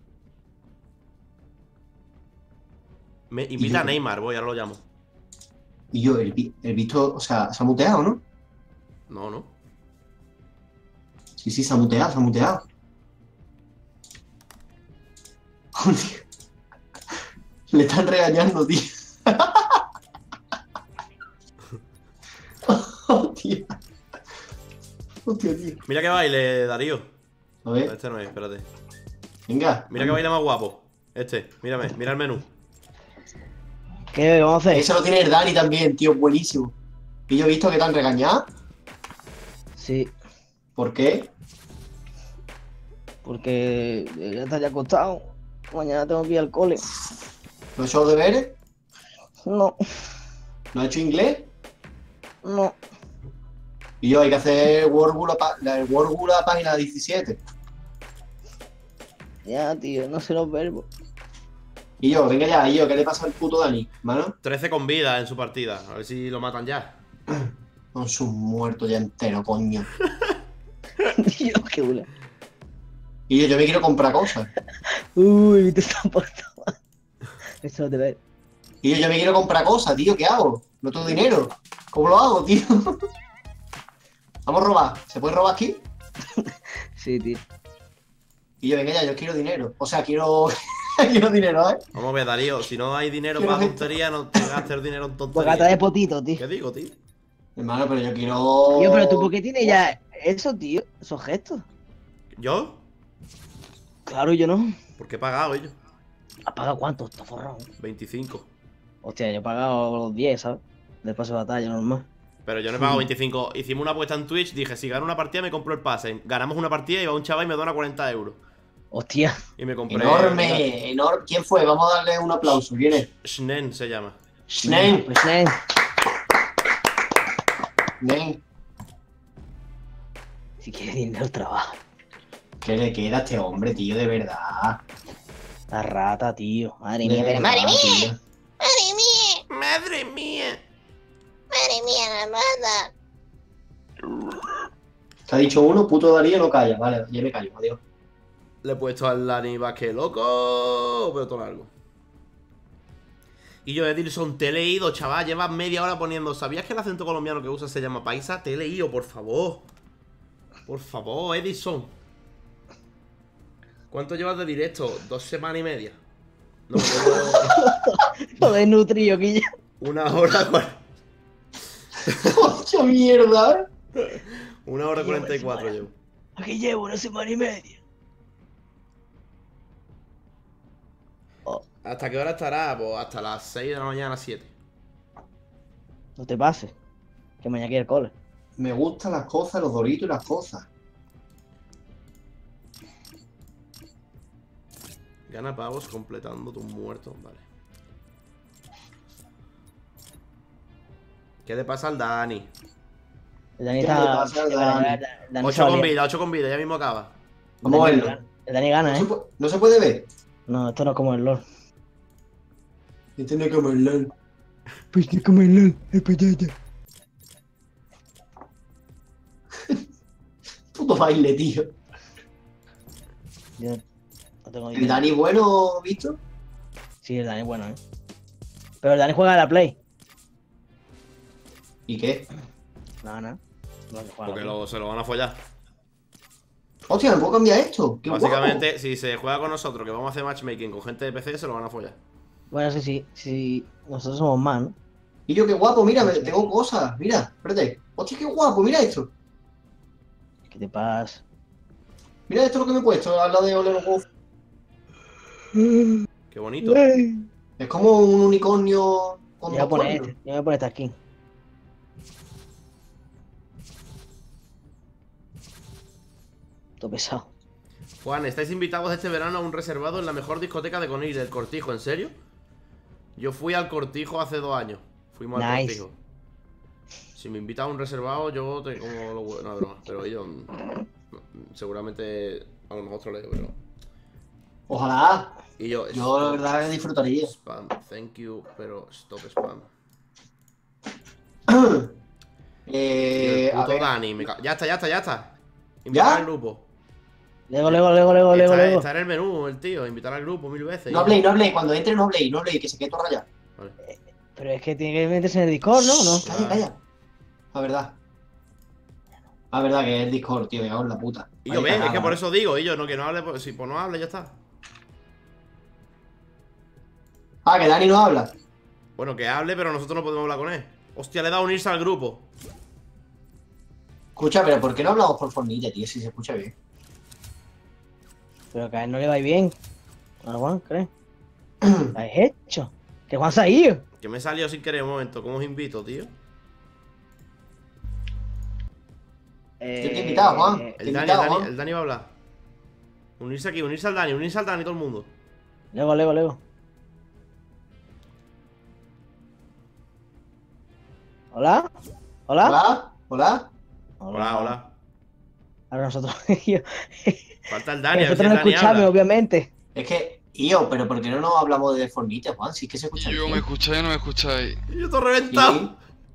Invita a Neymar, voy, ahora lo llamo. Y yo, el visto, o sea, se ha muteado, ¿no? No. Sí, se ha muteado. Joder. Le están regañando, tío. Hostia. Hostia, tío. Mira que baile, Darío. A ver, Este no es, espérate. venga. Mira que baila más guapo. Este, mírame, mira el menú. ¿Qué vamos a hacer? Ese lo tiene el Dani también, tío, buenísimo. Y yo he visto que te han regañado. Sí, ¿Por qué? porque ya está ya acostado. Mañana tengo que ir al cole. ¿No he hecho los deberes? No, ¿No he hecho inglés? no. Y yo, hay que hacer el Wordbull la página 17. Ya, tío, no sé los verbos. Y yo, venga ya, y yo, ¿qué le pasa al puto Dani? ¿Mano? 13 con vida en su partida. A ver si lo matan ya. Con su muerto ya entero, coño. Tío, qué bula. Y yo me quiero comprar cosas. Uy, te está portando mal. Eso no te ve. Y yo me quiero comprar cosas, tío, ¿qué hago? No tengo dinero. ¿Cómo lo hago, tío? Vamos a robar. ¿Se puede robar aquí? Sí, tío. Y yo, venga ya, yo quiero dinero. O sea, quiero dinero, ¿eh? Vamos a ver, Darío, si no hay dinero Quiero para esto. tontería, no te gastes el dinero en Pues tontería. gata de potito, tío. ¿Qué digo, tío? Hermano, pero yo quiero... Tío, pero tú, ¿por qué tienes ya eso, tío? Esos gestos. ¿Yo? Claro, yo no. ¿Por qué he pagado ellos? ¿Has pagado cuánto? Está forrado. 25. Hostia, yo he pagado los 10, ¿sabes? Del pase de batalla, normal. Pero yo no he pagado 25. Hicimos una apuesta en Twitch. Dije, si gano una partida me compro el pase. Ganamos una partida y va un chaval y me dona 40 euros. Hostia. Y me compré... Enorme, enorme. ¿Quién fue? Vamos a darle un aplauso. ¿Quién es? Shnen se llama. Schnein. Pues, Schnein. si quieres dinero, trabaja. ¿Qué le queda a este hombre, tío? De verdad. La rata, tío. Madre De mía, pero verdad, madre mía. tío. ¡Madre mía! ¡Madre mía! ¡Madre mía, la mata! Te ha dicho uno, puto Darío, no calla. Vale, ya me callo, adiós. Le he puesto al Dani Vázquez loco, pero todo largo. Y yo, Edilson, te he leído, chaval. Llevas media hora poniendo. ¿Sabías que el acento colombiano que usa se llama paisa? Te he leído, por favor. Por favor, Edison. ¿Cuánto llevas de directo? 2 semanas y media. No, Joder, nutrillo, Quilla. 1 hora. ¡Ocho mierda! 1 hora 44 llevo. Aquí llevo 1 semana y media. ¿Hasta qué hora estará? Pues hasta las 6 de la mañana, 7. No te pases. Que mañana quiere el cole. Me gustan las cosas, los doritos y las cosas. Gana pavos completando tus muertos, vale. ¿Qué le pasa al Dani? El Dani ¿Qué está. le pasa al Dani? Dani 8 con vida, 8 con vida, ya mismo acaba. Vamos a verlo. El Dani gana, ¿eh? ¿No se puede ver? No, esto no es como el LOL. Este no es como el LOL. Pues no es como el LOL, es patata. Puto baile, tío. Yo no tengo ¿El dinero. Dani bueno, visto? Sí, el Dani es bueno, ¿eh? Pero el Dani juega a la Play. ¿Y qué? No, no. No se juega a la Porque Play. se lo van a follar. Hostia, ¿me puedo cambiar esto? ¡Qué Básicamente, si se juega con nosotros, que vamos a hacer matchmaking con gente de PC, se lo van a follar. Bueno, sí. Nosotros somos más, ¿no? guapo! Y yo, qué guapo, mira, tengo cosas. Mira, espérate. Hostia, qué guapo, mira esto. ¿Qué te pasa? Mira esto lo que me he puesto al lado de Ole Wolf. Qué bonito. Es como un unicornio con Yo voy a dos poner cuernos. este. Yo voy a poner esta aquí. Todo pesado. Juan, estáis invitados este verano a un reservado en la mejor discoteca de Conil, el Cortijo, ¿en serio? Yo fui al Cortijo hace 2 años. Fuimos al Nice. Cortijo. Si me invitas a un reservado, yo te como lo huevos. No, es broma. Pero ellos seguramente a lo mejor troleo, pero. Ojalá. Y yo. Yo la verdad que disfrutaría. Spam, thank you, pero stop spam. Y el A puto ver. Dani, ya está. Invitar al grupo. Lego. Está en el menú, el tío, invitar al grupo 1000 veces. No habléis, cuando entre no habléis, que se quede todo rayado. Vale. Pero es que tiene que meterse en el Discord, ¿no? ¿No? Calla. La verdad. La verdad que es el Discord, tío, me cago en la puta. Y yo, Vaya es que cagada. por eso digo, y yo, no, que no hable, pues, si pues no hable, ya está. Ah, que Dani no habla. Bueno, que hable, pero nosotros no podemos hablar con él. Hostia, le he dado a unirse al grupo. Escucha, pero ¿por qué no hablamos por Fornilla, tío? Si se escucha bien. Pero que a él no le va bien. A Juan, ¿crees? ¿Lo has hecho? Que Juan se ha ido. Que me he salido sin querer un momento. ¿Cómo os invito, tío? Yo te he invitado, Juan. El Dani va a hablar. Unirse aquí, unirse al Dani, todo el mundo. Lego. ¿Hola? Hola. Hola. Ahora nosotros. Falta el Dani, a ver si Nosotros el no Dani escuchamos, habla. obviamente. Es que, pero ¿por qué no nos hablamos de Fornilla, Juan? Si es que se escucha Yo bien. me escucháis o no me escucháis. Yo estoy reventado. Sí.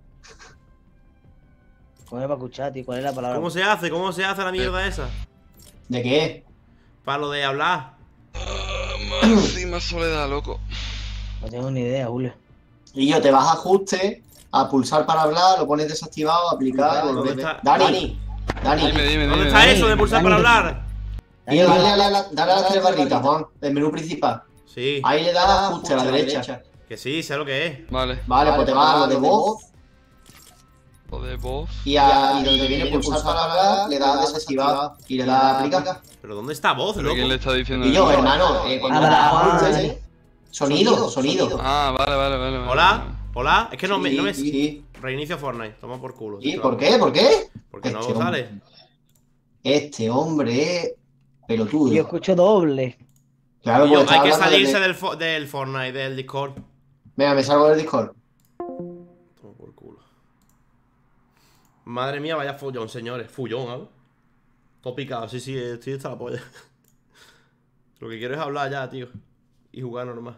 ¿Cómo es para escuchar, tío? ¿Cuál es la palabra? ¿Cómo se hace? ¿Cómo se hace la mierda esa? ¿De qué? Para lo de hablar. Más encima soledad, loco. No tengo ni idea, Julio. Y yo te vas a ajuste, a pulsar para hablar, lo pones desactivado, aplicar, ¿Dónde volver. está? Dani. Dime. ¿Dónde está eso de pulsar para hablar? Y dale a las 3 barritas, Juan, del menú principal. Sí, Ahí le das a ajuste a la derecha. que sí, sé lo que es. Vale. Vale, pues te vas a lo de voz. de voz. Y donde viene pulsar para hablar, le da desactivado y le da aplicar. ¿Pero dónde está voz, ¿Pero loco? quién le está diciendo? Y yo, hermano, cuando Ah, escuches, sonido. Ah, vale. Hola, hola. Es que no me. Sí. Reinicio Fortnite, toma por culo. ¿Y por qué? ¿Por qué? Porque no Este sale. Este hombre es pelotudo. Yo escucho doble. Claro, Y yo, pues hay que está hablando salirse de- del Fortnite, del Discord. Venga, me salgo del Discord. Toma por culo. Madre mía, vaya follón, señores. Fullón, ¿algo? Todo picado, sí, estoy hasta la polla. Lo que quiero es hablar ya, tío. Y jugar normal.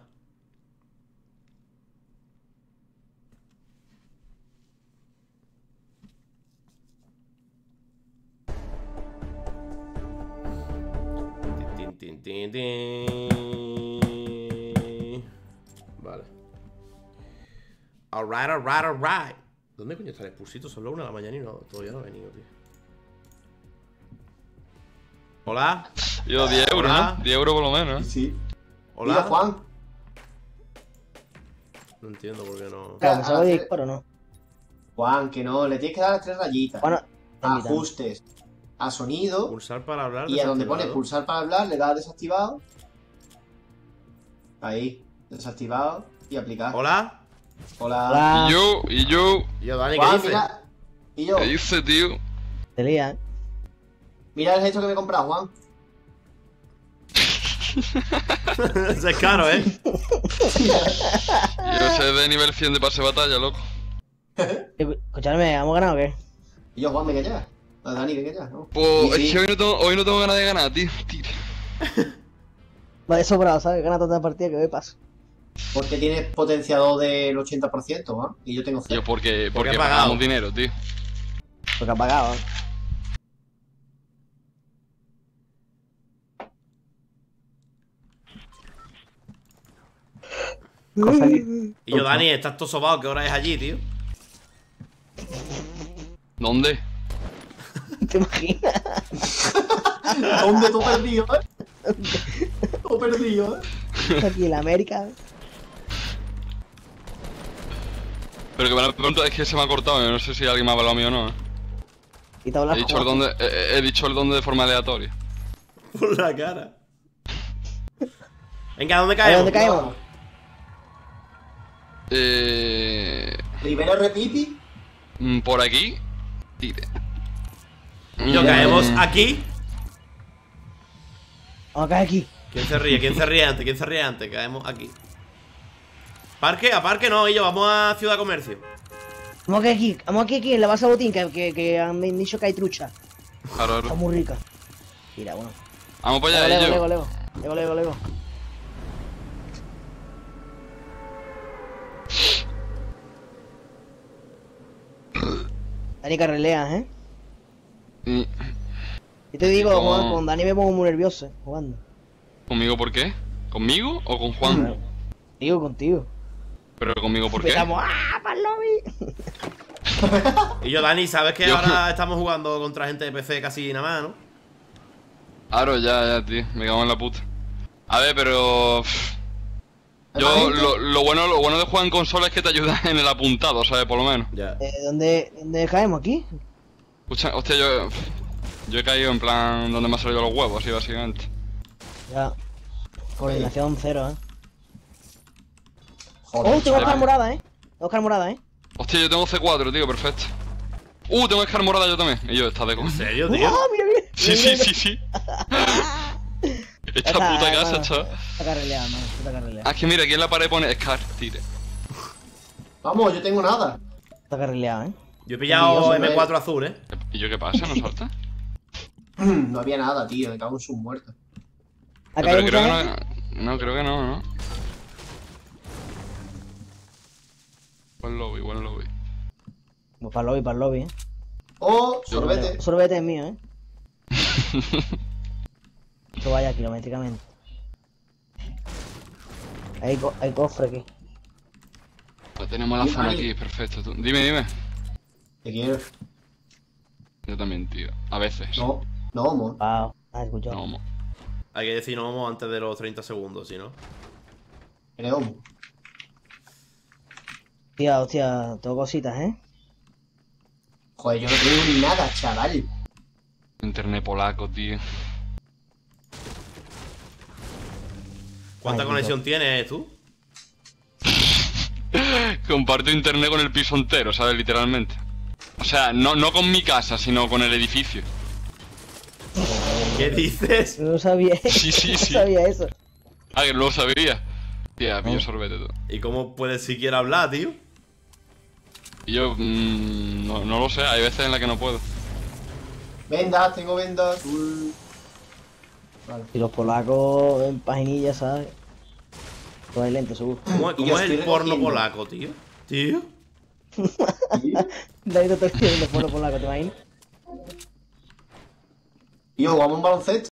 Vale. Alright. ¿Dónde coño está el expulsito? Son las 1 de la mañana y no, todavía no ha venido, tío. Hola. Yo, 10 euros, Hola. ¿no? 10 euros por lo menos, ¿eh? Sí. Hola. Mira, Juan. No entiendo por qué no. Claro, ¿me salgo de Discord o no? Juan, que no, le tienes que dar las 3 rayitas. Bueno, Ajustes. A sonido. Pulsar para hablar. Y a donde pone desactivado. pulsar para hablar, le da desactivado. Ahí, desactivado y aplicar. Hola. Hola. Hola. Y yo, Y yo, Dani, ¿qué Juan, dices? mira. Y yo, ¿qué dice, tío? Te lía, ¿eh? mira el gesto que me he comprado, Juan. Eso es caro, ¿eh? Yo sé de nivel 100 de pase de batalla, loco. Escuchadme, ¿hemos ganado o qué? Y yo, Juan, venga ya. No, Dani, venga ya, ¿no? Pues Sí, es que hoy no tengo ganas de ganar, tío. Tira. Va de sobrado, ¿sabes? Gana tanta partida que me paso. Porque tienes potenciador del 80%, ¿no? Y yo tengo 0. Yo porque he pagado. pagamos dinero, tío. Porque ha pagado, ¿eh? Y yo, Dani, estás todo sobado. ¿Qué hora es allí, tío? ¿Dónde? ¿Te imaginas? ¿Dónde tú perdido, eh? Tú perdido, Aquí en la América. Pero que me la pregunta es que se me ha cortado, yo no sé si alguien me ha hablado mío o no. Y te hablas He dicho el dónde, he dicho el dónde de forma aleatoria. Por la cara. Venga, ¿dónde ¿A caemos? dónde caemos? Rivera Repipi. Por aquí. Tire. Y yo, caemos aquí. Vamos a caer aquí. ¿Quién se ríe? ¿Quién se ríe antes? ¿Quién se ríe antes? Caemos aquí. ¿Parque? ¿A parque no? Y yo, vamos a Ciudad Comercio. Vamos aquí, en la base botín, que han dicho que hay trucha. Claro, Está claro. muy rica. Mira, bueno. Vamos para allá, Lego, yo. Lego. Dani carreleas, ¿eh? Mm, Yo te digo, ¿Cómo? Juan, con Dani me pongo muy nervioso jugando. ¿Conmigo por qué? ¿Conmigo o con Juan? Digo contigo. ¿Pero conmigo por qué? Empezamos, ¡ah, para el lobby! Y yo, Dani, ¿sabes que Yo- ahora estamos jugando contra gente de PC casi nada más, no? Claro, ya, tío. Me cago en la puta. A ver, pero... Yo, lo bueno de jugar en consola es que te ayuda en el apuntado, ¿sabes? Por lo menos. Ya. ¿Dónde caemos aquí? Escucha, hostia, yo he caído en plan donde me han salido los huevos, así básicamente. Ya. Coordinación cero, ¿eh? Joder, Oh, tengo chaval. Oscar morada, ¿eh? Oscar morada, ¿eh? Hostia, yo tengo C4, tío, perfecto. Tengo Scar morada yo también. Y yo, está de ¿En coña. serio, tío? ¡Oh, mira! Sí. Esta Está, puta casa, hermano. chaval. Está carreleada, mano. Está carreleada. Ah, es que mira, aquí en la pared pone Scar, tire. Vamos, yo tengo nada. Está carreleada, ¿eh? Yo he pillado Envidioso, M4 azul, ¿eh? ¿Y yo qué pasa? ¿No salta? No había nada, tío. Me cago en sus muertos. ¿Acá hay Pero creo mucha que gente? no. No, creo que no. Buen lobby. Pues para el lobby, ¿eh? Oh, sorbete. Sorbete es mío, ¿eh? Esto vaya kilométricamente. Hay cofre aquí. Pues tenemos la zona aquí, perfecto. Dime. Te quiero. Yo también, tío. A veces. No, amor. Wow, has escuchado. No, mo. Hay que decir no vamos antes de los 30 segundos, si no. Creo. Hostia, tengo cositas, ¿eh? Joder, yo no tengo ni nada, chaval. Internet polaco, tío. ¿Cuánta Ay, conexión tienes tú? Comparto internet con el piso entero, ¿sabes? Literalmente. O sea, no con mi casa, sino con el edificio. ¿Qué dices? No sabía. Sí, sí, No sí. sabía eso. Ah, que no lo sabía. Tía, pillo sorbete todo. ¿Y cómo puedes siquiera hablar, tío? Y yo, no lo sé, hay veces en las que no puedo. Vendas, tengo vendas. Vale. Y los polacos en paginilla, ¿sabes? Todo hay lento, seguro. ¿Cómo Y cómo yo es el estoy porno recogiendo. polaco, tío? ¿Tío? David, te estoy viendo porno polaco, ¿te imaginas? Y yo, jugamos un baloncesto.